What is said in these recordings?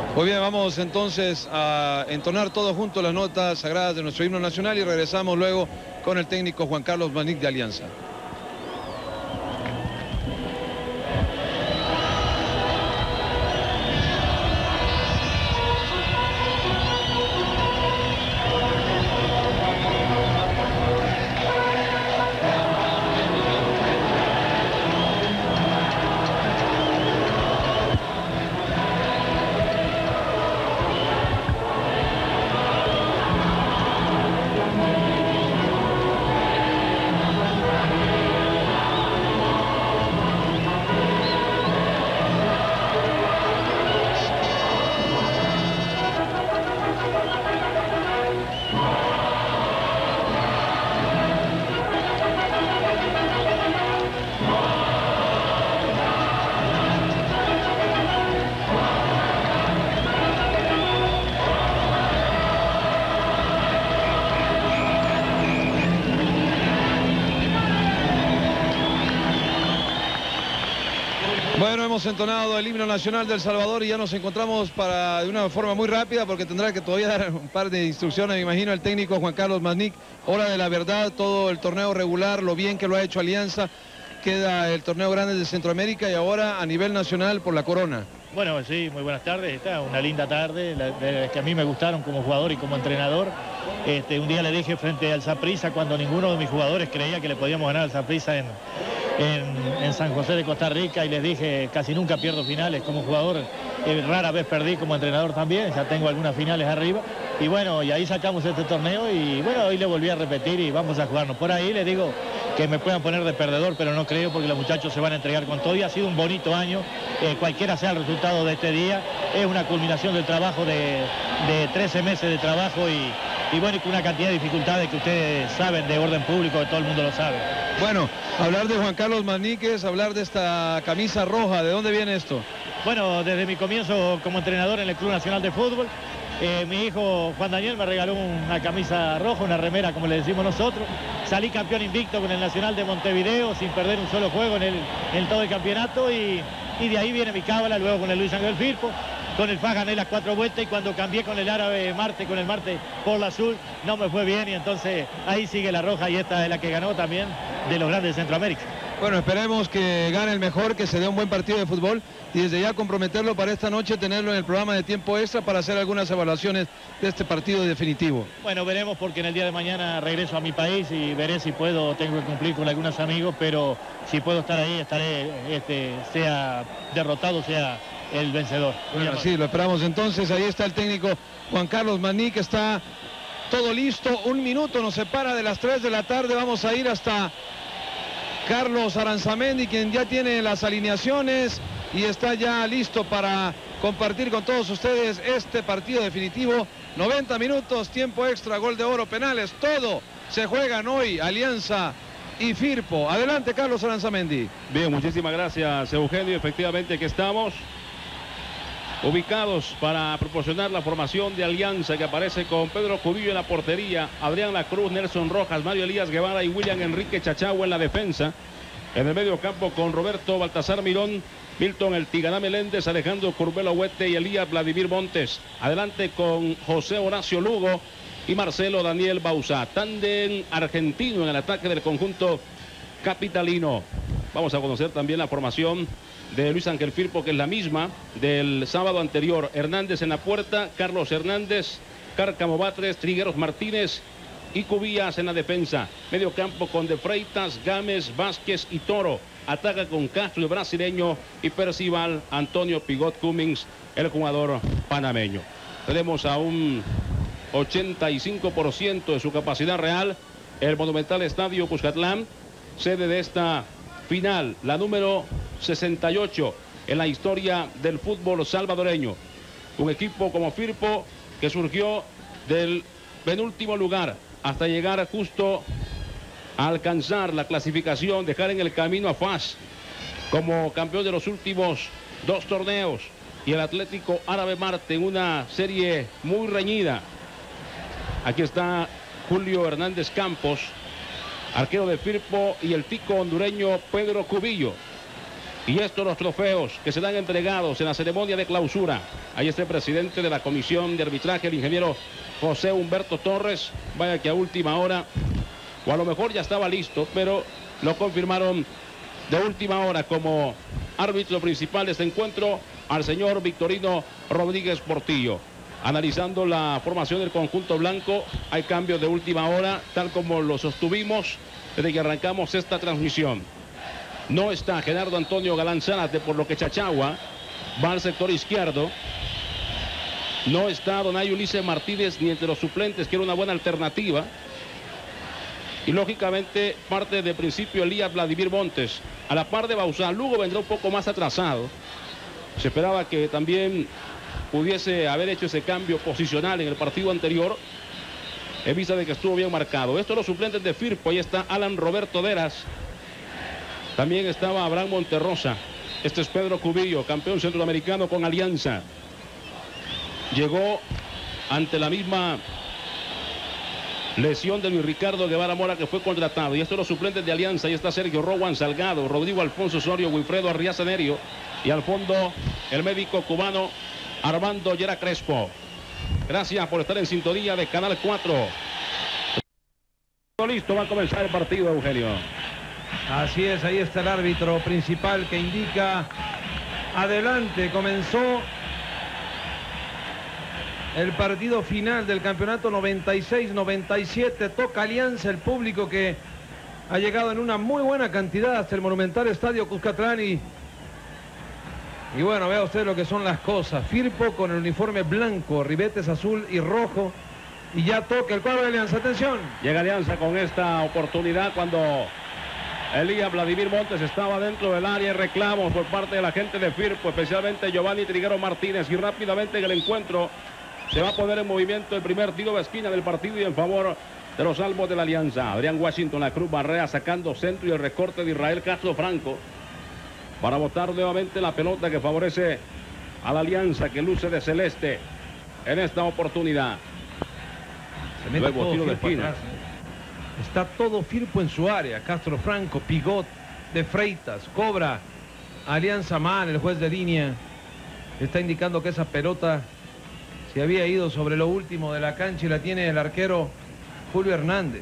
Muy bien, vamos entonces a entonar todos juntos las notas sagradas de nuestro himno nacional y regresamos luego con el técnico Juan Carlos Masnic de Alianza. Bueno, hemos entonado el himno nacional de El Salvador y ya nos encontramos de una forma muy rápida porque tendrá que todavía dar un par de instrucciones, me imagino, el técnico Juan Carlos Masnic. Hora de la verdad, todo el torneo regular, lo bien que lo ha hecho Alianza. Queda el torneo grande de Centroamérica y ahora a nivel nacional por la corona. Bueno, sí, muy buenas tardes. Está una linda tarde, que a mí me gustaron como jugador y como entrenador. Un día le dije frente al Saprissa, cuando ninguno de mis jugadores creía que le podíamos ganar al Saprissa en San José de Costa Rica, y les dije, casi nunca pierdo finales como jugador, rara vez perdí como entrenador también, ya tengo algunas finales arriba, y bueno, y ahí sacamos este torneo, y bueno, hoy le volví a repetir y vamos a jugarnos. Por ahí le digo que me puedan poner de perdedor, pero no creo, porque los muchachos se van a entregar con todo, y ha sido un bonito año, cualquiera sea el resultado de este día, es una culminación del trabajo de 13 meses de trabajo, y bueno, y con una cantidad de dificultades que ustedes saben de orden público, que todo el mundo lo sabe. Bueno, hablar de Juan Carlos Masnic es hablar de esta camisa roja. ¿De dónde viene esto? Bueno, desde mi comienzo como entrenador en el Club Nacional de Fútbol, mi hijo Juan Daniel me regaló una camisa roja, una remera como le decimos nosotros. Salí campeón invicto con el Nacional de Montevideo sin perder un solo juego en todo el campeonato, y de ahí viene mi cábala, luego con el Luis Ángel Firpo. Con el FAS gané las 4 vueltas, y cuando cambié con el árabe Marte, con el Marte por la azul, no me fue bien, y entonces ahí sigue la roja, y esta es la que ganó también de los grandes de Centroamérica. Bueno, esperemos que gane el mejor, que se dé un buen partido de fútbol y desde ya comprometerlo para esta noche, tenerlo en el programa de tiempo extra para hacer algunas evaluaciones de este partido definitivo. Bueno, veremos, porque en el día de mañana regreso a mi país y veré si puedo, tengo que cumplir con algunos amigos, pero si puedo estar ahí, estaré, sea derrotado, sea el vencedor. Bueno, sí, lo esperamos entonces. Ahí está el técnico Juan Carlos Masnic, está todo listo. Un minuto nos separa de las 3 de la tarde. Vamos a ir hasta Carlos Aranzamendi, quien ya tiene las alineaciones y está ya listo para compartir con todos ustedes este partido definitivo. 90 minutos, tiempo extra, gol de oro, penales, todo se juegan hoy, Alianza y Firpo. Adelante, Carlos Aranzamendi. Bien, muchísimas gracias, Eugenio. Efectivamente, aquí estamos ubicados para proporcionar la formación de Alianza, que aparece con Pedro Cubillo en la portería, Adrián Lacruz, Nelson Rojas, Mario Elías Guevara y William Enrique Chachagua en la defensa. En el medio campo con Roberto Baltasar Mirón, Milton El Tiganá Meléndez, Alejandro Curbelo Huete y Elías Vladimir Montes. Adelante con José Horacio Lugo y Marcelo Daniel Bauzá. Tándem argentino en el ataque del conjunto capitalino. Vamos a conocer también la formación de Luis Ángel Firpo, que es la misma del sábado anterior. Hernández en la puerta, Carlos Hernández, Cárcamo Batres, Trigueros Martínez y Cubillas en la defensa. Medio campo con De Freitas, Gámez, Vázquez y Toro. Ataca con Castro, el brasileño, y Percival, Antonio Pigot Cummings, el jugador panameño. Tenemos a un 85% de su capacidad real el monumental Estadio Cuscatlán, sede de esta final, la número 68 en la historia del fútbol salvadoreño. Un equipo como Firpo, que surgió del penúltimo lugar hasta llegar justo a alcanzar la clasificación, dejar en el camino a FAS como campeón de los últimos 2 torneos, y el Atlético Árabe Marte en una serie muy reñida. Aquí está Julio Hernández Campos, arquero de Firpo, y el tico hondureño Pedro Cubillo. Y estos los trofeos que serán entregados en la ceremonia de clausura. Ahí está el presidente de la comisión de arbitraje, el ingeniero José Humberto Torres. Vaya que a última hora, o a lo mejor ya estaba listo, pero lo confirmaron de última hora como árbitro principal de este encuentro al señor Victorino Rodríguez Portillo. Analizando la formación del conjunto blanco, hay cambios de última hora, tal como lo sostuvimos desde que arrancamos esta transmisión. No está Gerardo Antonio Galán Zárate, por lo que Chachagua va al sector izquierdo. No está Donay Ulises Martínez ni entre los suplentes, que era una buena alternativa. Y lógicamente parte del principio Elías Vladimir Montes, a la par de Bauzá. Lugo vendrá un poco más atrasado. Se esperaba que también pudiese haber hecho ese cambio posicional en el partido anterior, en vista de que estuvo bien marcado. Estos los suplentes de Firpo. Ahí está Alan Roberto Deras. También estaba Abraham Monterrosa. Este es Pedro Cubillo, campeón centroamericano con Alianza. Llegó ante la misma lesión de Luis Ricardo Guevara Mora, que fue contratado. Y estos los suplentes de Alianza. Ahí está Sergio Rowan Salgado, Rodrigo Alfonso Osorio, Wilfredo Arriaza Nerio. Y al fondo el médico cubano Armando Llera Crespo. Gracias por estar en sintonía de Canal 4. Listo, va a comenzar el partido, Eugenio. Así es, ahí está el árbitro principal que indica adelante. Comenzó el partido final del campeonato 96-97. Toca Alianza, el público que ha llegado en una muy buena cantidad hasta el monumental estadio Cuscatlán. Y bueno, vea usted lo que son las cosas. Firpo con el uniforme blanco, ribetes azul y rojo. Y ya toca el cuadro de Alianza. Atención. Llega Alianza con esta oportunidad cuando Elías Vladimir Montes estaba dentro del área. Reclamos por parte de la gente de Firpo, especialmente Giovanni Triguero Martínez. Y rápidamente en el encuentro se va a poner en movimiento el primer tiro de esquina del partido y en favor de los salvos de la Alianza. Adrián Washington, la Cruz Barrea sacando centro y el recorte de Israel Castro Franco para botar nuevamente la pelota que favorece a la Alianza, que luce de celeste en esta oportunidad. Se mete todo Firpo de esquina. Atrás, Está todo Firpo en su área. Castro Franco, Pigot, De Freitas, cobra Alianza mal. El juez de línea está indicando que esa pelota se había ido sobre lo último de la cancha y la tiene el arquero Julio Hernández.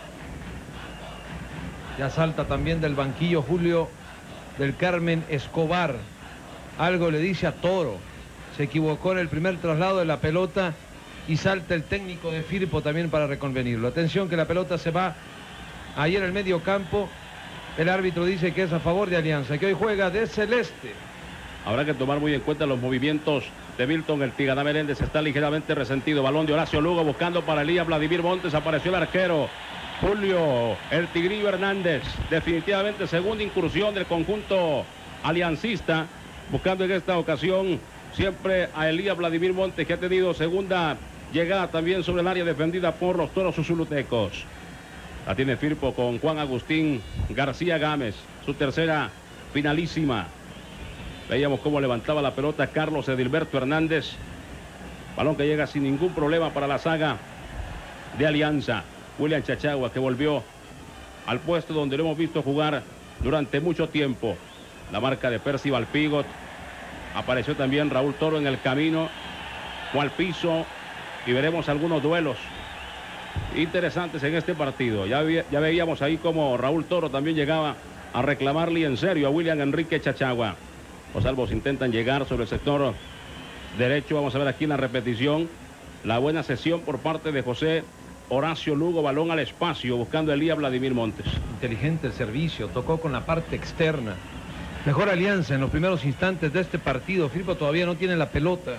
Ya salta también del banquillo Julio del Carmen Escobar. Algo le dice a Toro. Se equivocó en el primer traslado de la pelota y salta el técnico de Firpo también para reconvenirlo. Atención que la pelota se va ahí en el medio campo. El árbitro dice que es a favor de Alianza, que hoy juega de celeste. Habrá que tomar muy en cuenta los movimientos de Milton. El Tigana Meléndez está ligeramente resentido. Balón de Horacio Lugo buscando para Elías Vladimir Montes. Apareció el arquero Julio el Tigrillo Hernández. Definitivamente segunda incursión del conjunto aliancista, buscando en esta ocasión siempre a Elías Vladimir Montes, que ha tenido segunda llegada también sobre el área defendida por los toros uzulutecos. La tiene Firpo con Juan Agustín García Gámez, su tercera finalísima. Veíamos cómo levantaba la pelota Carlos Edilberto Hernández. Balón que llega sin ningún problema para la saga de Alianza. William Chachagua, que volvió al puesto donde lo hemos visto jugar durante mucho tiempo. La marca de Percival Pigot. Apareció también Raúl Toro en el camino o al piso. Y veremos algunos duelos interesantes en este partido. Ya veíamos ahí como Raúl Toro también llegaba a reclamarle en serio a William Enrique Chachagua. Los salvos intentan llegar sobre el sector derecho. Vamos a ver aquí en la repetición la buena sesión por parte de José Horacio Lugo. Balón al espacio buscando a Elías Vladimir Montes. Inteligente el servicio, tocó con la parte externa. Mejor Alianza en los primeros instantes de este partido. Firpo todavía no tiene la pelota.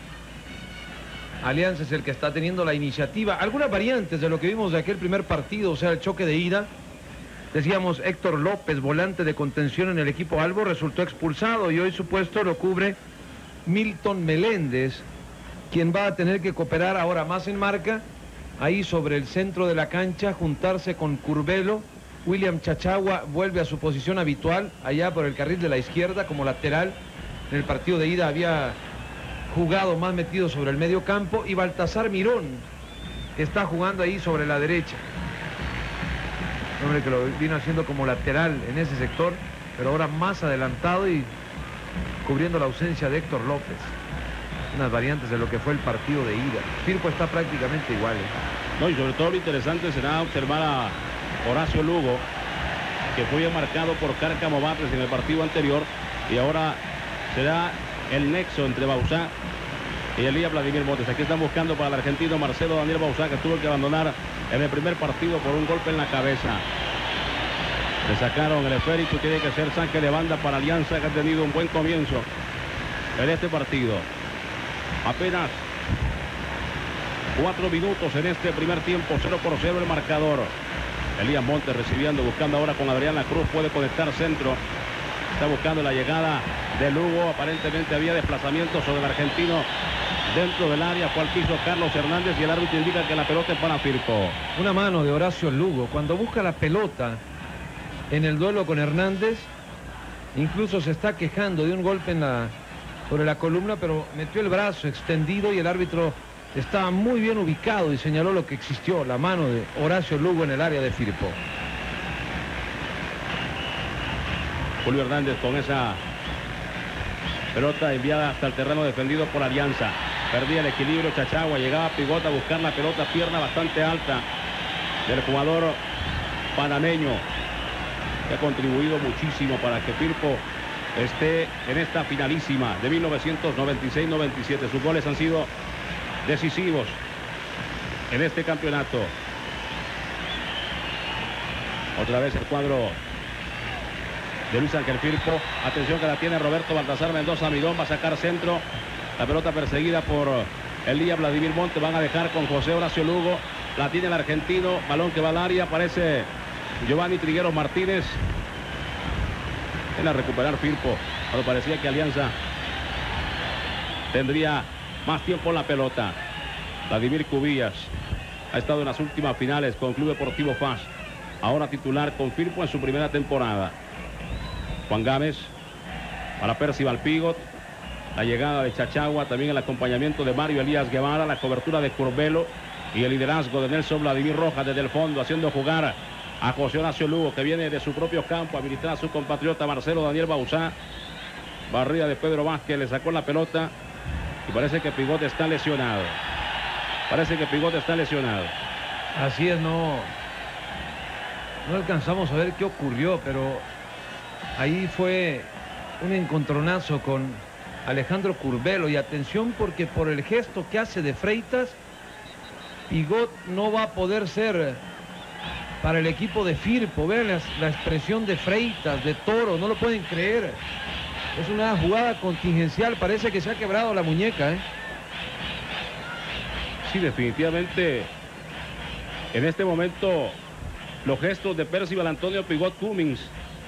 Alianza es el que está teniendo la iniciativa. Algunas variantes de lo que vimos de aquel primer partido, o sea, el choque de ida. Decíamos, Héctor López, volante de contención en el equipo Albo, resultó expulsado y hoy su puesto lo cubre Milton Meléndez, quien va a tener que cooperar ahora más en marca, ahí sobre el centro de la cancha, juntarse con Curbelo. William Chachagua vuelve a su posición habitual, allá por el carril de la izquierda como lateral. En el partido de ida había jugado más metido sobre el medio campo, y Baltasar Mirón está jugando ahí sobre la derecha. Hombre que lo vino haciendo como lateral en ese sector. pero ahora más adelantado y cubriendo la ausencia de Héctor López. Unas variantes de lo que fue el partido de ida. Firpo está prácticamente igual. No, y sobre todo lo interesante será observar a Horacio Lugo, que fue marcado por Cárcamo Batres en el partido anterior, y ahora será el nexo entre Bauzá y Elías Vladimir Montes. Aquí están buscando para el argentino Marcelo Daniel Bauzá, que tuvo que abandonar en el primer partido por un golpe en la cabeza. Le sacaron el esférico y tiene que ser saque de banda para Alianza, que ha tenido un buen comienzo en este partido. Apenas 4 minutos en este primer tiempo, 0-0 el marcador. Elías Montes recibiendo, buscando ahora con Adrián La Cruz, puede conectar centro. Está buscando la llegada de Lugo. Aparentemente había desplazamiento sobre el argentino dentro del área. Fue al piso Carlos Hernández y el árbitro indica que la pelota es para Firpo. Una mano de Horacio Lugo. Cuando busca la pelota en el duelo con Hernández, incluso se está quejando de un golpe sobre la columna, pero metió el brazo extendido y el árbitro estaba muy bien ubicado y señaló lo que existió, la mano de Horacio Lugo en el área de Firpo. Julio Hernández con esa pelota enviada hasta el terreno defendido por Alianza. Perdía el equilibrio Chachagua, llegaba Pigot a buscar la pelota, pierna bastante alta del jugador panameño, que ha contribuido muchísimo para que Firpo esté en esta finalísima de 1996-97. Sus goles han sido decisivos en este campeonato. Otra vez el cuadro de Luis Ángel Firpo. Atención que la tiene Roberto Baltasar Mendoza Midón. Va a sacar centro. La pelota perseguida por Elías Vladimir Montes. Van a dejar con José Horacio Lugo. La tiene el argentino. Balón que va al área. Aparece Giovanni Trigueros Martínez. En a recuperar Firpo, cuando parecía que Alianza tendría más tiempo en la pelota. Vladimir Cubillas ha estado en las últimas finales con Club Deportivo FAS. Ahora titular con Firpo en su primera temporada. Juan Gámez para Percival Pigot. La llegada de Chachagua, también el acompañamiento de Mario Elías Guevara, la cobertura de Curbelo y el liderazgo de Nelson Vladimir Rojas desde el fondo, haciendo jugar a José Horacio Lugo, que viene de su propio campo a militar a su compatriota Marcelo Daniel Bauzá. Barrida de Pedro Vázquez, le sacó la pelota y parece que Pigot está lesionado. Así es, no alcanzamos a ver qué ocurrió, pero ahí fue un encontronazo con Alejandro Curbelo. Y atención, porque por el gesto que hace de Freitas, Pigot no va a poder ser para el equipo de Firpo. Vean la expresión de Freitas, de Toro, no lo pueden creer. Es una jugada contingencial, parece que se ha quebrado la muñeca, ¿eh? Sí, definitivamente en este momento los gestos de Percival Antonio Pigot Cummings,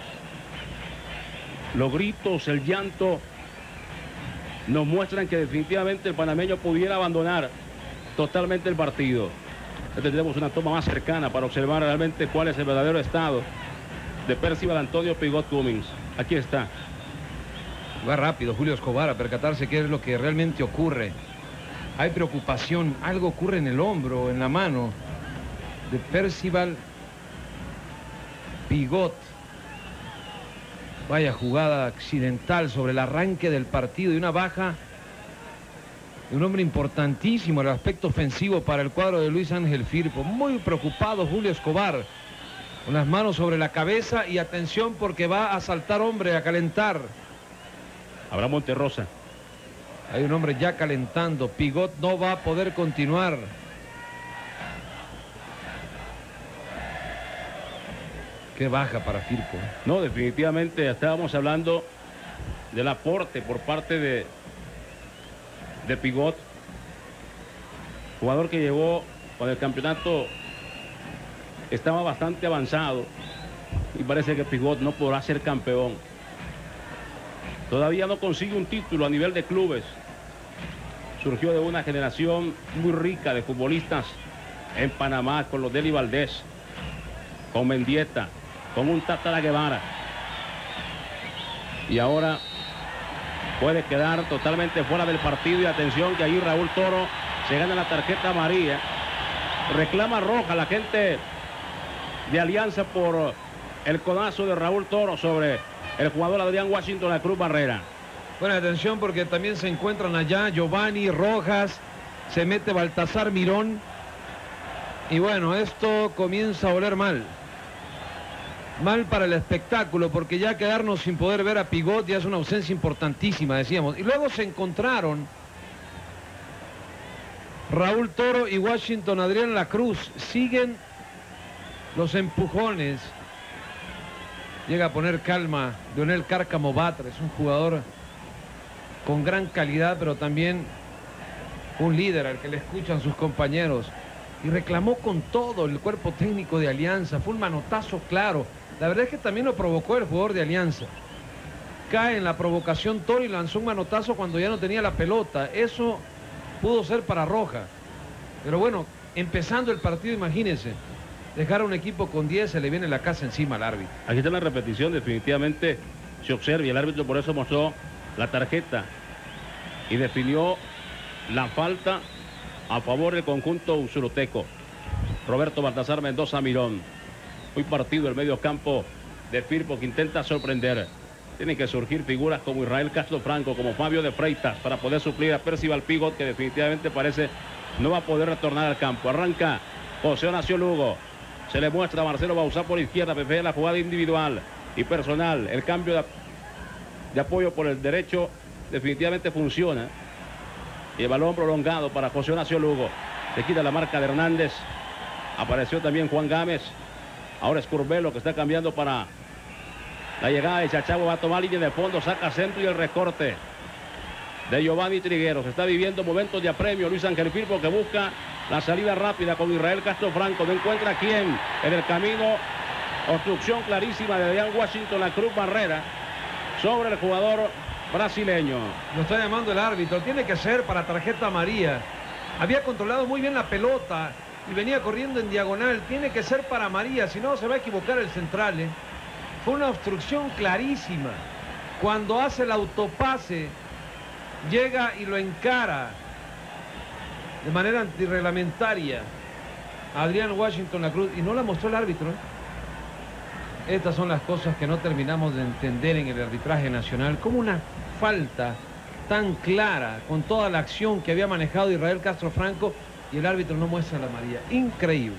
los gritos, el llanto, nos muestran que definitivamente el panameño pudiera abandonar totalmente el partido. Tendremos una toma más cercana para observar realmente cuál es el verdadero estado de Percival Antonio Pigot Cummings. Aquí está. Va rápido Julio Escobar a percatarse qué es lo que realmente ocurre. Hay preocupación, algo ocurre en el hombro, en la mano de Percival Pigot. Vaya jugada accidental sobre el arranque del partido y una baja de un hombre importantísimo en el aspecto ofensivo para el cuadro de Luis Ángel Firpo. Muy preocupado Julio Escobar, con las manos sobre la cabeza, y atención porque va a saltar hombre, a calentar. Habrá Monterrosa. Hay un hombre ya calentando. Pigot no va a poder continuar. Qué baja para Firpo. No, definitivamente estábamos hablando del aporte por parte de Pigot, jugador que llegó cuando el campeonato estaba bastante avanzado y parece que Pigot no podrá ser campeón. Todavía no consigue un título a nivel de clubes. Surgió de una generación muy rica de futbolistas en Panamá, con los Deli Valdés, con Mendieta, con un Tátara Guevara. Y ahora puede quedar totalmente fuera del partido. Y atención que ahí Raúl Toro se gana la tarjeta amarilla. Reclama roja la gente de Alianza por el codazo de Raúl Toro sobre el jugador Adrián Washington La Cruz Barrera. Buena atención porque también se encuentran allá Giovanni, Rojas, se mete Baltasar Mirón. Y bueno, esto comienza a oler mal. Mal para el espectáculo, porque ya quedarnos sin poder ver a Pigot ya es una ausencia importantísima, decíamos. Y luego se encontraron Raúl Toro y Washington Adrián La Cruz. Siguen los empujones. Llega a poner calma Leonel Cárcamo Batres, un jugador con gran calidad, pero también un líder al que le escuchan sus compañeros. Y reclamó con todo el cuerpo técnico de Alianza. Fue un manotazo claro. La verdad es que también lo provocó el jugador de Alianza. Cae en la provocación Toro y lanzó un manotazo cuando ya no tenía la pelota. Eso pudo ser para Roja. Pero bueno, empezando el partido, imagínense. Dejar a un equipo con 10, se le viene la casa encima al árbitro. Aquí está la repetición, definitivamente se observa y el árbitro por eso mostró la tarjeta y definió la falta a favor del conjunto usuroteco. Roberto Baltasar Mendoza Mirón. Muy partido el medio campo de Firpo, que intenta sorprender. Tienen que surgir figuras como Israel Castro Franco, como Fabio de Freitas, para poder suplir a Percival Pigot, que definitivamente parece no va a poder retornar al campo. Arranca José Horacio Lugo. Se le muestra a Marcelo Bauzá por izquierda. Prefiere la jugada individual y personal. El cambio de apoyo por el derecho definitivamente funciona. Y el balón prolongado para José Horacio Lugo. Se quita la marca de Hernández. Apareció también Juan Gámez. Ahora es Curbelo, que está cambiando para la llegada de Chachagua. Va a tomar línea de fondo, saca centro y el recorte de Giovanni Trigueros. Está viviendo momentos de apremio Luis Ángel Firpo, que busca la salida rápida con Israel Castro Franco. No encuentra a quién en el camino. Obstrucción clarísima de Adrián Washington La Cruz Barrera sobre el jugador brasileño. Lo está llamando el árbitro. Tiene que ser para tarjeta amarilla. Había controlado muy bien la pelota y venía corriendo en diagonal. Tiene que ser para amarilla, si no se va a equivocar el central. Fue una obstrucción clarísima. Cuando hace el autopase, llega y lo encara de manera antirreglamentaria Adrián Washington La Cruz, y no la mostró el árbitro. Estas son las cosas que no terminamos de entender en el arbitraje nacional. Como una falta tan clara, con toda la acción que había manejado Israel Castro Franco, y el árbitro no muestra la amarilla. Increíble.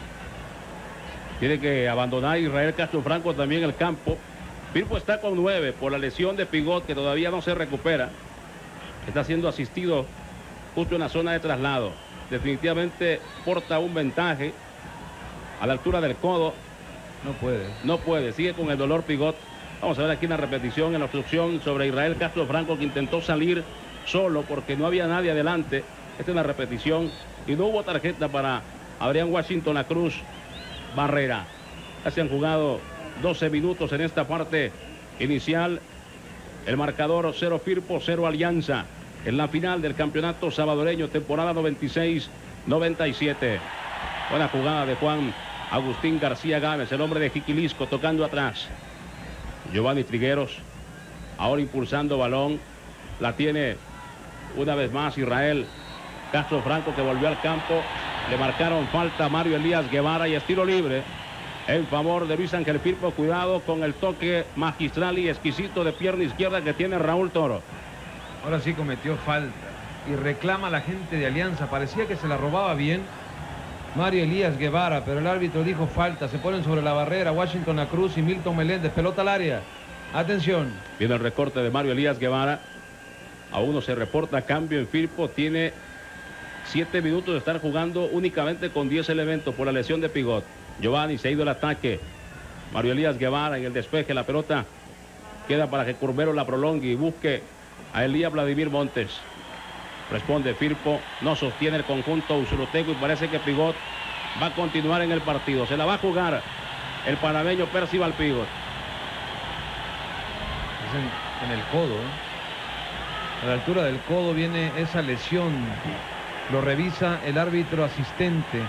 Tiene que abandonar Israel Castro Franco también el campo. Firpo está con 9 por la lesión de Pigot, que todavía no se recupera. Está siendo asistido justo en la zona de traslado. Definitivamente porta un ventaje a la altura del codo. No puede, sigue con el dolor Pigot. Vamos a ver aquí una repetición en la obstrucción sobre Israel Castro Franco, que intentó salir solo porque no había nadie adelante. Esta es la repetición y no hubo tarjeta para Adrián Washington La Cruz Barrera. Ya se han jugado 12 minutos en esta parte inicial. El marcador 0 Firpo, 0 Alianza. En la final del campeonato salvadoreño, temporada 96-97. Buena jugada de Juan Agustín García Gámez, el hombre de Jiquilisco, tocando atrás. Giovanni Trigueros, ahora impulsando balón. La tiene una vez más Israel Castro Franco, que volvió al campo. Le marcaron falta a Mario Elías Guevara y es tiro libre en favor de Luis Ángel Firpo. Cuidado con el toque magistral y exquisito de pierna izquierda que tiene Raúl Toro. Ahora sí cometió falta y reclama a la gente de Alianza. Parecía que se la robaba bien Mario Elías Guevara, pero el árbitro dijo falta. Se ponen sobre la barrera Washington La Cruz y Milton Meléndez. Pelota al área. Atención. Viene el recorte de Mario Elías Guevara. Aún no se reporta cambio en Firpo. Tiene 7 minutos de estar jugando únicamente con 10 elementos por la lesión de Pigot. Giovanni se ha ido al ataque. Mario Elías Guevara en el despeje. La pelota queda para que Curbelo la prolongue y busque a Elías Vladimir Montes. Responde Firpo. No sostiene el conjunto usuroteco y parece que Pigot va a continuar en el partido. Se la va a jugar el panameño Percival Pigot. Es en el codo. A la altura del codo viene esa lesión. Lo revisa el árbitro asistente.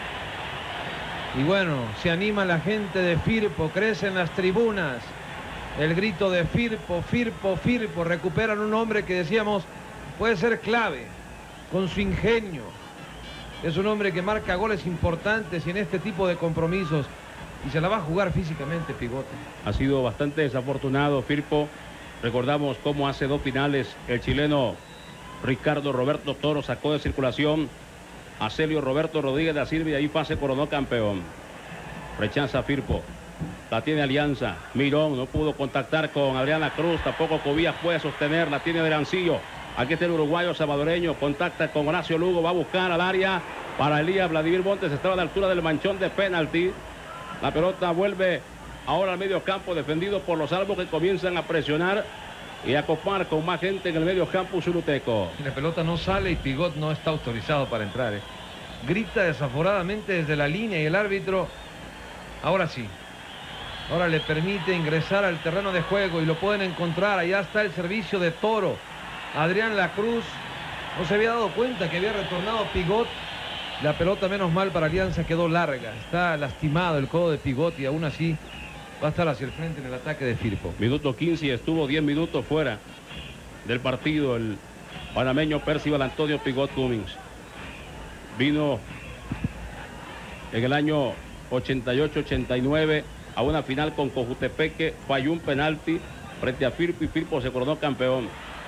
Y bueno, se anima la gente de Firpo. Crece en las tribunas el grito de Firpo, Firpo, Firpo. Recuperan un hombre que decíamos puede ser clave con su ingenio. Es un hombre que marca goles importantes y en este tipo de compromisos y se la va a jugar físicamente Pigot. Ha sido bastante desafortunado Firpo. Recordamos cómo hace 2 finales el chileno Ricardo Roberto Toro sacó de circulación a Celio Roberto Rodríguez da Silva y ahí se coronó campeón. Rechaza Firpo. La tiene Alianza. Mirón no pudo contactar con Adriana Cruz. Tampoco Cobías puede sostener. La tiene Derancillo. Aquí está el uruguayo salvadoreño. Contacta con Horacio Lugo. Va a buscar al área para Elías Vladimir Montes. Estaba a la altura del manchón de penalti. La pelota vuelve ahora al medio campo, defendido por los albos que comienzan a presionar y a copar con más gente en el medio campo chuluteco. La pelota no sale y Pigot no está autorizado para entrar. Grita desaforadamente desde la línea y el árbitro, ahora sí, ahora le permite ingresar al terreno de juego y lo pueden encontrar. Allá está el servicio de Toro. Adrián Lacruz no se había dado cuenta que había retornado Pigot. La pelota, menos mal para Alianza, quedó larga. Está lastimado el codo de Pigot y aún así va a estar hacia el frente en el ataque de Firpo. Minuto 15 y estuvo 10 minutos fuera del partido el panameño Percival Antonio Pigot Cummings. Vino en el año 88-89 a una final con Cojutepeque, falló un penalti frente a Firpo y Firpo se coronó campeón.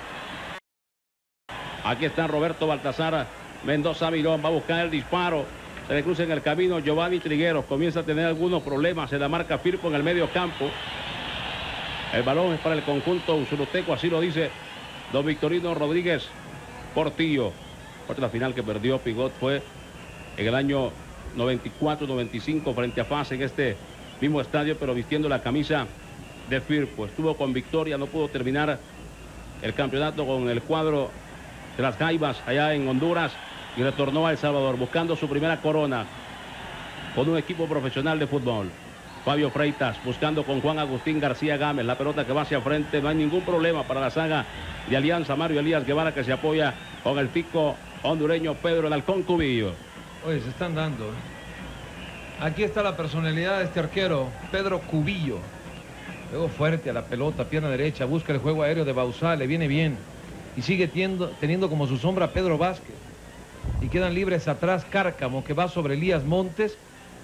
Aquí está Roberto Baltasar Mendoza Mirón, va a buscar el disparo. Se le cruza en el camino Giovanni Trigueros. Comienza a tener algunos problemas en la marca Firpo en el medio campo. El balón es para el conjunto usuruteco, así lo dice don Victorino Rodríguez Portillo. La final que perdió Pigot fue en el año 94-95 frente a FAS en este mismo estadio, pero vistiendo la camisa de Firpo. Estuvo con victoria, no pudo terminar el campeonato con el cuadro de las Jaivas allá en Honduras y retornó a El Salvador buscando su primera corona con un equipo profesional de fútbol. Fabio Freitas buscando con Juan Agustín García Gámez, la pelota que va hacia frente, no hay ningún problema para la saga de Alianza. Mario Elías Guevara que se apoya con el tico hondureño Pedro el Halcón Cubillo. Oye, se están dando. Aquí está la personalidad de este arquero, Pedro Cubillo. Luego fuerte a la pelota, pierna derecha, busca el juego aéreo de Bauzá, le viene bien. Y sigue teniendo como su sombra a Pedro Vázquez. Y quedan libres atrás Cárcamo, que va sobre Elías Montes,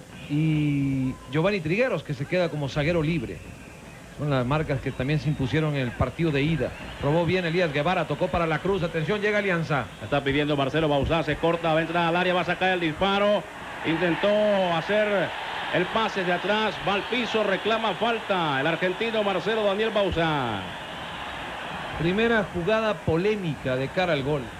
y Giovanni Trigueros, que se queda como zaguero libre. Son las marcas que también se impusieron en el partido de ida. Robó bien Elías Guevara, tocó para la Cruz. Atención, llega Alianza. Está pidiendo Marcelo Bauzá, se corta, va a entrar al área, va a sacar el disparo. Intentó hacer el pase de atrás, va al piso, reclama falta. El argentino Marcelo Daniel Bauzá. Primera jugada polémica de cara al gol.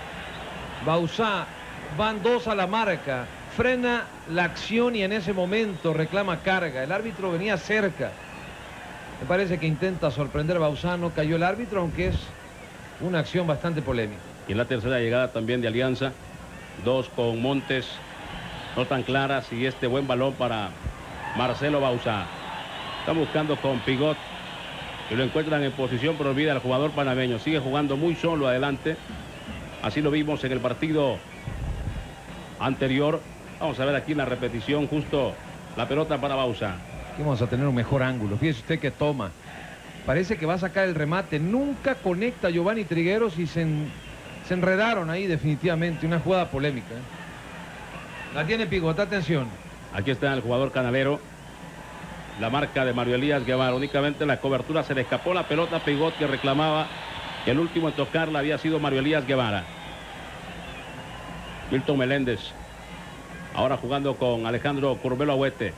Bauzá, van 2 a la marca, frena la acción y en ese momento reclama carga. El árbitro venía cerca. Me parece que intenta sorprender a Bauzá, no cayó el árbitro, aunque es una acción bastante polémica. Y en la tercera llegada también de Alianza, 2 con Montes, no tan claras, y este buen balón para Marcelo Bauzá. Está buscando con Pigot y lo encuentran en posición prohibida al jugador panameño. Sigue jugando muy solo adelante. Así lo vimos en el partido anterior. Vamos a ver aquí en la repetición justo la pelota para Bauzá. Aquí vamos a tener un mejor ángulo. Fíjese usted que toma. Parece que va a sacar el remate. Nunca conecta Giovanni Trigueros y se enredaron ahí definitivamente. Una jugada polémica. La tiene Pigot, atención. Aquí está el jugador canalero. La marca de Mario Elías Guevara. Únicamente la cobertura se le escapó la pelota a Pigot, que reclamaba. El último en tocarla había sido Mario Elías Guevara. Milton Meléndez. Ahora jugando con Alejandro Curbelo Agüete.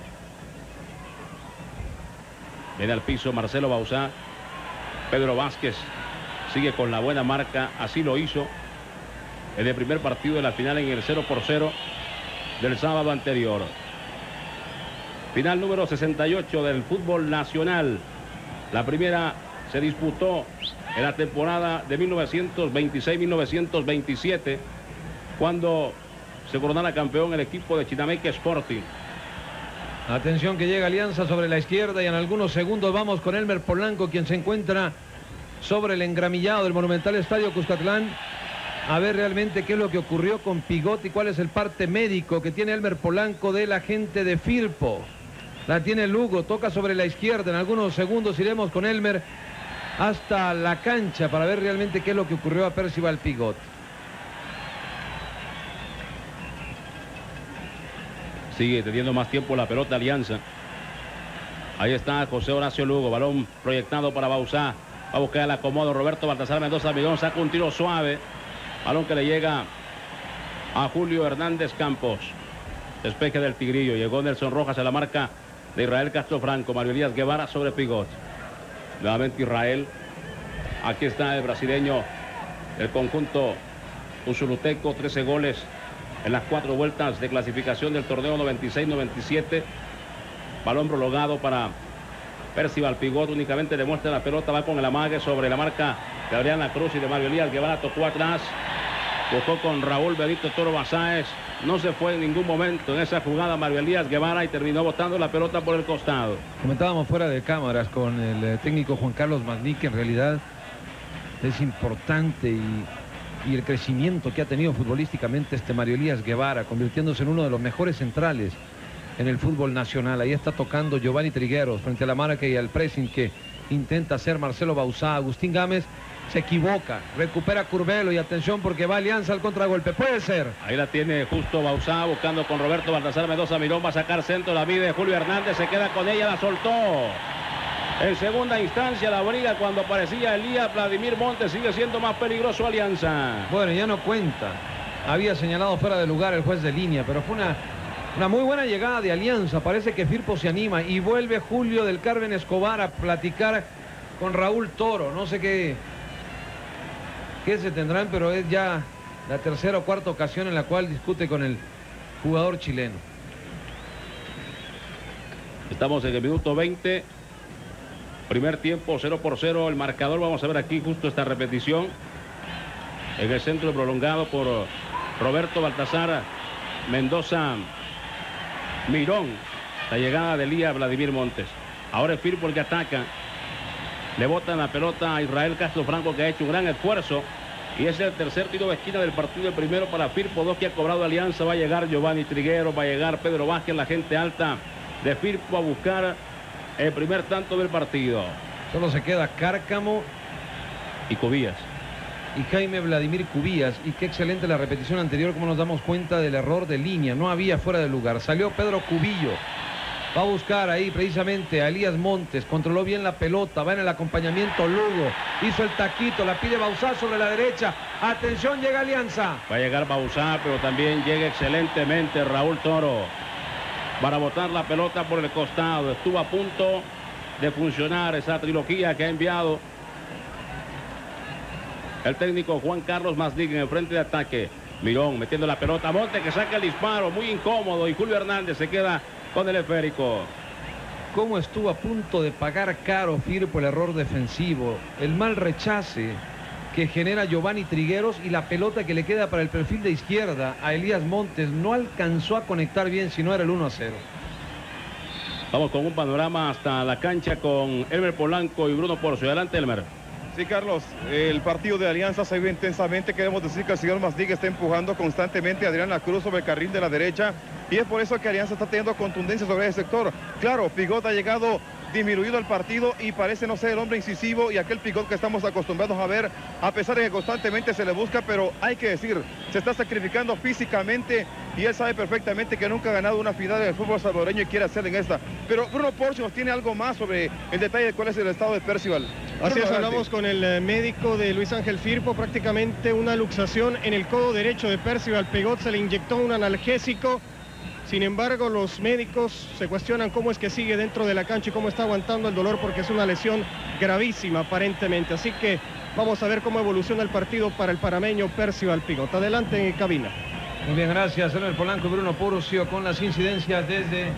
Viene al piso Marcelo Bauzá. Pedro Vázquez sigue con la buena marca. Así lo hizo en el primer partido de la final en el 0-0 del sábado anterior. Final número 68 del fútbol nacional. La primera se disputó en la temporada de 1926-1927, cuando se coronara campeón el equipo de Chinameque Sporting. Atención que llega Alianza sobre la izquierda y en algunos segundos vamos con Elmer Polanco, quien se encuentra sobre el engramillado del monumental Estadio Cuscatlán, a ver realmente qué es lo que ocurrió con Pigot y cuál es el parte médico que tiene Elmer Polanco de la gente de Firpo. La tiene Lugo, toca sobre la izquierda. En algunos segundos iremos con Elmer hasta la cancha para ver realmente qué es lo que ocurrió a Percival Pigot. Sigue teniendo más tiempo la pelota Alianza. Ahí está José Horacio Lugo, balón proyectado para Bauzá. Va a buscar el acomodo Roberto Baltasar Mendoza Mirón, saca un tiro suave. Balón que le llega a Julio Hernández Campos. Despeje del Tigrillo. Llegó Nelson Rojas a la marca de Israel Castro Franco. Mario Elías Guevara sobre Pigot. Nuevamente Israel. Aquí está el brasileño, el conjunto usurteco, 13 goles en las 4 vueltas de clasificación del torneo 96-97. Balón prolongado para Percival Pigot. Únicamente demuestra la pelota, va con el amague sobre la marca de Adriana Cruz y de Mario Elías Guevara. Tocó atrás, buscó con Raúl Benito Toro Basáez. No se fue en ningún momento en esa jugada Mario Elías Guevara y terminó botando la pelota por el costado. Comentábamos fuera de cámaras con el técnico Juan Carlos Magní, que en realidad es importante y el crecimiento que ha tenido futbolísticamente este Mario Elías Guevara, convirtiéndose en uno de los mejores centrales en el fútbol nacional. Ahí está tocando Giovanni Trigueros frente a la marca y al pressing que intenta hacer Marcelo Bauzá. Agustín Gámez se equivoca, recupera Curvelo y atención porque va Alianza al contragolpe. Puede ser. Ahí la tiene justo Bauzá buscando con Roberto Baltasar Mendoza Mirón. Va a sacar centro, la mide Julio Hernández, se queda con ella, la soltó. En segunda instancia la briga cuando aparecía Elías Vladimir Montes. Sigue siendo más peligroso Alianza. Bueno, ya no cuenta. Había señalado fuera de lugar el juez de línea, pero fue una muy buena llegada de Alianza. Parece que Firpo se anima y vuelve Julio del Carmen Escobar a platicar con Raúl Toro. No sé qué se tendrán, pero es ya la tercera o cuarta ocasión en la cual discute con el jugador chileno. Estamos en el minuto 20. Primer tiempo 0-0 el marcador. Vamos a ver aquí justo esta repetición. En el centro prolongado por Roberto Baltasar Mendoza Mirón. La llegada de Elías Vladimir Montes. Ahora es Firpo el que ataca. Le botan la pelota a Israel Castro Franco, que ha hecho un gran esfuerzo. Y es el tercer tiro de esquina del partido. El primero para Firpo, 2 que ha cobrado Alianza. Va a llegar Giovanni Triguero, va a llegar Pedro Vázquez, la gente alta de Firpo, a buscar el primer tanto del partido. Solo se queda Cárcamo y Cubías. Y Jaime Vladimir Cubías. Y qué excelente la repetición anterior, como nos damos cuenta del error de línea. No había fuera de lugar. Salió Pedro Cubillo. Va a buscar ahí precisamente a Elías Montes. Controló bien la pelota. Va en el acompañamiento Lugo. Hizo el taquito. La pide Bauzá sobre la derecha. Atención, llega Alianza. Va a llegar Bauzá, pero también llega excelentemente Raúl Toro para botar la pelota por el costado. Estuvo a punto de funcionar esa trilogía que ha enviado el técnico Juan Carlos Masdig en el frente de ataque. Mirón metiendo la pelota. Montes que saca el disparo. Muy incómodo. Y Julio Hernández se queda con el esférico. ¿Cómo estuvo a punto de pagar caro Firpo el error defensivo? El mal rechace que genera Giovanni Trigueros y la pelota que le queda para el perfil de izquierda a Elías Montes. No alcanzó a conectar bien, si no era el 1-0. Vamos con un panorama hasta la cancha con Elmer Polanco y Bruno Porcio. Adelante, Elmer. Sí, Carlos, el partido de Alianza se vive intensamente. Queremos decir que el señor Masdig está empujando constantemente a Adrián La Cruz sobre el carril de la derecha. Y es por eso que Alianza está teniendo contundencia sobre ese sector. Claro, Pigot ha llegado disminuido el partido y parece no ser el hombre incisivo y aquel Pigot que estamos acostumbrados a ver, a pesar de que constantemente se le busca, pero hay que decir, se está sacrificando físicamente y él sabe perfectamente que nunca ha ganado una final del fútbol salvadoreño y quiere hacer en esta. Pero Bruno Porcio nos tiene algo más sobre el detalle de cuál es el estado de Percival. Así es, hablamos con el médico de Luis Ángel Firpo, prácticamente una luxación en el codo derecho de Percival. Pigot se le inyectó un analgésico. Sin embargo, los médicos se cuestionan cómo es que sigue dentro de la cancha y cómo está aguantando el dolor, porque es una lesión gravísima aparentemente. Así que vamos a ver cómo evoluciona el partido para el panameño Percival Pigot. Adelante en cabina. Muy bien, gracias. Elmer Polanco y Bruno Porcio con las incidencias desde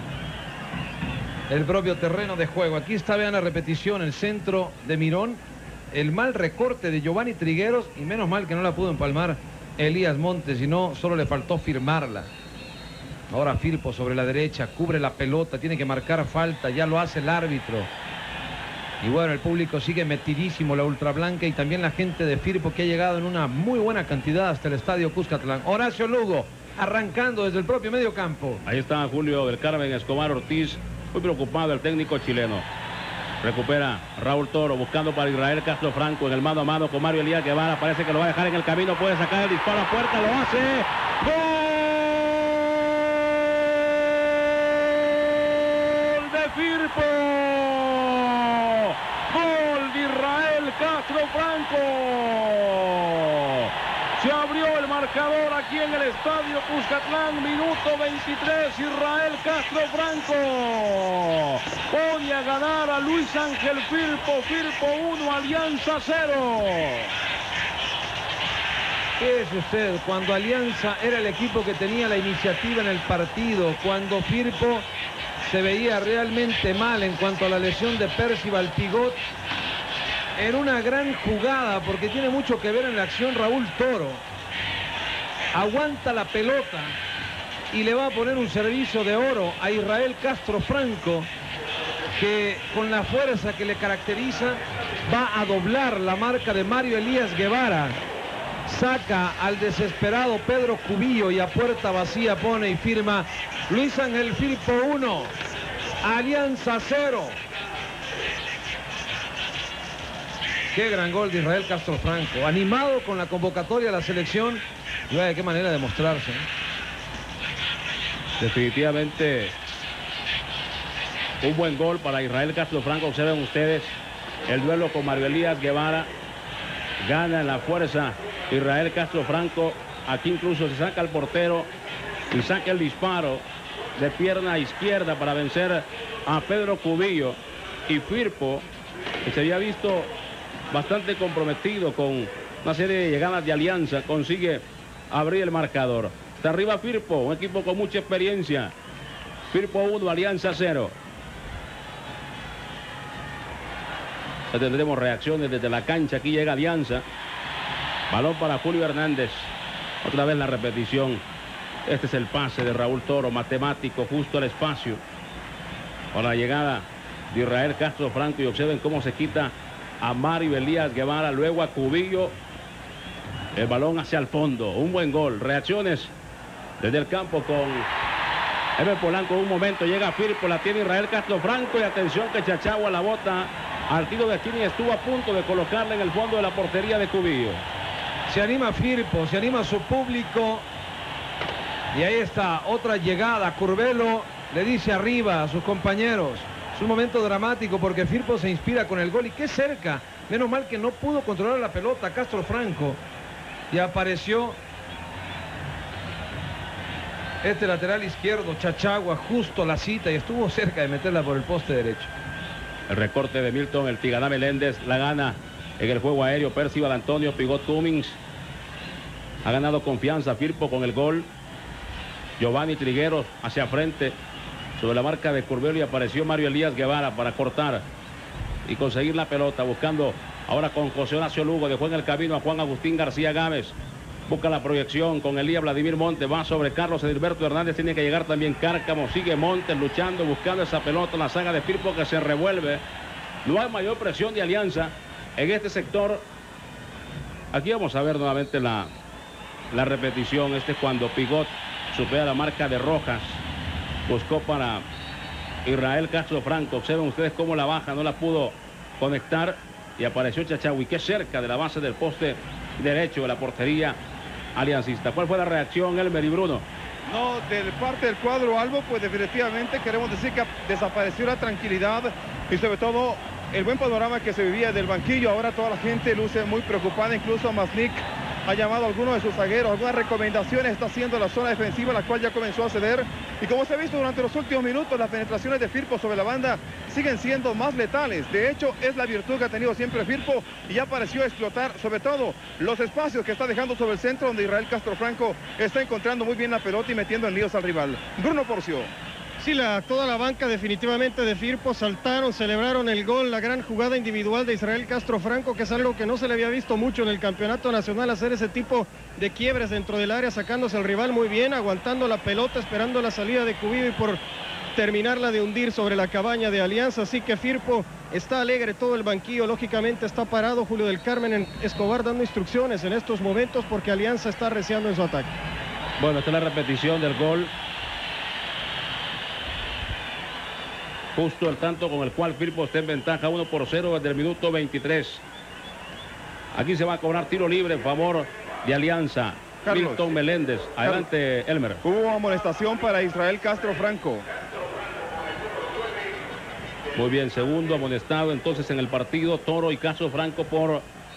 el propio terreno de juego. Aquí está, vean la repetición, el centro de Mirón, el mal recorte de Giovanni Trigueros y menos mal que no la pudo empalmar Elías Montes, y no, solo le faltó firmarla. Ahora Firpo sobre la derecha, cubre la pelota, tiene que marcar falta, ya lo hace el árbitro. Y bueno, el público sigue metidísimo, la ultrablanca y también la gente de Firpo, que ha llegado en una muy buena cantidad hasta el estadio Cuscatlán. Horacio Lugo, arrancando desde el propio medio campo. Ahí está Julio del Carmen Escobar Ortiz, muy preocupado el técnico chileno. Recupera Raúl Toro, buscando para Israel Castro Franco en el mano a mano con Mario Elías Guevara. Parece que lo va a dejar en el camino, puede sacar el disparo a puerta, lo hace. ¡Gol! Castro Franco. Se abrió el marcador aquí en el estadio Cuscatlán, minuto 23, Israel Castro Franco pone a ganar a Luis Ángel Firpo, Firpo 1, Alianza 0. ¿Qué es usted? Cuando Alianza era el equipo que tenía la iniciativa en el partido, cuando Firpo se veía realmente mal en cuanto a la lesión de Percival Pigot, en una gran jugada, porque tiene mucho que ver en la acción Raúl Toro. Aguanta la pelota y le va a poner un servicio de oro a Israel Castro Franco, que con la fuerza que le caracteriza va a doblar la marca de Mario Elías Guevara. Saca al desesperado Pedro Cubillo y a puerta vacía pone y firma Luis Ángel Firpo 1, Alianza 0. Qué gran gol de Israel Castro Franco, animado con la convocatoria de la selección. Y vaya, qué manera de mostrarse, ¿eh? Definitivamente un buen gol para Israel Castro Franco. Observen ustedes el duelo con Mario Elías Guevara. Gana en la fuerza Israel Castro Franco. Aquí incluso se saca el portero y saca el disparo de pierna izquierda para vencer a Pedro Cubillo. Y Firpo, que se había visto bastante comprometido con una serie de llegadas de Alianza, consigue abrir el marcador. Está arriba Firpo, un equipo con mucha experiencia. Firpo 1, Alianza 0. Ya tendremos reacciones desde la cancha. Aquí llega Alianza. Balón para Julio Hernández. Otra vez la repetición. Este es el pase de Raúl Toro, matemático, justo al espacio. Con la llegada de Israel Castro Franco. Y observen cómo se quita a Mario Elías Guevara, luego a Cubillo. El balón hacia el fondo. Un buen gol. Reacciones desde el campo con Ever Polanco. Un momento llega Firpo, la tiene Israel Castro Franco. Y atención que Chachagua la bota al tiro de esquina y estuvo a punto de colocarla en el fondo de la portería de Cubillo. Se anima Firpo, se anima su público. Y ahí está, otra llegada. Curvelo le dice arriba a sus compañeros. Es un momento dramático porque Firpo se inspira con el gol. Y qué cerca. Menos mal que no pudo controlar la pelota Castro Franco. Y apareció este lateral izquierdo, Chachagua, justo la cita. Y estuvo cerca de meterla por el poste derecho. El recorte de Milton, el Tiganá Meléndez, la gana en el juego aéreo. Percival Antonio Pigot Cummings. Ha ganado confianza Firpo con el gol. Giovanni Trigueros hacia frente sobre la marca de Curvelo y apareció Mario Elías Guevara para cortar y conseguir la pelota, buscando ahora con José Horacio Lugo. Dejó en el camino a Juan Agustín García Gámez. Busca la proyección con Elías Vladimir Montes. Va sobre Carlos Edilberto Hernández. Tiene que llegar también Cárcamo. Sigue Montes luchando, buscando esa pelota. La saga de Firpo que se revuelve. No hay mayor presión de Alianza en este sector. Aquí vamos a ver nuevamente la repetición. Este es cuando Pigot supera la marca de Rojas. Buscó para Israel Castro Franco. Observen ustedes cómo la baja. No la pudo conectar. Y apareció Chachagua. Qué cerca de la base del poste derecho de la portería aliancista. ¿Cuál fue la reacción, Elmer y Bruno? No, de parte del cuadro Albo, pues definitivamente queremos decir que desapareció la tranquilidad y sobre todo el buen panorama que se vivía del banquillo. Ahora toda la gente luce muy preocupada, incluso Masnik ha llamado a algunos de sus zagueros, algunas recomendaciones está haciendo la zona defensiva, la cual ya comenzó a ceder. Y como se ha visto durante los últimos minutos, las penetraciones de Firpo sobre la banda siguen siendo más letales. De hecho, es la virtud que ha tenido siempre Firpo y ya pareció explotar, sobre todo, los espacios que está dejando sobre el centro, donde Israel Castro Franco está encontrando muy bien la pelota y metiendo en líos al rival. Bruno Porcio. Sí, toda la banca definitivamente de Firpo saltaron, celebraron el gol, la gran jugada individual de Israel Castro Franco, que es algo que no se le había visto mucho en el campeonato nacional, hacer ese tipo de quiebres dentro del área, sacándose al rival muy bien, aguantando la pelota, esperando la salida de Cubillo y por terminarla de hundir sobre la cabaña de Alianza. Así que Firpo está alegre, todo el banquillo lógicamente está parado. Julio del Carmen Escobar dando instrucciones en estos momentos porque Alianza está arreciando en su ataque. Bueno, esta es la repetición del gol. Justo el tanto con el cual Firpo está en ventaja 1-0 desde el minuto 23. Aquí se va a cobrar tiro libre en favor de Alianza. Carlos, Milton Meléndez. Adelante, Elmer. Hubo amonestación para Israel Castro Franco. Muy bien, segundo amonestado entonces en el partido. Toro y Castro Franco por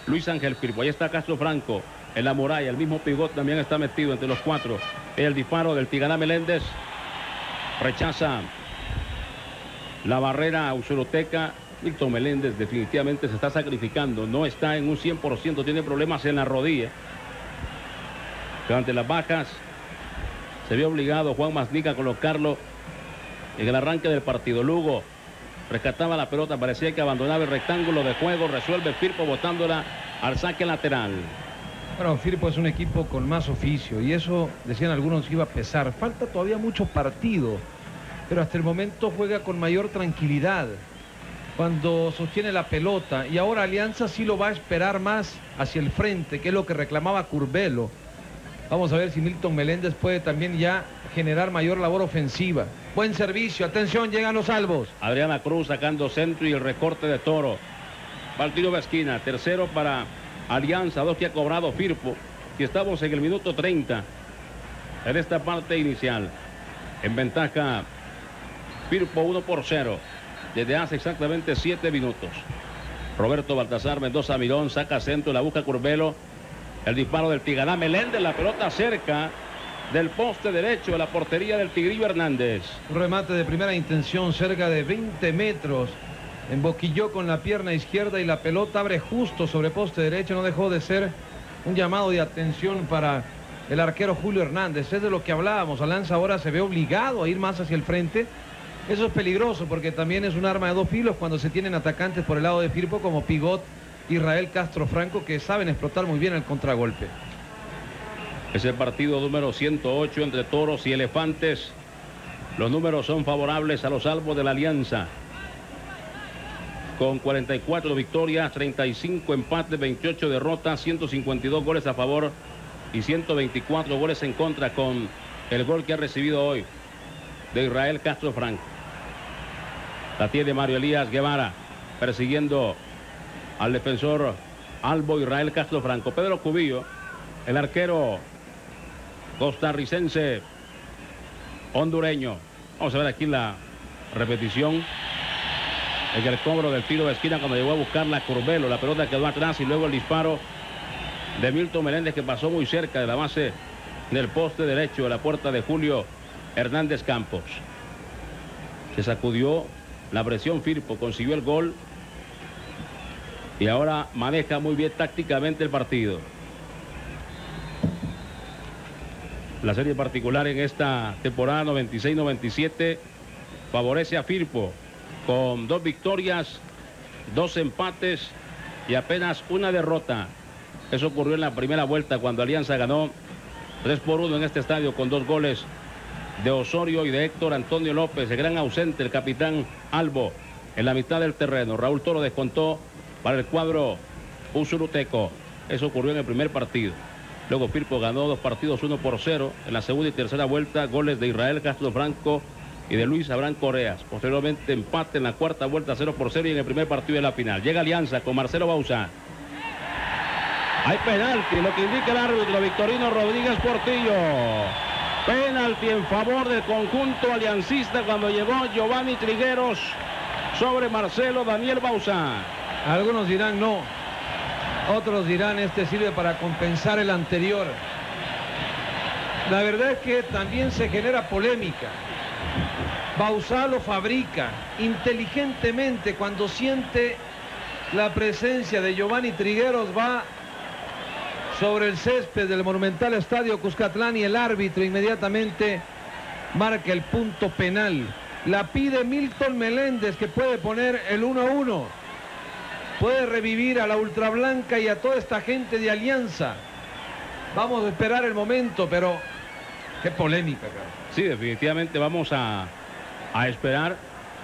Luis Ángel Firpo. Ahí está Castro Franco en la muralla. El mismo Pigot también está metido entre los cuatro. El disparo del Tigana Meléndez. Rechaza la barrera usuroteca. Milton Meléndez definitivamente se está sacrificando. No está en un 100%. Tiene problemas en la rodilla. Pero ante las bajas se vio obligado Juan Maznica a colocarlo en el arranque del partido. Lugo rescataba la pelota, parecía que abandonaba el rectángulo de juego. Resuelve Firpo botándola al saque lateral. Bueno, Firpo es un equipo con más oficio y eso, decían algunos, iba a pesar. Falta todavía mucho partido, pero hasta el momento juega con mayor tranquilidad cuando sostiene la pelota, y ahora Alianza sí lo va a esperar más hacia el frente, que es lo que reclamaba Curbelo. Vamos a ver si Milton Meléndez puede también ya generar mayor labor ofensiva. Buen servicio, atención, llegan los salvos. Adriana Cruz sacando centro y el recorte de Toro. Va el tiro de esquina, tercero para Alianza, 2 que ha cobrado Firpo. Y estamos en el minuto 30 en esta parte inicial. En ventaja Firpo 1-0 desde hace exactamente 7 minutos. Roberto Baltasar Mendoza Mirón saca centro, la busca Curbelo. El disparo del Tigana Meléndez, la pelota cerca del poste derecho de la portería del Tigrillo Hernández. Un remate de primera intención cerca de 20 metros. Emboquilló con la pierna izquierda y la pelota abre justo sobre poste derecho. No dejó de ser un llamado de atención para el arquero Julio Hernández. Es de lo que hablábamos. Alianza ahora se ve obligado a ir más hacia el frente. Eso es peligroso porque también es un arma de 2 filos cuando se tienen atacantes por el lado de Firpo como Pigot, Israel Castro Franco, que saben explotar muy bien el contragolpe. Es el partido número 108 entre Toros y Elefantes. Los números son favorables a los salvos de la Alianza, con 44 victorias, 35 empates, 28 derrotas, 152 goles a favor y 124 goles en contra, con el gol que ha recibido hoy de Israel Castro Franco. La tiene Mario Elías Guevara persiguiendo al defensor Albo Israel Castro Franco. Pedro Cubillo, el arquero costarricense hondureño. Vamos a ver aquí la repetición en el cobro del tiro de esquina cuando llegó a buscar la Curbelo. La pelota quedó atrás y luego el disparo de Milton Meléndez, que pasó muy cerca de la base del poste derecho de la puerta de Julio Hernández Campos. Se sacudió la presión Firpo, consiguió el gol y ahora maneja muy bien tácticamente el partido. La serie particular en esta temporada 96-97 favorece a Firpo con 2 victorias, 2 empates y apenas 1 derrota. Eso ocurrió en la primera vuelta cuando Alianza ganó 3-1 en este estadio con 2 goles de Osorio y de Héctor Antonio López. El gran ausente, el capitán Albo, en la mitad del terreno. Raúl Toro descontó para el cuadro usuruteco. Eso ocurrió en el primer partido. Luego Firpo ganó 2 partidos 1-0 en la segunda y tercera vuelta. Goles de Israel Castro Franco y de Luis Abraham Correas. Posteriormente empate en la cuarta vuelta 0-0 y en el primer partido de la final. Llega Alianza con Marcelo Bauzá. Hay penalti, lo que indica el árbitro Victorino Rodríguez Portillo. Penalti en favor del conjunto aliancista cuando llegó Giovanni Trigueros sobre Marcelo Daniel Bauzá. Algunos dirán no, otros dirán este sirve para compensar el anterior. La verdad es que también se genera polémica. Bauzá lo fabrica inteligentemente. Cuando siente la presencia de Giovanni Trigueros, va sobre el césped del monumental estadio Cuscatlán y el árbitro inmediatamente marca el punto penal. La pide Milton Meléndez, que puede poner el 1-1. Puede revivir a la ultrablanca y a toda esta gente de Alianza. Vamos a esperar el momento, pero qué polémica, cara. Sí, definitivamente vamos a esperar.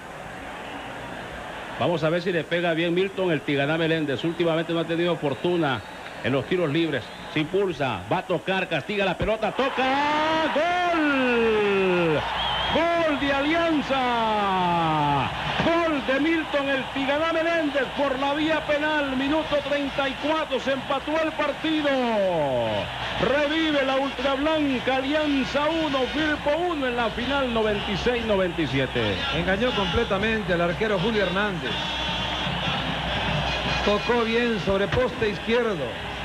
Vamos a ver si le pega bien Milton el Tigana Meléndez. Últimamente no ha tenido fortuna en los tiros libres. Se impulsa, va a tocar, castiga la pelota, toca, ¡gol! ¡Gol de Alianza! ¡Gol de Milton el Tigana Meléndez por la vía penal! Minuto 34, se empató el partido. Revive la ultrablanca, Alianza 1, Firpo 1 en la final 96-97. Engañó completamente al arquero Julio Hernández. Tocó bien sobre poste izquierdo.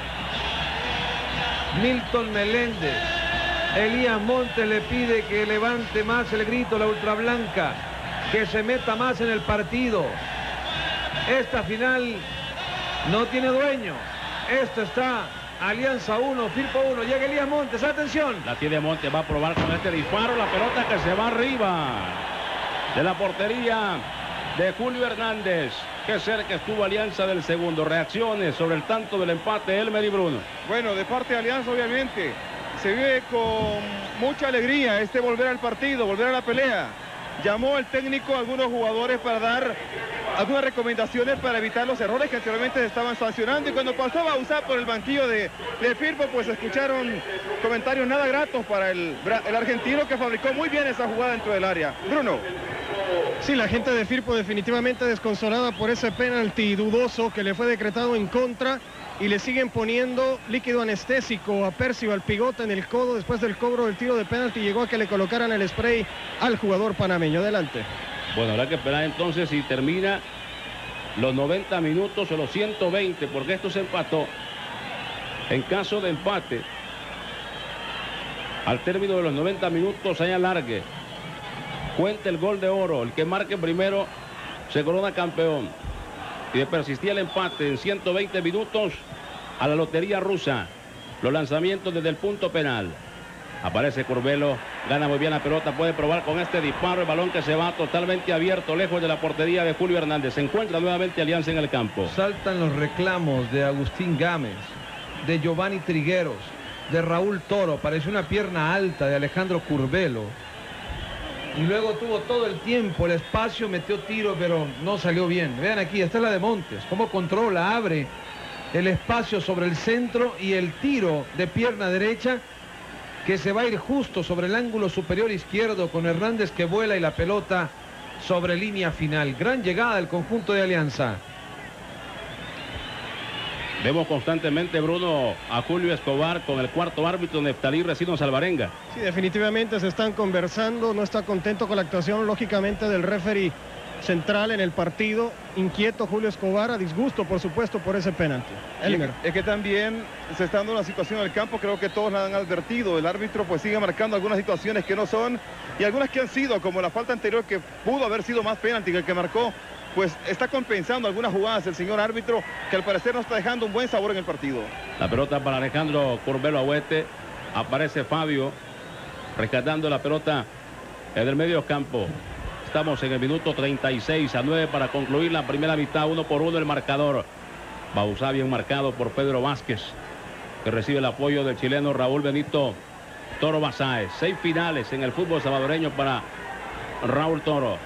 Milton Meléndez. Elías Montes le pide que levante más el grito, la ultrablanca, que se meta más en el partido. Esta final no tiene dueño. Esto está Alianza 1, Firpo 1. Llega Elías Montes, atención. La tiene Montes, va a probar con este disparo. La pelota que se va arriba de la portería de Julio Hernández. Qué cerca estuvo Alianza del segundo. Reacciones sobre el tanto del empate, Elmer y Bruno. Bueno, de parte de Alianza, obviamente, se vive con mucha alegría este volver al partido, volver a la pelea. Llamó el técnico a algunos jugadores para dar algunas recomendaciones para evitar los errores que anteriormente se estaban sancionando, y cuando pasó a usar por el banquillo de Firpo, pues escucharon comentarios nada gratos para el argentino, que fabricó muy bien esa jugada dentro del área. Bruno. Sí, la gente de Firpo definitivamente desconsolada por ese penalti dudoso que le fue decretado en contra, y le siguen poniendo líquido anestésico a Percival Pigot en el codo después del cobro del tiro de penalti. Llegó a que le colocaran el spray al jugador panameño. Adelante. Bueno, habrá que esperar entonces si termina los 90 minutos o los 120, porque esto se empató. En caso de empate, al término de los 90 minutos hay alargue. Cuenta el gol de oro. El que marque primero se corona campeón. Y de persistir el empate en 120 minutos, a la lotería rusa. Los lanzamientos desde el punto penal. Aparece Curbelo, gana muy bien la pelota, puede probar con este disparo, el balón que se va totalmente abierto, lejos de la portería de Julio Hernández. Se encuentra nuevamente Alianza en el campo. Saltan los reclamos de Agustín Gámez, de Giovanni Trigueros, de Raúl Toro. Pareció una pierna alta de Alejandro Curbelo. Y luego tuvo todo el tiempo, el espacio, metió tiro, pero no salió bien. Vean aquí, esta es la de Montes, cómo controla, abre el espacio sobre el centro, y el tiro de pierna derecha que se va a ir justo sobre el ángulo superior izquierdo, con Hernández que vuela y la pelota sobre línea final. Gran llegada del conjunto de Alianza. Vemos constantemente, Bruno, a Julio Escobar con el cuarto árbitro, Neftalí Recinos Alvarenga. Sí, definitivamente se están conversando. No está contento con la actuación, lógicamente, del referee central en el partido. Inquieto Julio Escobar, a disgusto, por supuesto, por ese penalti. Es que también se está dando una situación en el campo, creo que todos la han advertido. El árbitro pues sigue marcando algunas situaciones que no son, y algunas que han sido, como la falta anterior, que pudo haber sido más penalti que el que marcó. Pues está compensando algunas jugadas el señor árbitro, que al parecer no está dejando un buen sabor en el partido. La pelota para Alejandro Curbelo Agüete. Aparece Fabio rescatando la pelota en el medio campo. Estamos en el minuto 36 a 9 para concluir la primera mitad. 1-1 el marcador. Bauzá bien marcado por Pedro Vázquez, que recibe el apoyo del chileno Raúl Benito Toro Basáez. 6 finales en el fútbol salvadoreño para Raúl Toro.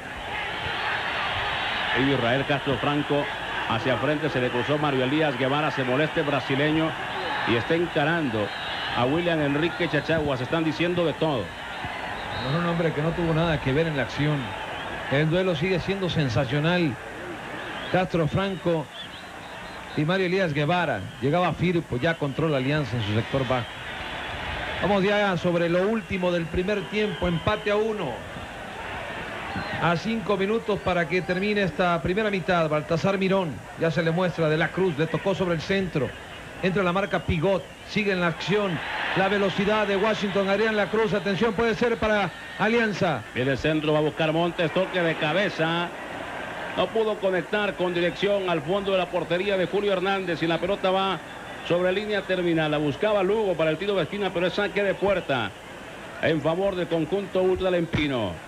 Israel Castro Franco hacia frente, se le cruzó Mario Elías Guevara, se molesta el brasileño y está encarando a William Enrique Chachagua. Se están diciendo de todo. Es un hombre que no tuvo nada que ver en la acción. El duelo sigue siendo sensacional. Castro Franco y Mario Elías Guevara. Llegaba Firpo, ya controla Alianza en su sector bajo. Vamos ya sobre lo último del primer tiempo. Empate a 1. A 5 minutos para que termine esta primera mitad. Baltasar Mirón, ya se le muestra, de la Cruz, le tocó sobre el centro. Entra la marca Pigot, sigue en la acción. La velocidad de Washington, Adrián La Cruz, atención, puede ser para Alianza. Viene el centro, va a buscar Montes, toque de cabeza. No pudo conectar con dirección al fondo de la portería de Julio Hernández, y la pelota va sobre línea terminal. La buscaba Lugo para el tiro de esquina, pero es saque de puerta en favor del conjunto ultralempino.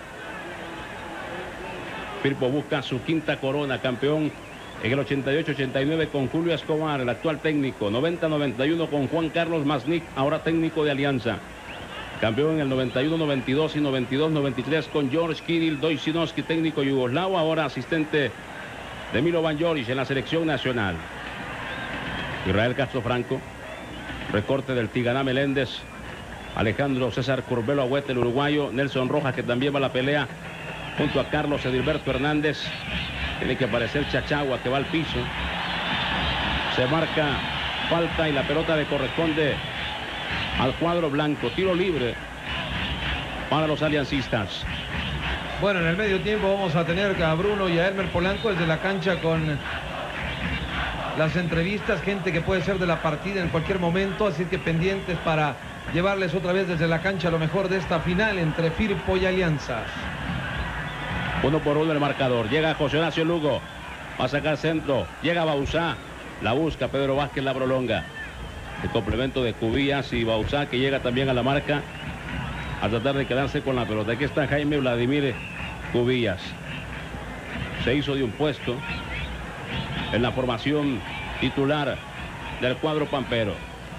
Firpo busca su quinta corona, campeón en el 88-89 con Julio Escobar, el actual técnico. 90-91 con Juan Carlos Masnik, ahora técnico de Alianza. Campeón en el 91-92 y 92-93 con George Kirill Dojcinowski, técnico yugoslavo, ahora asistente de Milo Banjoric en la selección nacional. Israel Castro Franco, recorte del Tiganá Meléndez, Alejandro César Curbelo Agüete, el uruguayo, Nelson Rojas, que también va a la pelea junto a Carlos Edilberto Hernández. Tiene que aparecer Chachagua, que va al piso. Se marca falta y la pelota le corresponde al cuadro blanco. Tiro libre para los aliancistas. Bueno, en el medio tiempo vamos a tener a Bruno y a Elmer Polanco desde la cancha con las entrevistas, gente que puede ser de la partida en cualquier momento, así que pendientes para llevarles otra vez desde la cancha lo mejor de esta final entre Firpo y Alianza. 1-1 el marcador. Llega José Horacio Lugo. Va a sacar centro. Llega Bauzá. La busca Pedro Vázquez, la prolonga. El complemento de Cubillas y Bauzá, que llega también a la marca a tratar de quedarse con la pelota. Aquí está Jaime Vladimir Cubillas. Se hizo de un puesto en la formación titular del cuadro pampero.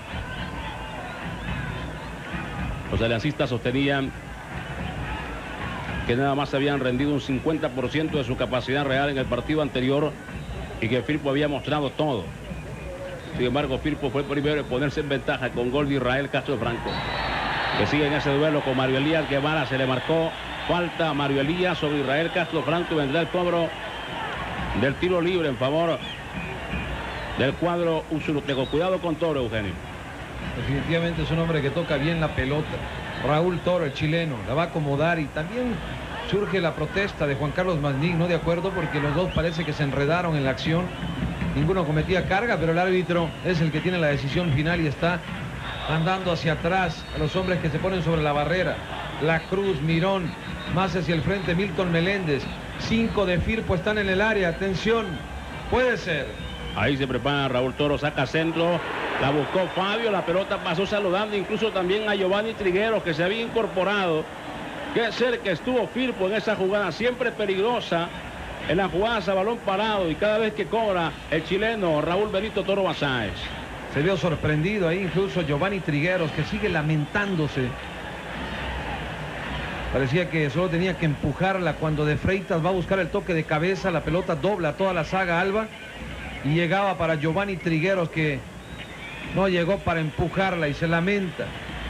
Los aliancistas sostenían que nada más habían rendido un 50% de su capacidad real en el partido anterior y que Firpo había mostrado todo. Sin embargo, Firpo fue el primero en ponerse en ventaja con gol de Israel Castro Franco, que sigue en ese duelo con Mario Elías Guevara. Se le marcó falta a Mario Elías sobre Israel Castro Franco y vendrá el cobro del tiro libre en favor del cuadro usurteco. Cuidado con Toro, Eugenio. Definitivamente es un hombre que toca bien la pelota. Raúl Toro, el chileno, la va a acomodar, y también surge la protesta de Juan Carlos Maznig, no de acuerdo, porque los dos parece que se enredaron en la acción. Ninguno cometía carga, pero el árbitro es el que tiene la decisión final y está mandando hacia atrás a los hombres que se ponen sobre la barrera. La Cruz, Mirón, más hacia el frente Milton Meléndez. 5 de Firpo están en el área. Atención, puede ser. Ahí se prepara Raúl Toro, saca centro, la buscó Fabio, la pelota pasó saludando incluso también a Giovanni Trigueros, que se había incorporado. Qué cerca estuvo Firpo en esa jugada, siempre peligrosa en las jugadas a balón parado, y cada vez que cobra el chileno Raúl Benito Toro Basáez. Se vio sorprendido ahí incluso Giovanni Trigueros, que sigue lamentándose. Parecía que solo tenía que empujarla cuando De Freitas va a buscar el toque de cabeza. La pelota dobla toda la saga alba y llegaba para Giovanni Trigueros, que no llegó para empujarla y se lamenta.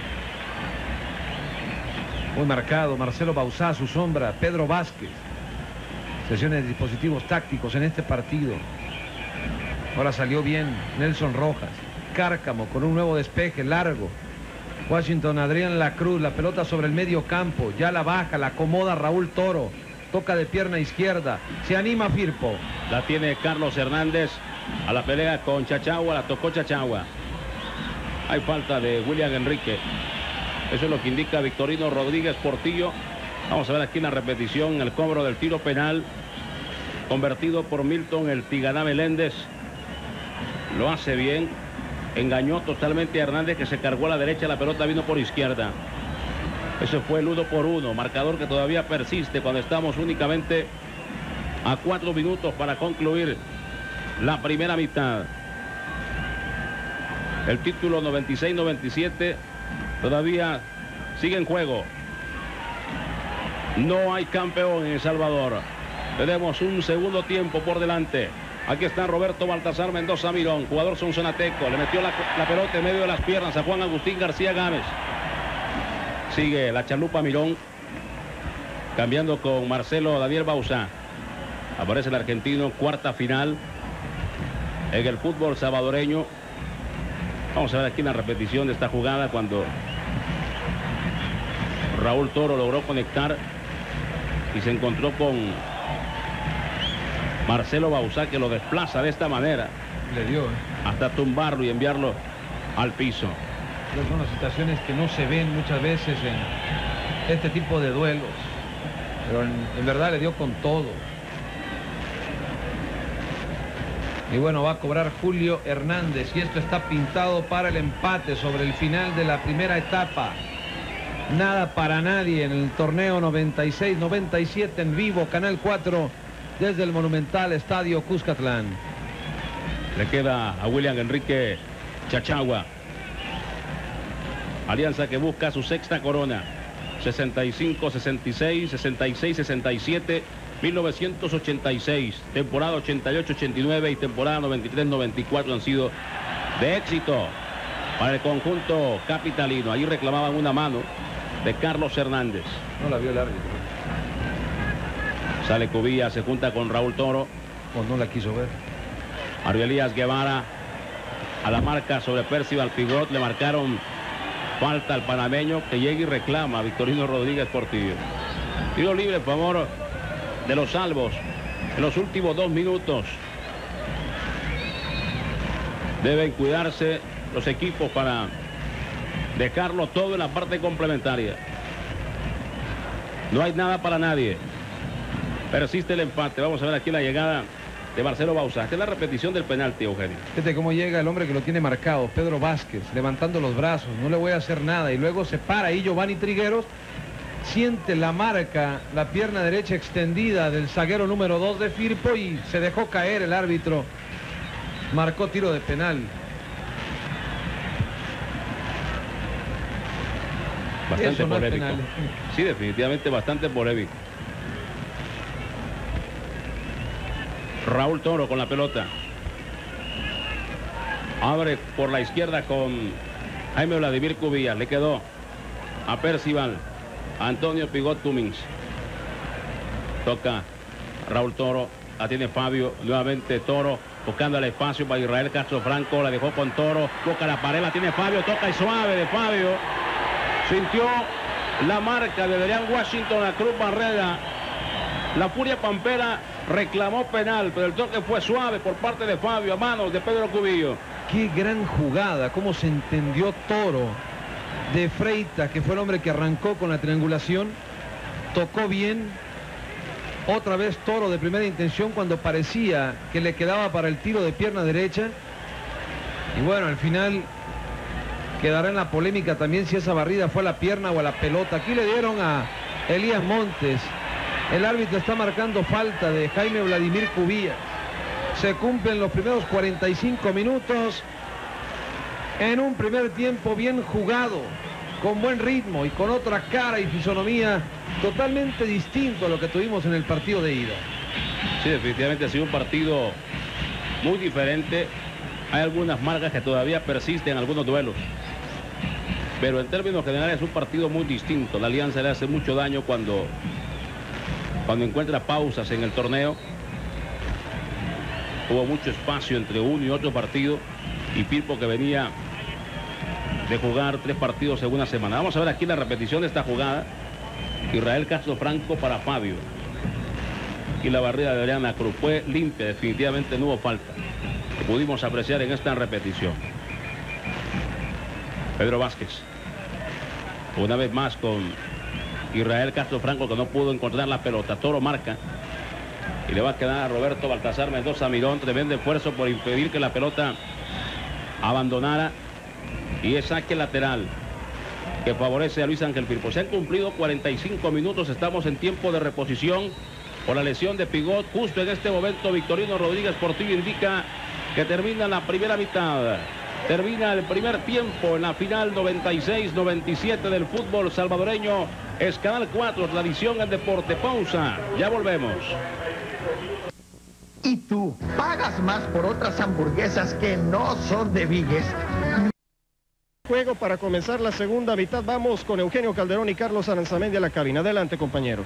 Muy marcado Marcelo Bauzá, su sombra, Pedro Vázquez. Sesiones de dispositivos tácticos en este partido. Ahora salió bien Nelson Rojas. Cárcamo con un nuevo despeje largo. Washington Adrián La Cruz, la pelota sobre el medio campo, ya la baja, la acomoda Raúl Toro, toca de pierna izquierda, se anima Firpo. La tiene Carlos Hernández a la pelea con Chachagua, la tocó Chachagua. Hay falta de William Enrique. Eso es lo que indica Victorino Rodríguez Portillo. Vamos a ver aquí en la repetición el cobro del tiro penal convertido por Milton el Tiganá Meléndez. Lo hace bien. Engañó totalmente a Hernández, que se cargó a la derecha. La pelota vino por izquierda. Ese fue el 1-1. Marcador que todavía persiste cuando estamos únicamente a 4 minutos para concluir la primera mitad. El título 96-97 todavía sigue en juego. No hay campeón en El Salvador. Tenemos un segundo tiempo por delante. Aquí está Roberto Baltasar Mendoza Mirón, jugador sonsonateco. Le metió la pelota en medio de las piernas a Juan Agustín García Gámez. Sigue la chalupa Mirón, cambiando con Marcelo Daniel Bauzá. Aparece el argentino, cuarta final en el fútbol salvadoreño. Vamos a ver aquí la repetición de esta jugada cuando Raúl Toro logró conectar y se encontró con Marcelo Bauzá, que lo desplaza de esta manera. Le dio, hasta tumbarlo y enviarlo al piso. Son las situaciones que no se ven muchas veces en este tipo de duelos, pero en verdad le dio con todo. Y bueno, va a cobrar Julio Hernández, y esto está pintado para el empate sobre el final de la primera etapa. Nada para nadie en el torneo 96-97 en vivo, Canal 4, desde el monumental Estadio Cuscatlán. Le queda a William Enrique Chachagua. Alianza que busca su sexta corona. 65, 66, 66, 67, 1986, temporada 88, 89 y temporada 93, 94 han sido de éxito para el conjunto capitalino. Ahí reclamaban una mano de Carlos Hernández. No la vio el árbitro. Sale Cubillas, se junta con Raúl Toro. O no la quiso ver. Mario Elías Guevara a la marca sobre Percival Pigot. Le marcaron falta al panameño, que llega y reclama a Victorino Rodríguez Portillo. Tiro libre en favor de los salvos en los últimos 2 minutos Deben cuidarse los equipos para dejarlo todo en la parte complementaria. No hay nada para nadie. Persiste el empate. Vamos a ver aquí la llegada de Marcelo Bauza. Esta es la repetición del penalti, Eugenio. Fíjate cómo llega el hombre que lo tiene marcado, Pedro Vázquez, levantando los brazos. No le voy a hacer nada. Y luego se para ahí Giovanni Trigueros. Siente la marca, la pierna derecha extendida del zaguero número 2 de Firpo y se dejó caer el árbitro. Marcó tiro de penal. Bastante No polémico. Sí, definitivamente bastante polémico. Raúl Toro con la pelota. Abre por la izquierda con Jaime Vladimir Cubillas. Le quedó a Percival. Antonio Pigot Cummings. Toca Raúl Toro. La tiene Fabio. Nuevamente Toro. Buscando el espacio para Israel Castro Franco. La dejó con Toro. Toca la pared. La tiene Fabio. Toca y suave de Fabio. Sintió la marca de Adrián Washington. La Cruz Barrera. La Furia Pampera reclamó penal. Pero el toque fue suave por parte de Fabio. A manos de Pedro Cubillo. Qué gran jugada. Cómo se entendió Toro de Freitas, que fue el hombre que arrancó con la triangulación. Tocó bien. Otra vez Toro de primera intención cuando parecía que le quedaba para el tiro de pierna derecha. Y bueno, al final quedará en la polémica también si esa barrida fue a la pierna o a la pelota. Aquí le dieron a Elías Montes. El árbitro está marcando falta de Jaime Vladimir Cubillas. Se cumplen los primeros 45 minutos en un primer tiempo bien jugado, con buen ritmo y con otra cara y fisonomía totalmente distinto a lo que tuvimos en el partido de ida. Sí, definitivamente ha sido un partido muy diferente. Hay algunas marcas que todavía persisten en algunos duelos. Pero en términos generales es un partido muy distinto. La Alianza le hace mucho daño cuando encuentra pausas en el torneo. Hubo mucho espacio entre uno y otro partido. Y Firpo, que venía de jugar 3 partidos en una semana. Vamos a ver aquí la repetición de esta jugada. Israel Castro Franco para Fabio. Y la barrida de Adrián Cruz fue limpia, definitivamente no hubo falta. Que pudimos apreciar en esta repetición. Pedro Vázquez. Una vez más con Israel Castro Franco, que no pudo encontrar la pelota. Toro marca. Y le va a quedar a Roberto Baltasar Mendoza Mirón. Tremendo esfuerzo por impedir que la pelota abandonara. Y es saque lateral que favorece a Luis Ángel Firpo. Se han cumplido 45 minutos. Estamos en tiempo de reposición por la lesión de Pigot. Justo en este momento Victorino Rodríguez Portillo indica que termina la primera mitad. Termina el primer tiempo en la final 96-97 del fútbol salvadoreño. Es Canal 4, tradición en deporte. Pausa. Ya volvemos. ¿Y tú pagas más por otras hamburguesas que no son de Vigues? Juego para comenzar la segunda mitad. Vamos con Eugenio Calderón y Carlos Aranzamendi a la cabina. Adelante, compañeros.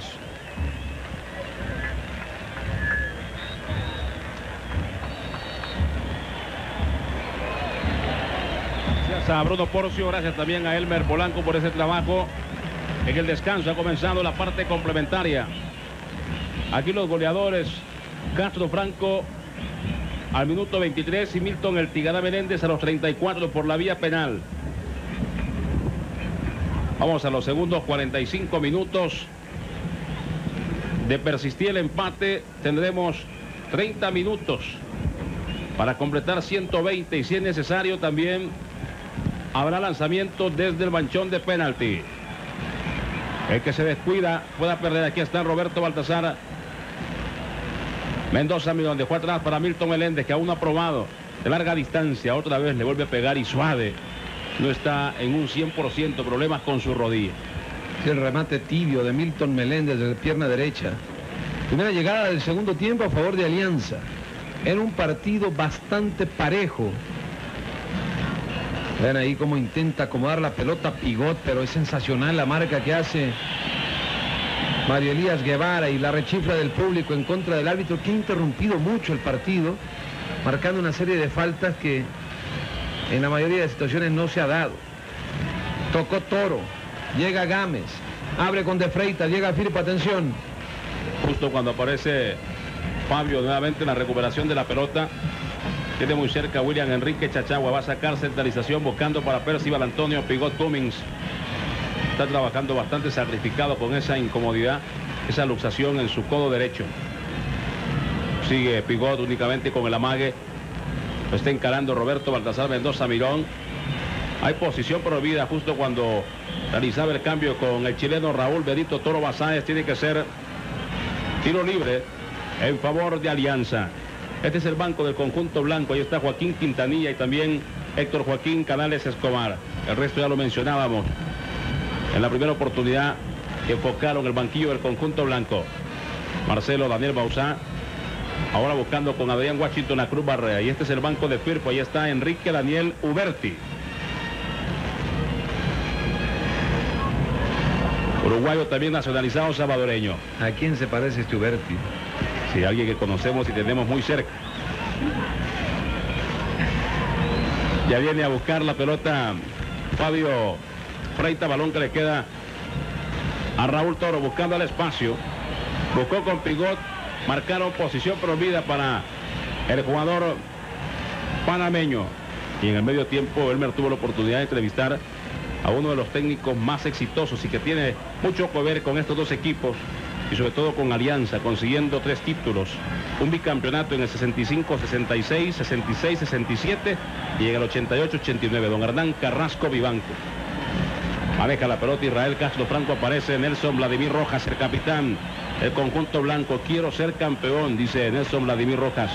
Gracias a Bruno Porcio, gracias también a Elmer Polanco por ese trabajo. En el descanso ha comenzado la parte complementaria. Aquí los goleadores: Castro Franco al minuto 23 y Milton El Tigana Menéndez a los 34 por la vía penal. Vamos a los segundos 45 minutos. De persistir el empate, tendremos 30 minutos para completar 120 y si es necesario también habrá lanzamiento desde el manchón de penalti. El que se descuida pueda perder. Aquí está Roberto Baltasar Mendoza Mirón, dejó atrás para Milton Meléndez, que aún no ha probado de larga distancia. Otra vez le vuelve a pegar y suave. No está en un 100%, problemas con su rodilla. El remate tibio de Milton Meléndez de pierna derecha. Primera llegada del segundo tiempo a favor de Alianza. Era un partido bastante parejo. Ven ahí cómo intenta acomodar la pelota Pigot, pero es sensacional la marca que hace Mario Elías Guevara y la rechifla del público en contra del árbitro, que ha interrumpido mucho el partido, marcando una serie de faltas que en la mayoría de situaciones no se ha dado. Tocó Toro, llega Gámez, abre con De Freitas, llega Firpo, atención. Justo cuando aparece Fabio nuevamente en la recuperación de la pelota, Tiene muy cerca William Enrique Chachagua. Va a sacar centralización buscando para Percival Antonio Pigot Cummings. Está trabajando bastante sacrificado con esa incomodidad, esa luxación en su codo derecho. Sigue Pigot únicamente con el amague. Lo está encarando Roberto Baltasar Mendoza Mirón. Hay posición prohibida justo cuando realizaba el cambio con el chileno Raúl Benito Toro Basáez. Tiene que ser tiro libre en favor de Alianza. Este es el banco del conjunto blanco. Ahí está Joaquín Quintanilla y también Héctor Joaquín Canales Escobar. El resto ya lo mencionábamos. En la primera oportunidad enfocaron el banquillo del conjunto blanco. Marcelo Daniel Bauzá. Ahora buscando con Adrián Washington a Cruz Barrea. Y este es el banco de Firpo. Ahí está Enrique Daniel Uberti. Uruguayo también nacionalizado salvadoreño. ¿A quién se parece este Uberti? Sí, alguien que conocemos y tenemos muy cerca. Ya viene a buscar la pelota Fabio Freita, balón que le queda a Raúl Toro buscando el espacio. Buscó con Pigot, marcaron posición prohibida para el jugador panameño. Y en el medio tiempo Elmer tuvo la oportunidad de entrevistar a uno de los técnicos más exitosos y que tiene mucho que ver con estos dos equipos y sobre todo con Alianza, consiguiendo 3 títulos, un bicampeonato en el 65, 66, 66, 67 y en el 88, 89. Don Hernán Carrasco Vivanco. Maneja la pelota Israel Castro Franco, aparece Nelson Vladimir Rojas, el capitán del conjunto blanco. Quiero ser campeón, dice Nelson Vladimir Rojas.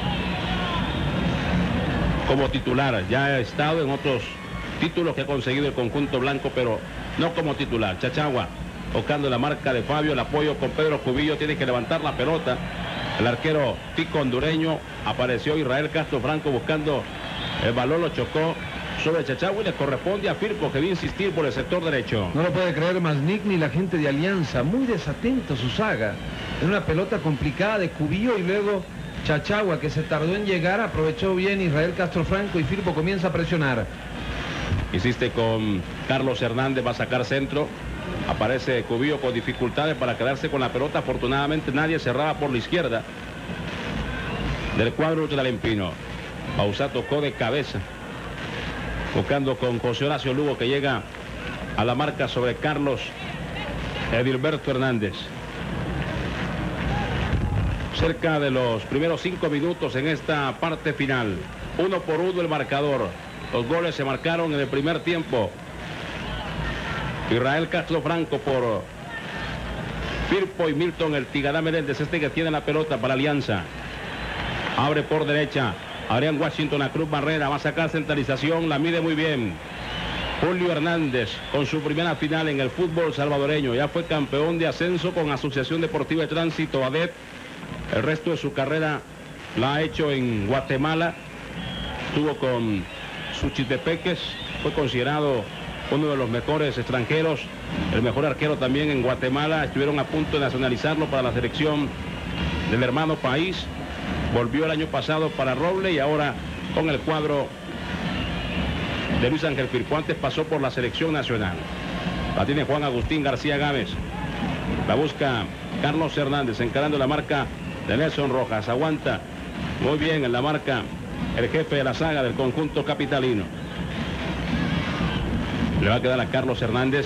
Como titular, ya ha estado en otros títulos que ha conseguido el conjunto blanco, pero no como titular. Chachagua buscando la marca de Fabio, el apoyo con Pedro Cubillo, tiene que levantar la pelota. El arquero tico hondureño, apareció Israel Castro Franco buscando el balón, lo chocó sobre Chachagua y le corresponde a Firpo, que debe insistir por el sector derecho. No lo puede creer Maznik ni la gente de Alianza, muy desatento su saga. En una pelota complicada de Cubillo y luego Chachagua, que se tardó en llegar, aprovechó bien Israel Castro Franco y Firpo comienza a presionar. Insiste con Carlos Hernández, va a sacar centro. Aparece Cubillo con dificultades para quedarse con la pelota. Afortunadamente nadie cerraba por la izquierda del cuadro de Alempino. Bauzá tocó de cabeza, buscando con José Horacio Lugo, que llega a la marca sobre Carlos Edilberto Hernández. Cerca de los primeros 5 minutos en esta parte final. 1-1 el marcador. Los goles se marcaron en el primer tiempo. Israel Castro Franco por Firpo y Milton el Tigadá Meléndez, que tiene la pelota para Alianza. Abre por derecha. Adrián Washington a Cruz Barrera. Va a sacar centralización. La mide muy bien. Julio Hernández con su primera final en el fútbol salvadoreño. Ya fue campeón de ascenso con Asociación Deportiva de Tránsito ADET. El resto de su carrera la ha hecho en Guatemala. Estuvo con Suchitepeques. Fue considerado uno de los mejores extranjeros, el mejor arquero también en Guatemala. Estuvieron a punto de nacionalizarlo para la selección del hermano país. Volvió el año pasado para Roble y ahora con el cuadro de Luis Ángel Firpo. Antes pasó por la selección nacional. La tiene Juan Agustín García Gámez. La busca Carlos Hernández encarando la marca de Nelson Rojas. Aguanta muy bien en la marca el jefe de la saga del conjunto capitalino. Le va a quedar a Carlos Hernández.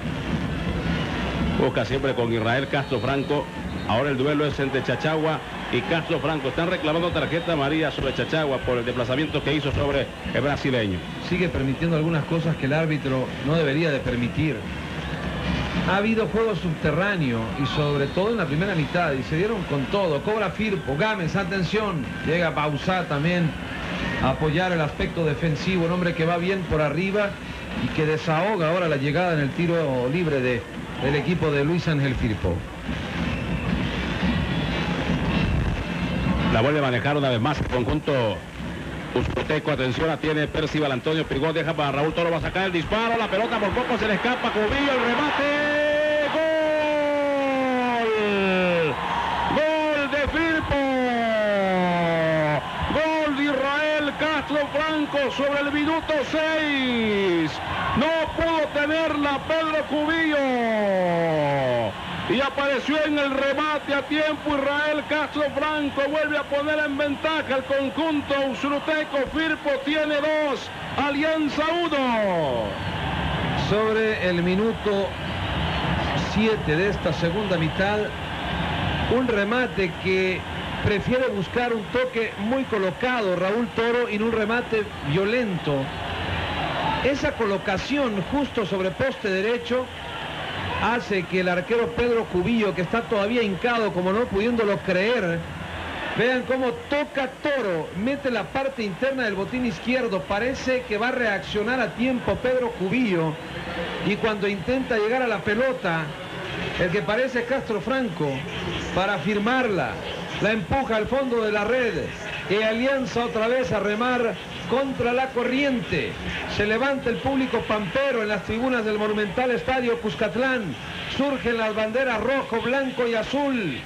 Busca siempre con Israel Castro Franco. Ahora el duelo es entre Chachagua y Castro Franco. Están reclamando tarjeta amarilla sobre Chachagua por el desplazamiento que hizo sobre el brasileño. Sigue permitiendo algunas cosas que el árbitro no debería de permitir. Ha habido juego subterráneo y sobre todo en la primera mitad y se dieron con todo. Cobra Firpo, Gámez, atención. Llega Bauzá también a apoyar el aspecto defensivo. Un hombre que va bien por arriba y que desahoga ahora la llegada en el tiro libre del equipo de Luis Ángel Firpo. La vuelve a manejar una vez más el conjunto Uzcoteco. Atención, la tiene Percival Antonio Pigot, deja para Raúl Toro, va a sacar el disparo, la pelota por poco se le escapa, Cubillo, el remate. ¡Gol de Firpo! ¡Gol de Israel Castro Franco sobre el minuto 6! No pudo tenerla Pedro Cubillo. Y apareció en el remate a tiempo Israel Castro Franco. Vuelve a poner en ventaja el conjunto usuruteco. Firpo tiene 2, Alianza 1. Sobre el minuto 7 de esta segunda mitad, un remate que prefiere buscar un toque muy colocado Raúl Toro y no un remate violento. Esa colocación justo sobre poste derecho hace que el arquero Pedro Cubillo, que está todavía hincado como no pudiéndolo creer, vean cómo toca Toro, mete la parte interna del botín izquierdo, parece que va a reaccionar a tiempo Pedro Cubillo, y cuando intenta llegar a la pelota, el que parece Castro Franco, para firmarla, la empuja al fondo de la red, y Alianza otra vez a remar contra la corriente. Se levanta el público pampero en las tribunas del monumental estadio Cuscatlán. Surgen las banderas rojo, blanco y azul.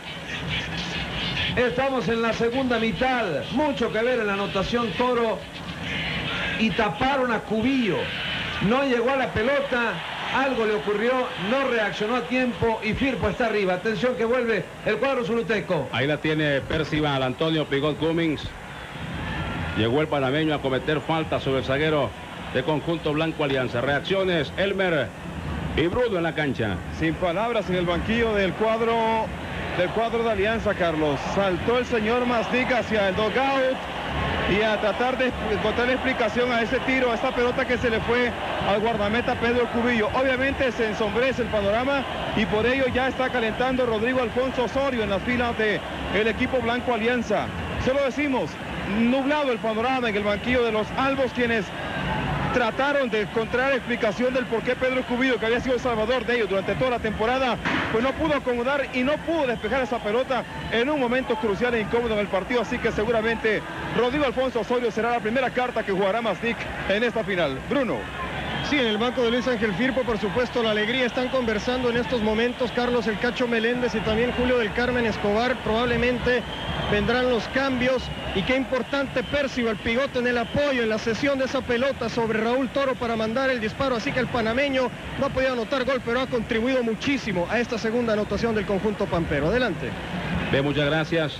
Estamos en la segunda mitad. Mucho que ver en la anotación Toro. Y taparon a Cubillo. No llegó a la pelota. Algo le ocurrió, no reaccionó a tiempo y Firpo está arriba. Atención que vuelve el cuadro usuruteco. Ahí la tiene Percival Antonio Pigot Cummings. Llegó el panameño a cometer falta sobre el zaguero de conjunto blanco Alianza. Reacciones, Elmer y Bruno en la cancha. Sin palabras en el banquillo del cuadro de Alianza, Carlos. Saltó el señor Masdic hacia el dugout y a tratar de encontrar explicación a ese tiro, a esta pelota que se le fue al guardameta Pedro Cubillo. Obviamente se ensombrece el panorama y por ello ya está calentando Rodrigo Alfonso Osorio en las filas del equipo blanco Alianza. Se lo decimos, nublado el panorama en el banquillo de los albos, quienes trataron de encontrar explicación del por qué Pedro Cubillo, que había sido el salvador de ellos durante toda la temporada, pues no pudo acomodar y no pudo despejar esa pelota en un momento crucial e incómodo en el partido. Así que seguramente Rodrigo Alfonso Osorio será la primera carta que jugará Masdic en esta final. Bruno. Sí, en el banco de Luis Ángel Firpo, por supuesto, la alegría. Están conversando en estos momentos Carlos El Cacho Meléndez y también Julio del Carmen Escobar. Probablemente vendrán los cambios. Y qué importante Percival Pigot en el apoyo, en la cesión de esa pelota sobre Raúl Toro para mandar el disparo. Así que el panameño no ha podido anotar gol, pero ha contribuido muchísimo a esta segunda anotación del conjunto pampero. Adelante. Bien, muchas gracias.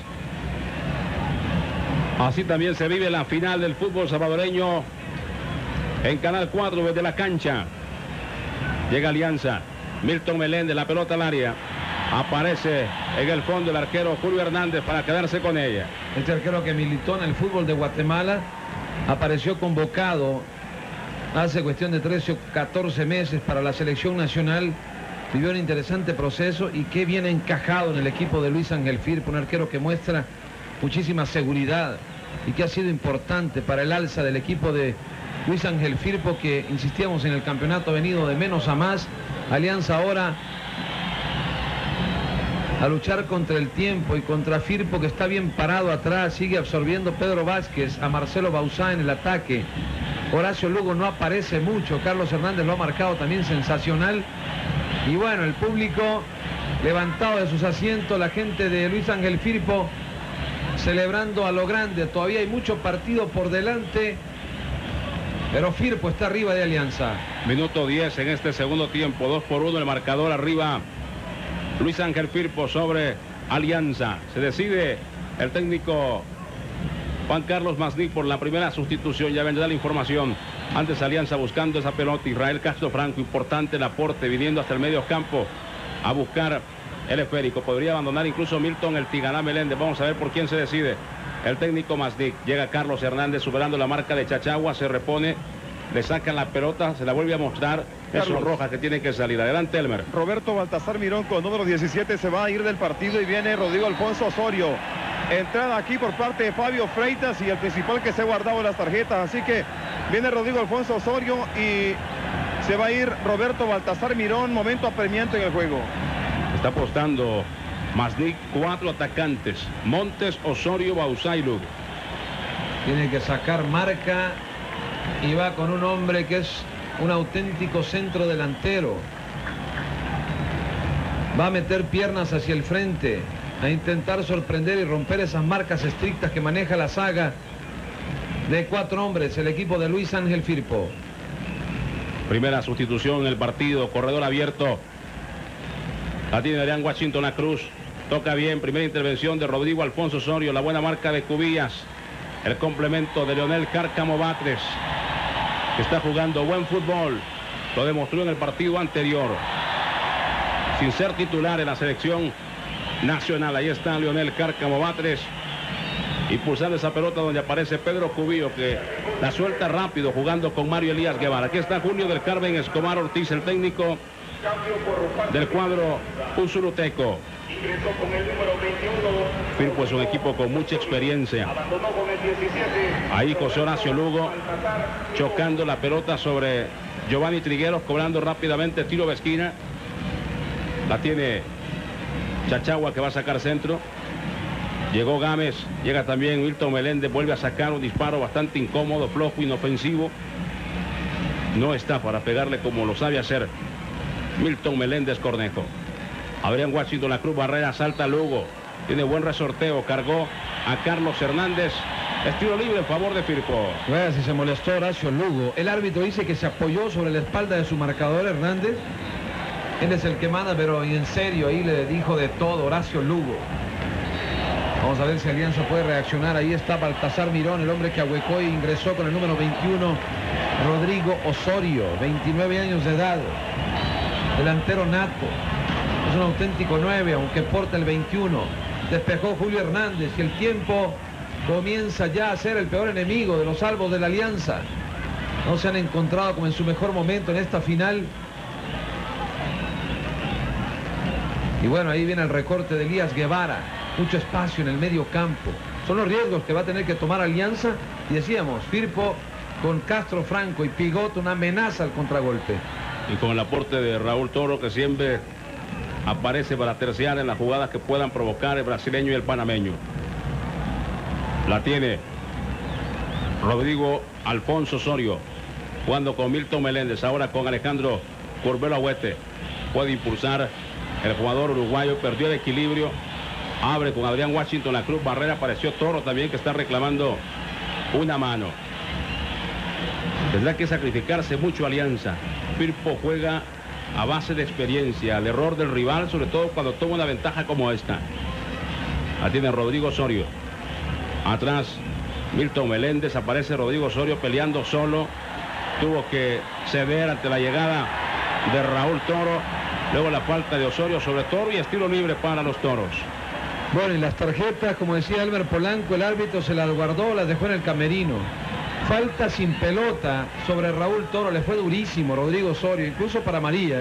Así también se vive la final del fútbol salvadoreño en Canal 4 desde la cancha. Llega Alianza. Milton Meléndez, la pelota al área. Aparece en el fondo el arquero Julio Hernández para quedarse con ella. Este arquero que militó en el fútbol de Guatemala apareció convocado hace cuestión de 13 o 14 meses para la selección nacional. Vivió un interesante proceso y qué bien encajado en el equipo de Luis Ángel Firpo. Un arquero que muestra muchísima seguridad y que ha sido importante para el alza del equipo de Luis Ángel Firpo, que insistíamos en el campeonato ha venido de menos a más. Alianza ahora a luchar contra el tiempo y contra Firpo, que está bien parado atrás. Sigue absorbiendo Pedro Vázquez a Marcelo Bauzá en el ataque. Horacio Lugo no aparece mucho. Carlos Hernández lo ha marcado también sensacional. Y bueno, el público levantado de sus asientos, la gente de Luis Ángel Firpo celebrando a lo grande. Todavía hay mucho partido por delante, pero Firpo está arriba de Alianza. Minuto 10 en este segundo tiempo. 2-1 el marcador arriba. Luis Ángel Firpo sobre Alianza. Se decide el técnico Juan Carlos Masdic por la primera sustitución. Ya vendrá la información. Antes Alianza buscando esa pelota. Israel Castro Franco, importante el aporte, viniendo hasta el medio campo a buscar el esférico. Podría abandonar incluso Milton el Tiganá Meléndez. Vamos a ver por quién se decide el técnico Masdic. Llega Carlos Hernández superando la marca de Chachagua. Se repone. Le sacan la pelota, se la vuelve a mostrar. Eso Rojas que tiene que salir. Adelante, Elmer. Roberto Baltasar Mirón con número 17 se va a ir del partido y viene Rodrigo Alfonso Osorio. Entrada aquí por parte de Fabio Freitas y el principal que se ha guardado las tarjetas. Así que viene Rodrigo Alfonso Osorio y se va a ir Roberto Baltasar Mirón. Momento apremiante en el juego. Está apostando Masdic 4 atacantes. Montes, Osorio, Bauzá y Lugo. Tiene que sacar marca. Y va con un hombre que es un auténtico centro delantero. Va a meter piernas hacia el frente, a intentar sorprender y romper esas marcas estrictas que maneja la saga de 4 hombres, el equipo de Luis Ángel Firpo. Primera sustitución en el partido, corredor abierto. La tiene Adrián Washington La Cruz. Toca bien, primera intervención de Rodrigo Alfonso Osorio, la buena marca de Cubillas. El complemento de Leonel Cárcamo Batres, que está jugando buen fútbol. Lo demostró en el partido anterior. Sin ser titular en la selección nacional. Ahí está Leonel Cárcamo Batres, impulsando esa pelota donde aparece Pedro Cubillo, que la suelta rápido jugando con Mario Elías Guevara. Aquí está Julio del Carmen Escobar Ortiz, el técnico del cuadro usuruteco. Firpo es un equipo con mucha experiencia. Ahí José Horacio Lugo chocando la pelota sobre Giovanni Trigueros, cobrando rápidamente tiro de esquina. La tiene Chachagua, que va a sacar centro. Llegó Gámez, llega también Milton Meléndez, vuelve a sacar un disparo bastante incómodo, flojo, inofensivo. No está para pegarle como lo sabe hacer Milton Meléndez Cornejo. Adrián Washington La Cruz, barrera, salta Lugo, tiene buen resorteo, cargó a Carlos Hernández. Estilo libre en favor de Firpo. Vea si se molestó Horacio Lugo. El árbitro dice que se apoyó sobre la espalda de su marcador Hernández. Él es el que manda, pero en serio ahí le dijo de todo Horacio Lugo. Vamos a ver si Alianza puede reaccionar. Ahí está Baltasar Mirón, el hombre que ahuecó e ingresó con el número 21, Rodrigo Osorio, 29 años de edad, delantero nato. Es un auténtico 9, aunque porta el 21. Despejó Julio Hernández y el tiempo comienza ya a ser el peor enemigo de los salvos de la Alianza. No se han encontrado como en su mejor momento en esta final. Y bueno, ahí viene el recorte de Elías Guevara. Mucho espacio en el medio campo. Son los riesgos que va a tener que tomar Alianza. Y decíamos, Firpo con Castro Franco y Pigot, una amenaza al contragolpe. Y con el aporte de Raúl Toro, que siempre aparece para terciar en las jugadas que puedan provocar el brasileño y el panameño. La tiene Rodrigo Alfonso Osorio, jugando con Milton Meléndez, ahora con Alejandro Curbelo Agüete. Puede impulsar el jugador uruguayo, perdió el equilibrio. Abre con Adrián Washington La Cruz, barrera, apareció Toro también, que está reclamando una mano. Tendrá que sacrificarse mucho Alianza. Firpo juega a base de experiencia, al error del rival, sobre todo cuando toma una ventaja como esta. La tiene Rodrigo Osorio. Atrás Milton Meléndez, aparece Rodrigo Osorio peleando solo. Tuvo que ceder ante la llegada de Raúl Toro. Luego la falta de Osorio sobre Toro y estilo libre para los Toros. Bueno, y las tarjetas, como decía Elmer Polanco, el árbitro se las guardó, las dejó en el camerino. Falta sin pelota sobre Raúl Toro, le fue durísimo Rodrigo Osorio, incluso para María.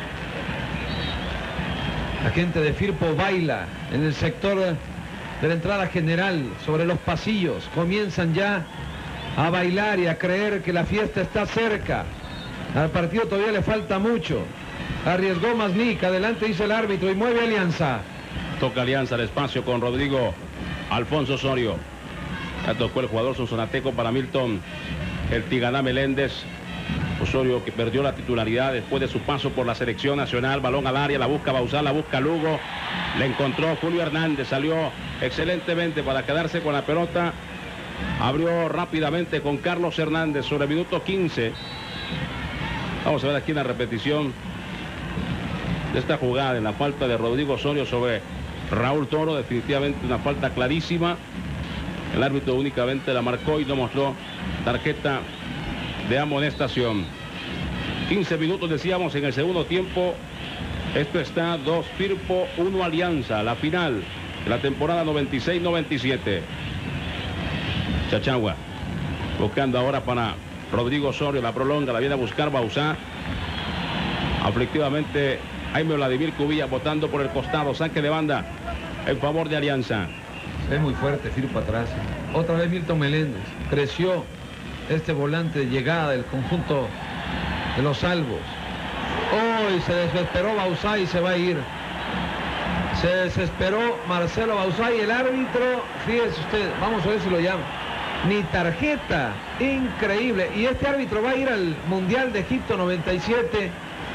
La gente de Firpo baila en el sector de la entrada general, sobre los pasillos. Comienzan ya a bailar y a creer que la fiesta está cerca. Al partido todavía le falta mucho. Arriesgó Maznik, adelante dice el árbitro, y mueve Alianza. Toca Alianza al espacio con Rodrigo Alfonso Osorio. Ya tocó el jugador sonsonateco para Milton el Tiganá Meléndez. Osorio, que perdió la titularidad después de su paso por la selección nacional. Balón al área, la busca Bauzá, la busca Lugo. Le encontró Julio Hernández, salió excelentemente para quedarse con la pelota. Abrió rápidamente con Carlos Hernández sobre el minuto 15. Vamos a ver aquí la repetición de esta jugada, en la falta de Rodrigo Osorio sobre Raúl Toro. Definitivamente una falta clarísima. El árbitro únicamente la marcó y no mostró tarjeta de amonestación. 15 minutos decíamos en el segundo tiempo. Esto está 2 Firpo, 1 Alianza, la final de la temporada 96-97. Chachagua buscando ahora para Rodrigo Osorio, la prolonga, la viene a buscar Bauzá. Aflictivamente Jaime Vladimir Cubilla votando por el costado, saque de banda en favor de Alianza. Es muy fuerte Firpo atrás. Otra vez Milton Meléndez. Creció este volante de llegada del conjunto de los salvos. Hoy se desesperó Bauzá y se va a ir. Se desesperó Marcelo Bauzá y el árbitro, fíjese usted, vamos a ver si lo llama. Ni tarjeta, increíble. Y este árbitro va a ir al Mundial de Egipto 97.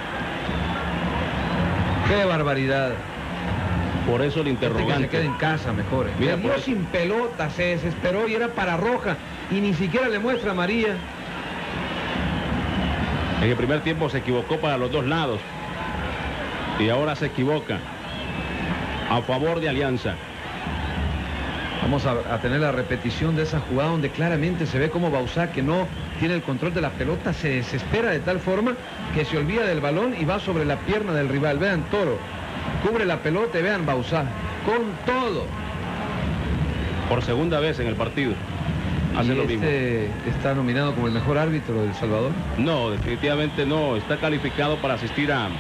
¡Qué barbaridad! Por eso el interrogante. Que se quede en casa mejor. Le dio sin pelota, se desesperó y era para roja. Y ni siquiera le muestra a María. En el primer tiempo se equivocó para los dos lados. Y ahora se equivoca. A favor de Alianza. Vamos a tener la repetición de esa jugada donde claramente se ve como Bauzá, que no tiene el control de la pelota, se desespera de tal forma que se olvida del balón y va sobre la pierna del rival. Vean Toro, cubre la pelota y vean Bauzá, con todo. Por segunda vez en el partido. Hace lo mismo. ¿Está nominado como el mejor árbitro de El Salvador? No, definitivamente no. Está calificado para asistir a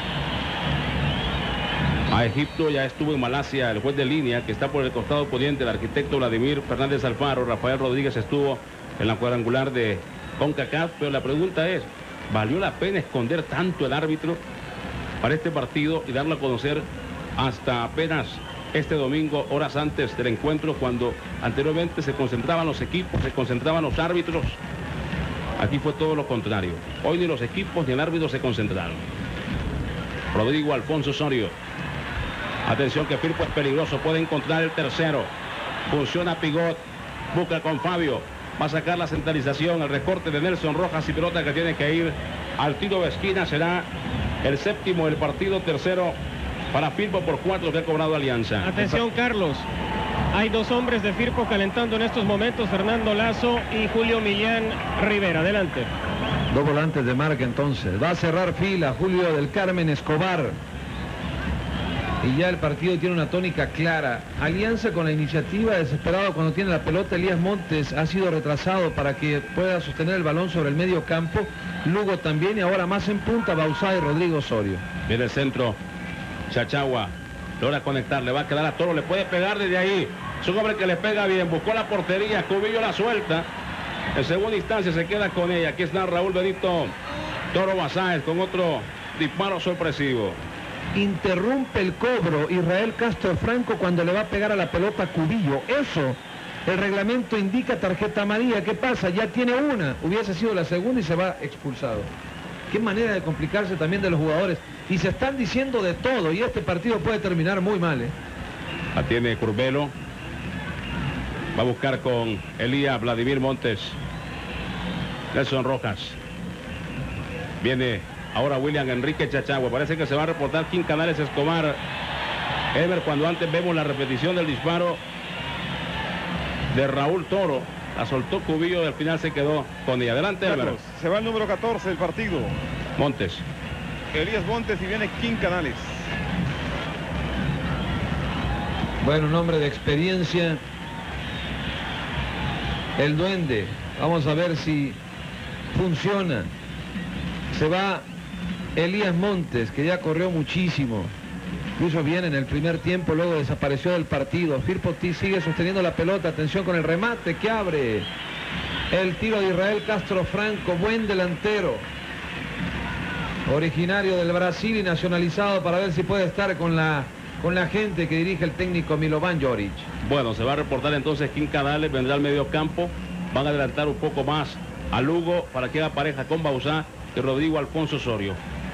Egipto. Ya estuvo en Malasia el juez de línea que está por el costado poniente, el arquitecto Vladimir Fernández Alfaro. Rafael Rodríguez estuvo en la cuadrangular de CONCACAF, pero la pregunta es, ¿valió la pena esconder tanto el árbitro para este partido y darlo a conocer hasta apenas este domingo, horas antes del encuentro, cuando anteriormente se concentraban los equipos, se concentraban los árbitros? Aquí fue todo lo contrario. Hoy ni los equipos ni el árbitro se concentraron. Rodrigo Alfonso Osorio. Atención que Firpo es peligroso, puede encontrar el tercero. Funciona Pigot, busca con Fabio. Va a sacar la centralización, el recorte de Nelson Rojas y pelota que tiene que ir al tiro de esquina. Será el séptimo del partido, tercero para Firpo por 4 que ha cobrado Alianza. Atención, Carlos. Hay dos hombres de Firpo calentando en estos momentos, Fernando Lazo y Julio Millán Rivera. Adelante. Dos volantes de marca entonces. Va a cerrar fila Julio del Carmen Escobar. Y ya el partido tiene una tónica clara. Alianza con la iniciativa, desesperado cuando tiene la pelota. Elías Montes ha sido retrasado para que pueda sostener el balón sobre el medio campo. Lugo también, y ahora más en punta Bauzá y Rodrigo Osorio. Viene el centro. Chachagua logra conectar, le va a quedar a Toro, le puede pegar desde ahí. Es un hombre que le pega bien, buscó la portería, Cubillo la suelta. En segunda instancia se queda con ella. Aquí está Raúl Benito Toro Basáez con otro disparo sorpresivo. Interrumpe el cobro Israel Castro Franco cuando le va a pegar a la pelota a Cubillo. Eso, el reglamento indica tarjeta amarilla. ¿Qué pasa? Ya tiene una, hubiese sido la segunda y se va expulsado. Qué manera de complicarse también de los jugadores. Y se están diciendo de todo y este partido puede terminar muy mal, ¿eh? La tiene Curbelo. Va a buscar con Elías Vladimir Montes. Nelson Rojas. Viene ahora William Enrique Chachagua. Parece que se va a reportar King Canales Escobar. Ever, cuando antes vemos la repetición del disparo de Raúl Toro. La soltó Cubillo y al final se quedó con ella. Adelante, Ever. Se va el número 14 del partido. Montes. Elías Montes y viene King Canales. Bueno, un hombre de experiencia. El Duende. Vamos a ver si funciona. Se va Elías Montes, que ya corrió muchísimo. Lo hizo bien en el primer tiempo, luego desapareció del partido. Firpo sigue sosteniendo la pelota. Atención con el remate que abre. El tiro de Israel Castro Franco, buen delantero. Originario del Brasil y nacionalizado para ver si puede estar con la gente que dirige el técnico Milovan Joric. Bueno, se va a reportar entonces King Canales, vendrá al medio campo. Van a adelantar un poco más a Lugo para que haga pareja con Bauzá y Rodrigo Alfonso Osorio.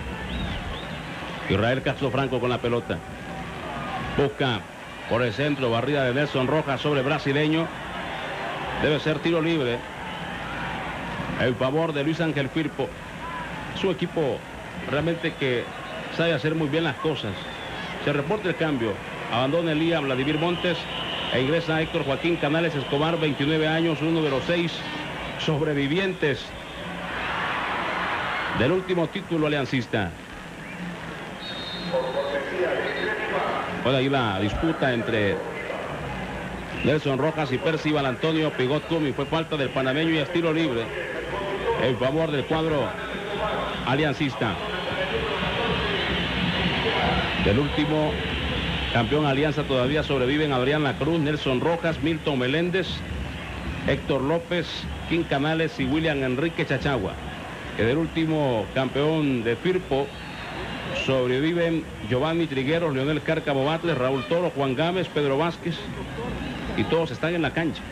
Israel Castro Franco con la pelota. Busca por el centro, barrida de Nelson Rojas sobre brasileño. Debe ser tiro libre en favor de Luis Ángel Firpo. Es un equipo realmente que sabe hacer muy bien las cosas. Se reporta el cambio. Abandona Elías Vladimir Montes e ingresa Héctor Joaquín Canales Escobar, 29 años, uno de los 6 sobrevivientes del último título aliancista. Bueno, ahí la disputa entre Nelson Rojas y Percival Antonio Pigot Cumi. Fue falta del panameño y estilo libre en favor del cuadro aliancista. Del último campeón Alianza todavía sobreviven Adrián Lacruz, Nelson Rojas, Milton Meléndez, Héctor López, King Canales y William Enrique Chachagua. Que del último campeón de Firpo sobreviven Giovanni Trigueros, Leonel Cárcamo Batres, Raúl Toro, Juan Gámez, Pedro Vázquez, y todos están en la cancha.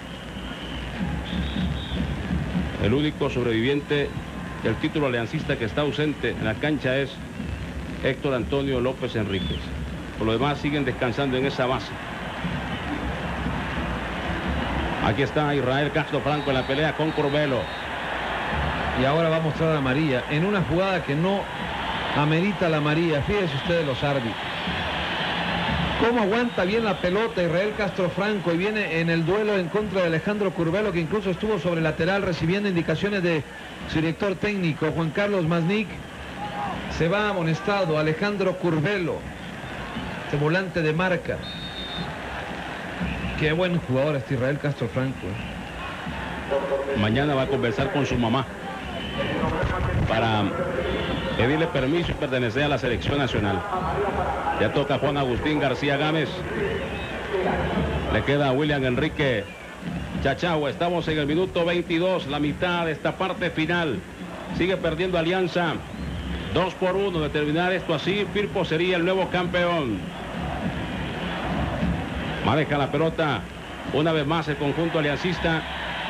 El único sobreviviente del título aliancista que está ausente en la cancha es Héctor Antonio López Enríquez. Por lo demás siguen descansando en esa base. Aquí está Israel Castro Franco en la pelea con Curbelo. Y ahora va a mostrar a María en una jugada que no amerita la María. Fíjense ustedes los árbitros. Cómo aguanta bien la pelota Israel Castro Franco y viene en el duelo en contra de Alejandro Curvelo, que incluso estuvo sobre lateral recibiendo indicaciones de su director técnico, Juan Carlos Maznik. Se va amonestado Alejandro Curvelo, este volante de marca. Qué buen jugador este Israel Castro Franco. Mañana va a conversar con su mamá para pedirle permiso y pertenecer a la selección nacional. Ya toca Juan Agustín García Gámez. Le queda a William Enrique Chachagua. Estamos en el minuto 22, la mitad de esta parte final. Sigue perdiendo Alianza. 2-1. De terminar esto así, Firpo sería el nuevo campeón. Maneja la pelota una vez más el conjunto aliancista.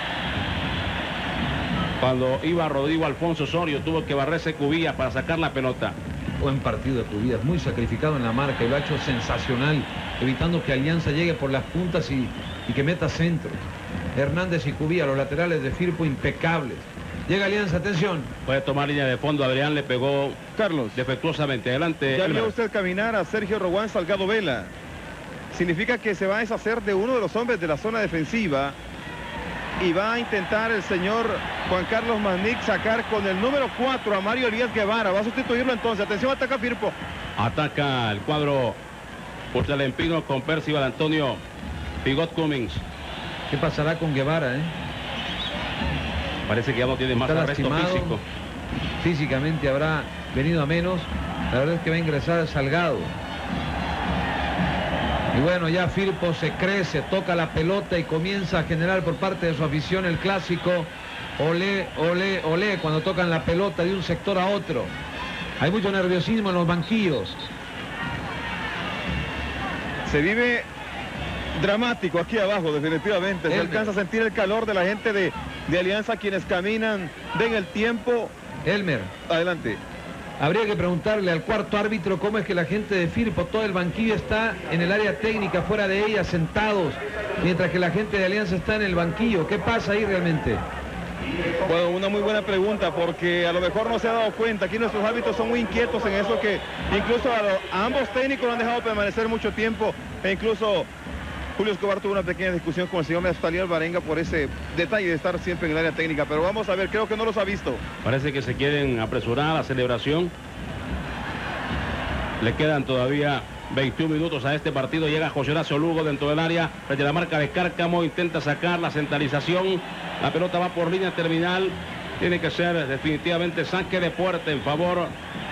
Cuando iba Rodrigo Alfonso Osorio, tuvo que barrerse Cubillas para sacar la pelota. Buen partido de Cubillas, muy sacrificado en la marca y lo ha hecho sensacional, evitando que Alianza llegue por las puntas y que meta centro. Hernández y Cubillas, los laterales de Firpo, impecables. Llega Alianza, atención. Puede tomar línea de fondo, Adrián le pegó Carlos defectuosamente. Adelante. Ya vio usted caminar a Sergio Rowan Salgado Vela. Significa que se va a deshacer de uno de los hombres de la zona defensiva y va a intentar el señor Juan Carlos Maznik sacar con el número 4 a Mario Elías Guevara. Va a sustituirlo entonces. Atención, ataca Firpo. Ataca el cuadro Portelempino con Percival Antonio Pigot Cummings. ¿Qué pasará con Guevara? Parece que ya no tiene más arresto físico. Físicamente habrá venido a menos. La verdad es que va a ingresar Salgado. Y bueno, ya Firpo se crece, toca la pelota y comienza a generar por parte de su afición el clásico olé, olé, olé, cuando tocan la pelota de un sector a otro. Hay mucho nerviosismo en los banquillos. Se vive dramático aquí abajo, definitivamente. Se alcanza a sentir el calor de la gente de Alianza, quienes caminan, den el tiempo. Elmer, adelante. Habría que preguntarle al cuarto árbitro cómo es que la gente de Firpo, todo el banquillo está en el área técnica, fuera de ella, sentados, mientras que la gente de Alianza está en el banquillo. ¿Qué pasa ahí realmente? Bueno, una muy buena pregunta, porque a lo mejor no se ha dado cuenta. Aquí nuestros árbitros son muy inquietos en eso, que incluso a ambos técnicos lo han dejado permanecer mucho tiempo, e incluso Julio Escobar tuvo una pequeña discusión con el señor Neftalí Alvarenga por ese detalle de estar siempre en el área técnica. Pero vamos a ver, creo que no los ha visto. Parece que se quieren apresurar a la celebración. Le quedan todavía 21 minutos a este partido. Llega José Horacio Lugo dentro del área, frente a la marca de Cárcamo, intenta sacar la centralización. La pelota va por línea terminal. Tiene que ser definitivamente saque de puerta en favor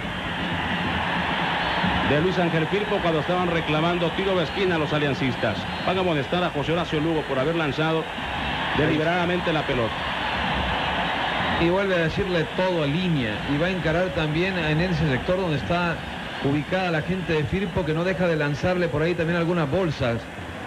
de Luis Ángel Firpo, cuando estaban reclamando tiro de esquina a los aliancistas. Van a amonestar a José Horacio Lugo por haber lanzado deliberadamente la pelota. Y vuelve a decirle todo a línea. Y va a encarar también en ese sector donde está ubicada la gente de Firpo, que no deja de lanzarle por ahí también algunas bolsas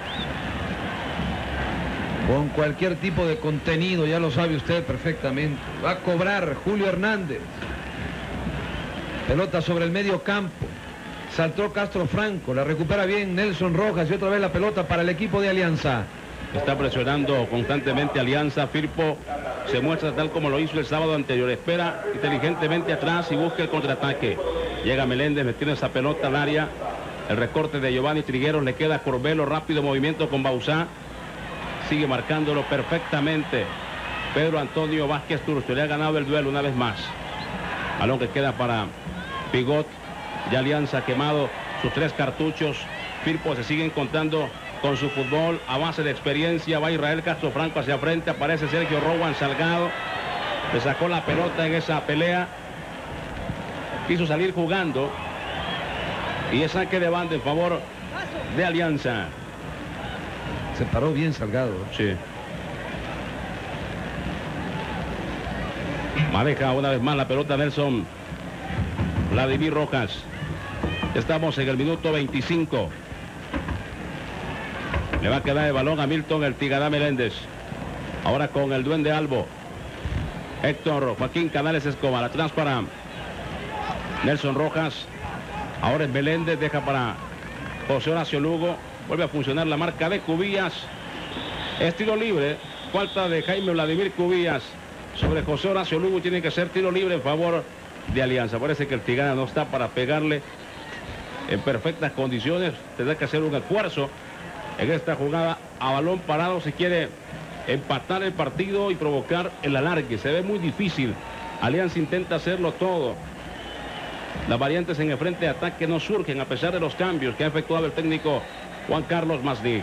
con cualquier tipo de contenido, ya lo sabe usted perfectamente. Va a cobrar Julio Hernández. Pelota sobre el medio campo. Saltó Castro Franco, la recupera bien Nelson Rojas y otra vez la pelota para el equipo de Alianza. Está presionando constantemente Alianza. Firpo se muestra tal como lo hizo el sábado anterior. Espera inteligentemente atrás y busca el contraataque. Llega Meléndez metiendo esa pelota al área. El recorte de Giovanni Trigueros, le queda Corbelo, rápido movimiento con Bauzá. Sigue marcándolo perfectamente Pedro Antonio Vázquez Turcio. Le ha ganado el duelo una vez más. Balón que queda para Pigot. Ya Alianza ha quemado sus 3 cartuchos. Firpo se sigue encontrando con su fútbol a base de experiencia. Va Israel Castro Franco hacia frente. Aparece Sergio Rowan Salgado. Le sacó la pelota en esa pelea. Quiso salir jugando. Y es saque de banda en favor de Alianza. Se paró bien Salgado. Sí. Maneja una vez más la pelota Nelson Vladimir Rojas. Estamos en el minuto 25. Le va a quedar el balón a Milton El Tigadá Meléndez. Ahora con el Duende Albo. Héctor Joaquín Canales Escobar. Atrás para Nelson Rojas. Ahora es Meléndez. Deja para José Horacio Lugo. Vuelve a funcionar la marca de Cubillas. Es tiro libre. Falta de Jaime Vladimir Cubillas sobre José Horacio Lugo. Tiene que ser tiro libre en favor de Alianza. Parece que el Tigana no está para pegarle en perfectas condiciones. Tendrá que hacer un esfuerzo en esta jugada a balón parado si quiere empatar el partido y provocar el alargue. Se ve muy difícil. Alianza intenta hacerlo todo. Las variantes en el frente de ataque no surgen a pesar de los cambios que ha efectuado el técnico Juan Carlos Masdi.